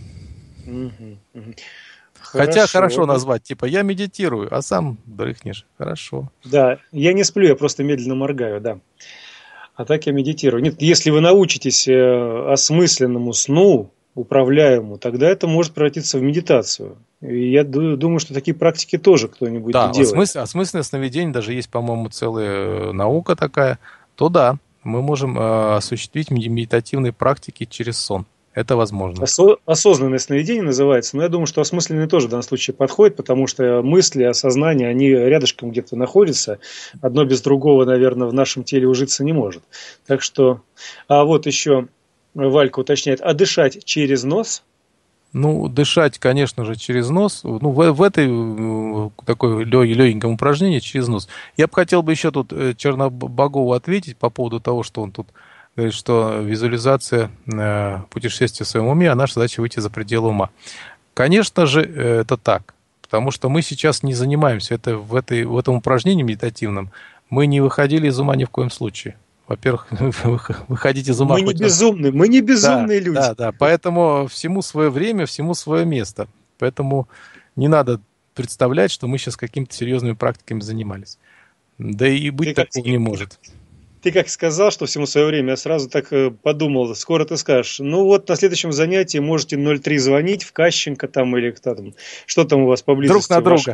C: Хотя хорошо назвать, типа я медитирую, а сам дрыхнешь. Хорошо.
B: Да, я не сплю, я просто медленно моргаю, да. А так я медитирую. Нет, если вы научитесь осмысленному сну, управляемому, тогда это может превратиться в медитацию. И я думаю, что такие практики тоже кто-нибудь делает.
C: Осмысленное сновидение, даже есть, по-моему, целая наука такая, то да, мы можем осуществить медитативные практики через сон. Это возможно.
B: Осознанное сновидение называется, но я думаю, что осмысленное тоже в данном случае подходит, потому что мысли, осознание, они рядышком где-то находятся. Одно без другого, наверное, в нашем теле ужиться не может. Так что, а вот еще Валька уточняет, а дышать через нос?
C: Ну, дышать, конечно же, через нос. Ну, в этой такой легеньком упражнении через нос. Я бы хотел бы еще тут Чернобогову ответить по поводу того, что он тут говорит, что визуализация путешествия в своем уме, а наша задача выйти за пределы ума. Конечно же, это так. Потому что мы сейчас не занимаемся в этом упражнении медитативном. Мы не выходили из ума ни в коем случае. Во-первых, выходить из ума...
B: Мы не безумные люди.
C: Да. Поэтому всему свое время, всему свое место. Поэтому не надо представлять, что мы сейчас какими-то серьезными практиками занимались. Да и быть такого не может.
B: Ты как сказал, что всему свое время, я сразу так подумал, скоро ты скажешь, ну вот на следующем занятии можете 03 звонить в Кащенко там или кто там, что там у вас поблизости.
C: Друг на друга.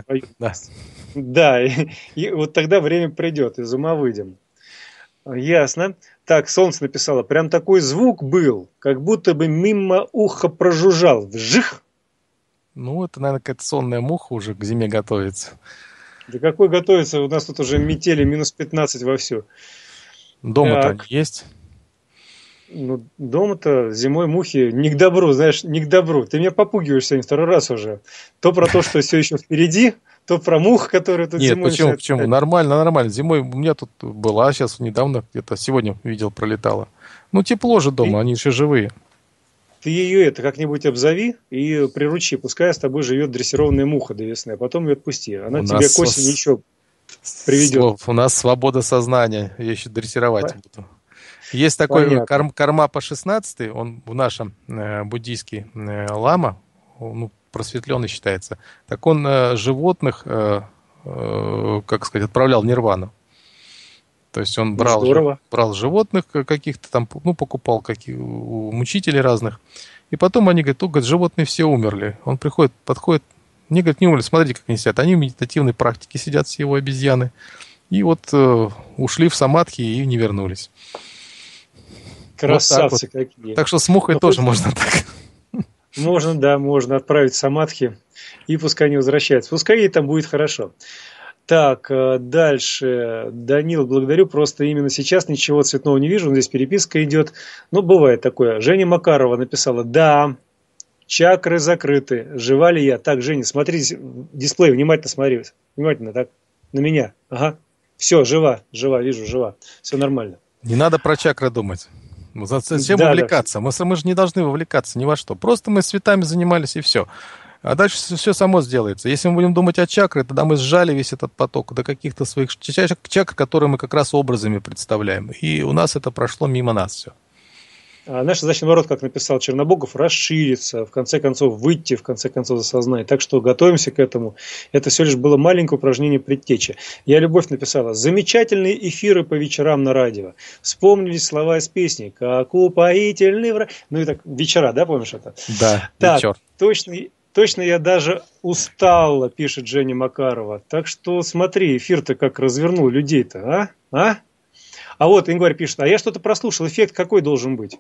B: Да, и вот тогда время придет, из ума выйдем. Ясно. Так, Солнце написало, прям такой звук был, как будто бы мимо уха прожужжал. Вжих!
C: Ну, это, наверное, какая-то сонная муха уже к зиме готовится.
B: Да какой готовится? У нас тут уже метели минус 15 вовсю.
C: Дома-то есть?
B: Ну, дома-то зимой мухи не к добру, знаешь, не к добру. Ты меня попугиваешь сегодня второй раз уже. То про то, что все еще впереди, то про мух, которые тут зимой...
C: Нет, почему? Нормально. Зимой у меня тут была, сейчас недавно, где-то сегодня видел, пролетала. Ну, тепло же дома, они еще живые.
B: Ты ее как-нибудь обзови и приручи. Пускай с тобой живет дрессированная муха до весны, а потом ее отпусти. Она тебе к осени еще приведет.
C: У нас свобода сознания, я еще дрессировать буду. Есть такой Кармапа 16, он в нашем буддийский лама, ну, просветленный считается. Так он животных, как сказать, отправлял в нирвану. То есть он брал животных каких-то там, ну, покупал у мучителей разных. И потом они говорят, животные все умерли. Он подходит, мне говорят, не умерли, смотрите, как они сидят. Они в медитативной практике сидят, все его обезьяны. И вот ушли в самадхи и не вернулись.
B: Красавцы вот какие.
C: Так что с мухой тоже можно так.
B: Можно отправить в самадхи, и пускай не возвращается. Пускай ей там будет хорошо. Так, дальше. Данил, благодарю, просто именно сейчас ничего цветного не вижу, здесь переписка идет. Ну, бывает такое. Женя Макарова написала, да, чакры закрыты, жива ли я? Так, Женя, смотри, дисплей, внимательно смотри, внимательно, так, на меня. Ага, все, жива, вижу, жива, все нормально.
C: Не надо про чакры думать. Зачем вовлекаться? Да. Мы же не должны вовлекаться ни во что. Просто мы цветами занимались и все. А дальше все само сделается. Если мы будем думать о чакре, тогда мы сжали весь этот поток до каких-то своих чакр, которые мы как раз образами представляем. И у нас это прошло мимо нас все.
B: А наша задача, наоборот, как написал Чернобогов, расшириться, в конце концов выйти, в конце концов, за сознание. Так что готовимся к этому. Это все лишь было маленькое упражнение предтечи. Я Любовь написала, замечательные эфиры по вечерам на радио. Вспомнились слова из песни, как упоительный... Ну и так, вечера, да, помнишь это?
C: Да,
B: так, вечер. Точно я даже устала, пишет Женя Макарова. Так что смотри, эфир-то как развернул людей-то, а? А вот Ингварь пишет, а я что-то прослушал, эффект какой должен быть?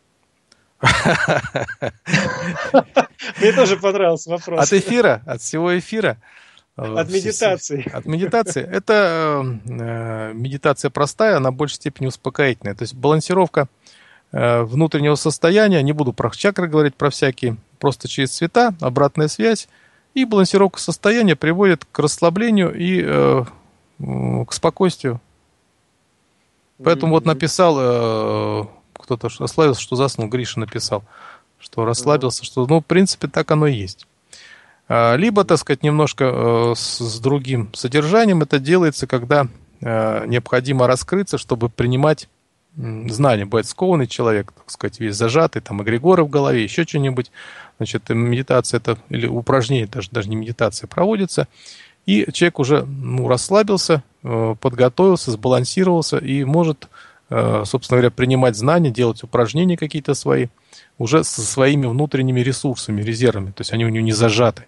B: Мне тоже понравился вопрос.
C: От эфира, от всего эфира.
B: От медитации.
C: От медитации. Это медитация простая, она в большей степени успокоительная. То есть балансировка внутреннего состояния, не буду про чакры говорить, про всякие, просто через цвета, обратная связь. И балансировка состояния приводит к расслаблению и к спокойствию. Поэтому вот написал... Кто-то расслабился, что заснул, Гриша написал, что расслабился, что, ну, в принципе, так оно и есть. Либо, так сказать, немножко с другим содержанием это делается, когда необходимо раскрыться, чтобы принимать знания. Бывает скованный человек, так сказать, весь зажатый, там, эгрегоры в голове, еще что-нибудь. Значит, медитация это, или упражнение, даже не медитация, проводится, и человек уже расслабился, подготовился, сбалансировался и может... собственно говоря, принимать знания, делать упражнения какие-то свои, уже со своими внутренними ресурсами, резервами. То есть они у него не зажаты.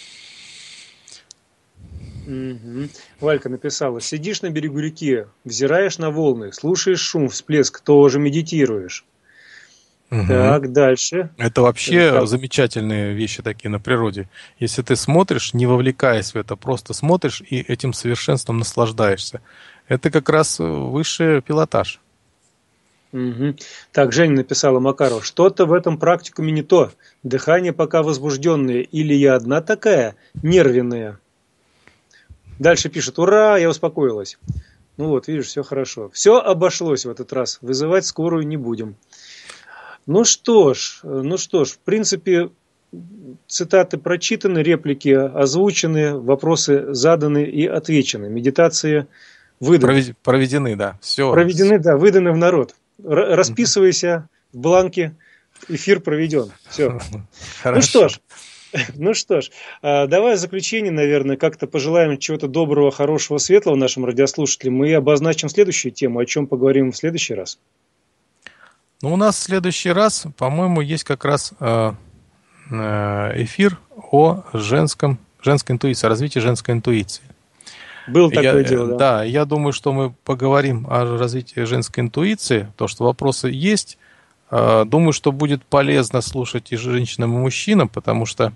B: Угу. Валька написала: сидишь на берегу реки, взираешь на волны, слушаешь шум, всплеск, тоже медитируешь.
C: Угу.
B: Так, дальше.
C: Это вообще замечательные вещи такие на природе. Если ты смотришь, не вовлекаясь в это, просто смотришь и этим совершенством наслаждаешься. Это как раз высший пилотаж.
B: Угу. Так, Женя написала Макару: что-то в этом практикуме не то. Дыхание пока возбужденное. Или я одна такая нервная? Дальше пишет: ура, я успокоилась. Ну вот, видишь, все хорошо. Все обошлось в этот раз. Вызывать скорую не будем. Ну что ж, в принципе, цитаты прочитаны, реплики озвучены, вопросы заданы и отвечены. Медитации выданы.
C: Проведены, да. Все.
B: Проведены, да, выданы в народ. Расписывайся в бланке, эфир проведен. Все.
C: Хорошо.
B: Ну что ж, давай в заключение, наверное, как-то пожелаем чего-то доброго, хорошего, светлого нашим радиослушателям и обозначим следующую тему, о чем поговорим в следующий раз.
C: Ну, у нас в следующий раз, по-моему, есть как раз эфир о женской интуиции, о развитии женской интуиции.
B: Было такое дело, да.
C: Да, я думаю, что мы поговорим о развитии женской интуиции, потому что вопросы есть. Думаю, что будет полезно слушать и женщинам, и мужчинам, потому что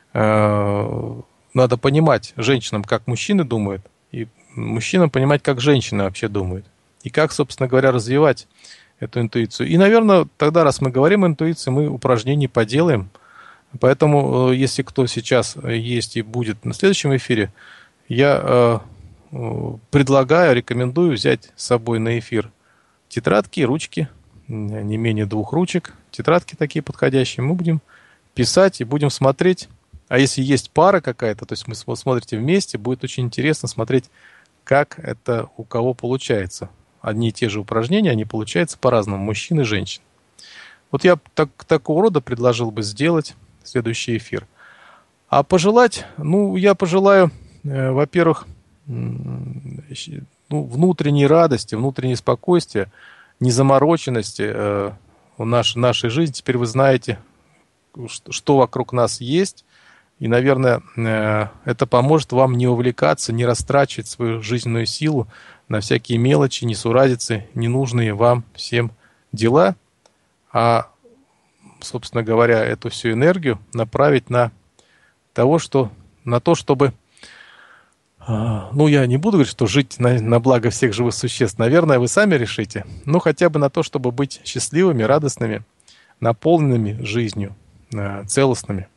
C: надо понимать женщинам, как мужчины думают, и мужчинам понимать, как женщины вообще думают, и как, собственно говоря, развивать эту интуицию. И, наверное, тогда, раз мы говорим о интуиции, мы упражнений поделаем. Поэтому, если кто сейчас есть и будет на следующем эфире, я предлагаю, рекомендую взять с собой на эфир тетрадки, ручки, не менее 2 ручек, тетрадки такие подходящие. Мы будем писать и будем смотреть. А если есть пара какая-то, то есть мы смотрите вместе, будет очень интересно смотреть, как это у кого получается. Одни и те же упражнения, они получаются по-разному, мужчин и женщин. Вот я такого рода предложил бы сделать следующий эфир. А пожелать, я пожелаю, во-первых, внутренней радости, внутренней спокойствия, незамороченности в нашей жизни. Теперь вы знаете, что вокруг нас есть. И, наверное, это поможет вам не увлекаться, не растрачивать свою жизненную силу на всякие мелочи, несуразицы, ненужные вам всем дела, а, собственно говоря, эту всю энергию направить на то, чтобы, я не буду говорить, что жить на благо всех живых существ, наверное, вы сами решите, но хотя бы на то, чтобы быть счастливыми, радостными, наполненными жизнью, целостными.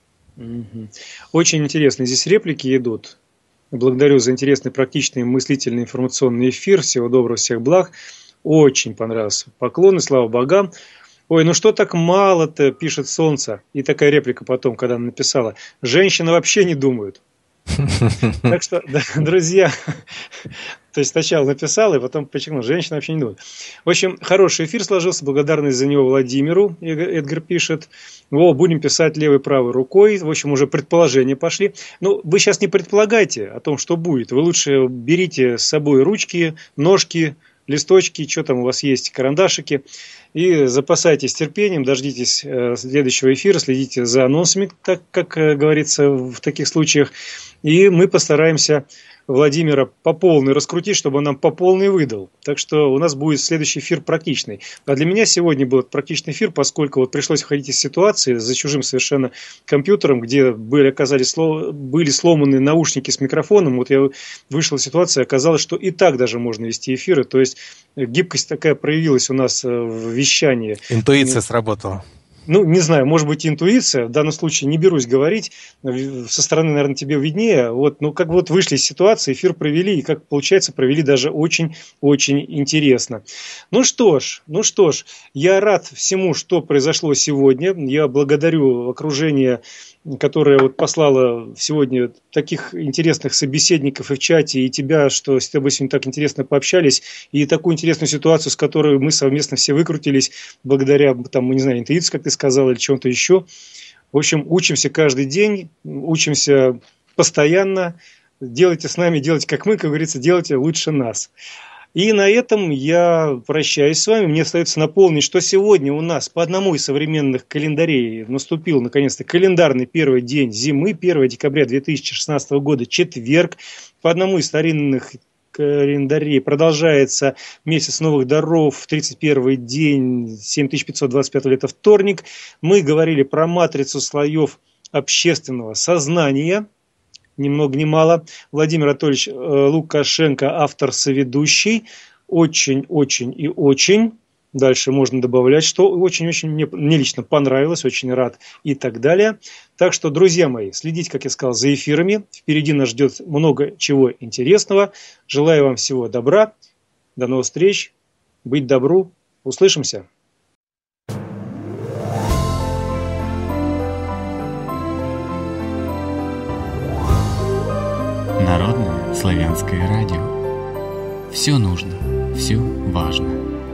B: Очень интересно. Здесь реплики идут. Благодарю за интересный, практичный, мыслительный, информационный эфир. Всего доброго, всех благ. Очень понравился. Поклоны, слава богам. Ой, что так мало-то, пишет Солнце. И такая реплика потом, когда она написала: женщины вообще не думают. Так что, друзья, то есть сначала написал, и потом подчеркнул: женщина вообще не думает. В общем, хороший эфир сложился. Благодарность за него Владимиру. Эдгар пишет: будем писать левой и правой рукой. В общем, уже предположения пошли. Вы сейчас не предполагайте о том, что будет. Вы лучше берите с собой ручки, ножки, листочки, что там у вас есть, карандашики. И запасайтесь терпением, дождитесь следующего эфира, следите за анонсами, так как говорится в таких случаях. И мы постараемся Владимира по полной раскрутить, чтобы он нам по полной выдал. Так что у нас будет следующий эфир практичный. А для меня сегодня был практичный эфир, поскольку пришлось выходить из ситуации за чужим совершенно компьютером, где были сломаны наушники с микрофоном. Я вышел из ситуации, оказалось, что и так даже можно вести эфиры. То есть гибкость такая проявилась у нас в вещании.
C: Интуиция сработала.
B: Не знаю, может быть, интуиция. В данном случае не берусь говорить. Со стороны, наверное, тебе виднее. Вышли из ситуации, эфир провели, и, как получается, провели даже очень-очень интересно. Ну что ж, я рад всему, что произошло сегодня. Я благодарю окружение, которое послало сегодня таких интересных собеседников и в чате, и тебя, что с тобой сегодня так интересно пообщались, и такую интересную ситуацию, с которой мы совместно все выкрутились, благодаря, интуиции, как ты сказал, или чему-то еще. В общем, учимся каждый день, учимся постоянно. Делайте с нами, делайте как мы, как говорится, делайте лучше нас. И на этом я прощаюсь с вами. Мне остается напомнить, что сегодня у нас по одному из современных календарей наступил наконец-то календарный первый день зимы, 1 декабря 2016 года, четверг. По одному из старинных календарей продолжается месяц новых даров, 31-й день, 7525 лета, вторник. Мы говорили про матрицу слоев общественного сознания. Ни много ни мало. Владимир Анатольевич Лукашенко, автор, соведущий. Очень-очень и очень. Дальше можно добавлять, что очень-очень мне лично понравилось, очень рад и так далее. Так что, друзья мои, следите, как я сказал, за эфирами. Впереди нас ждет много чего интересного. Желаю вам всего добра. До новых встреч. Быть добру. Услышимся.
A: Народное славянское радио. Все нужно, все важно.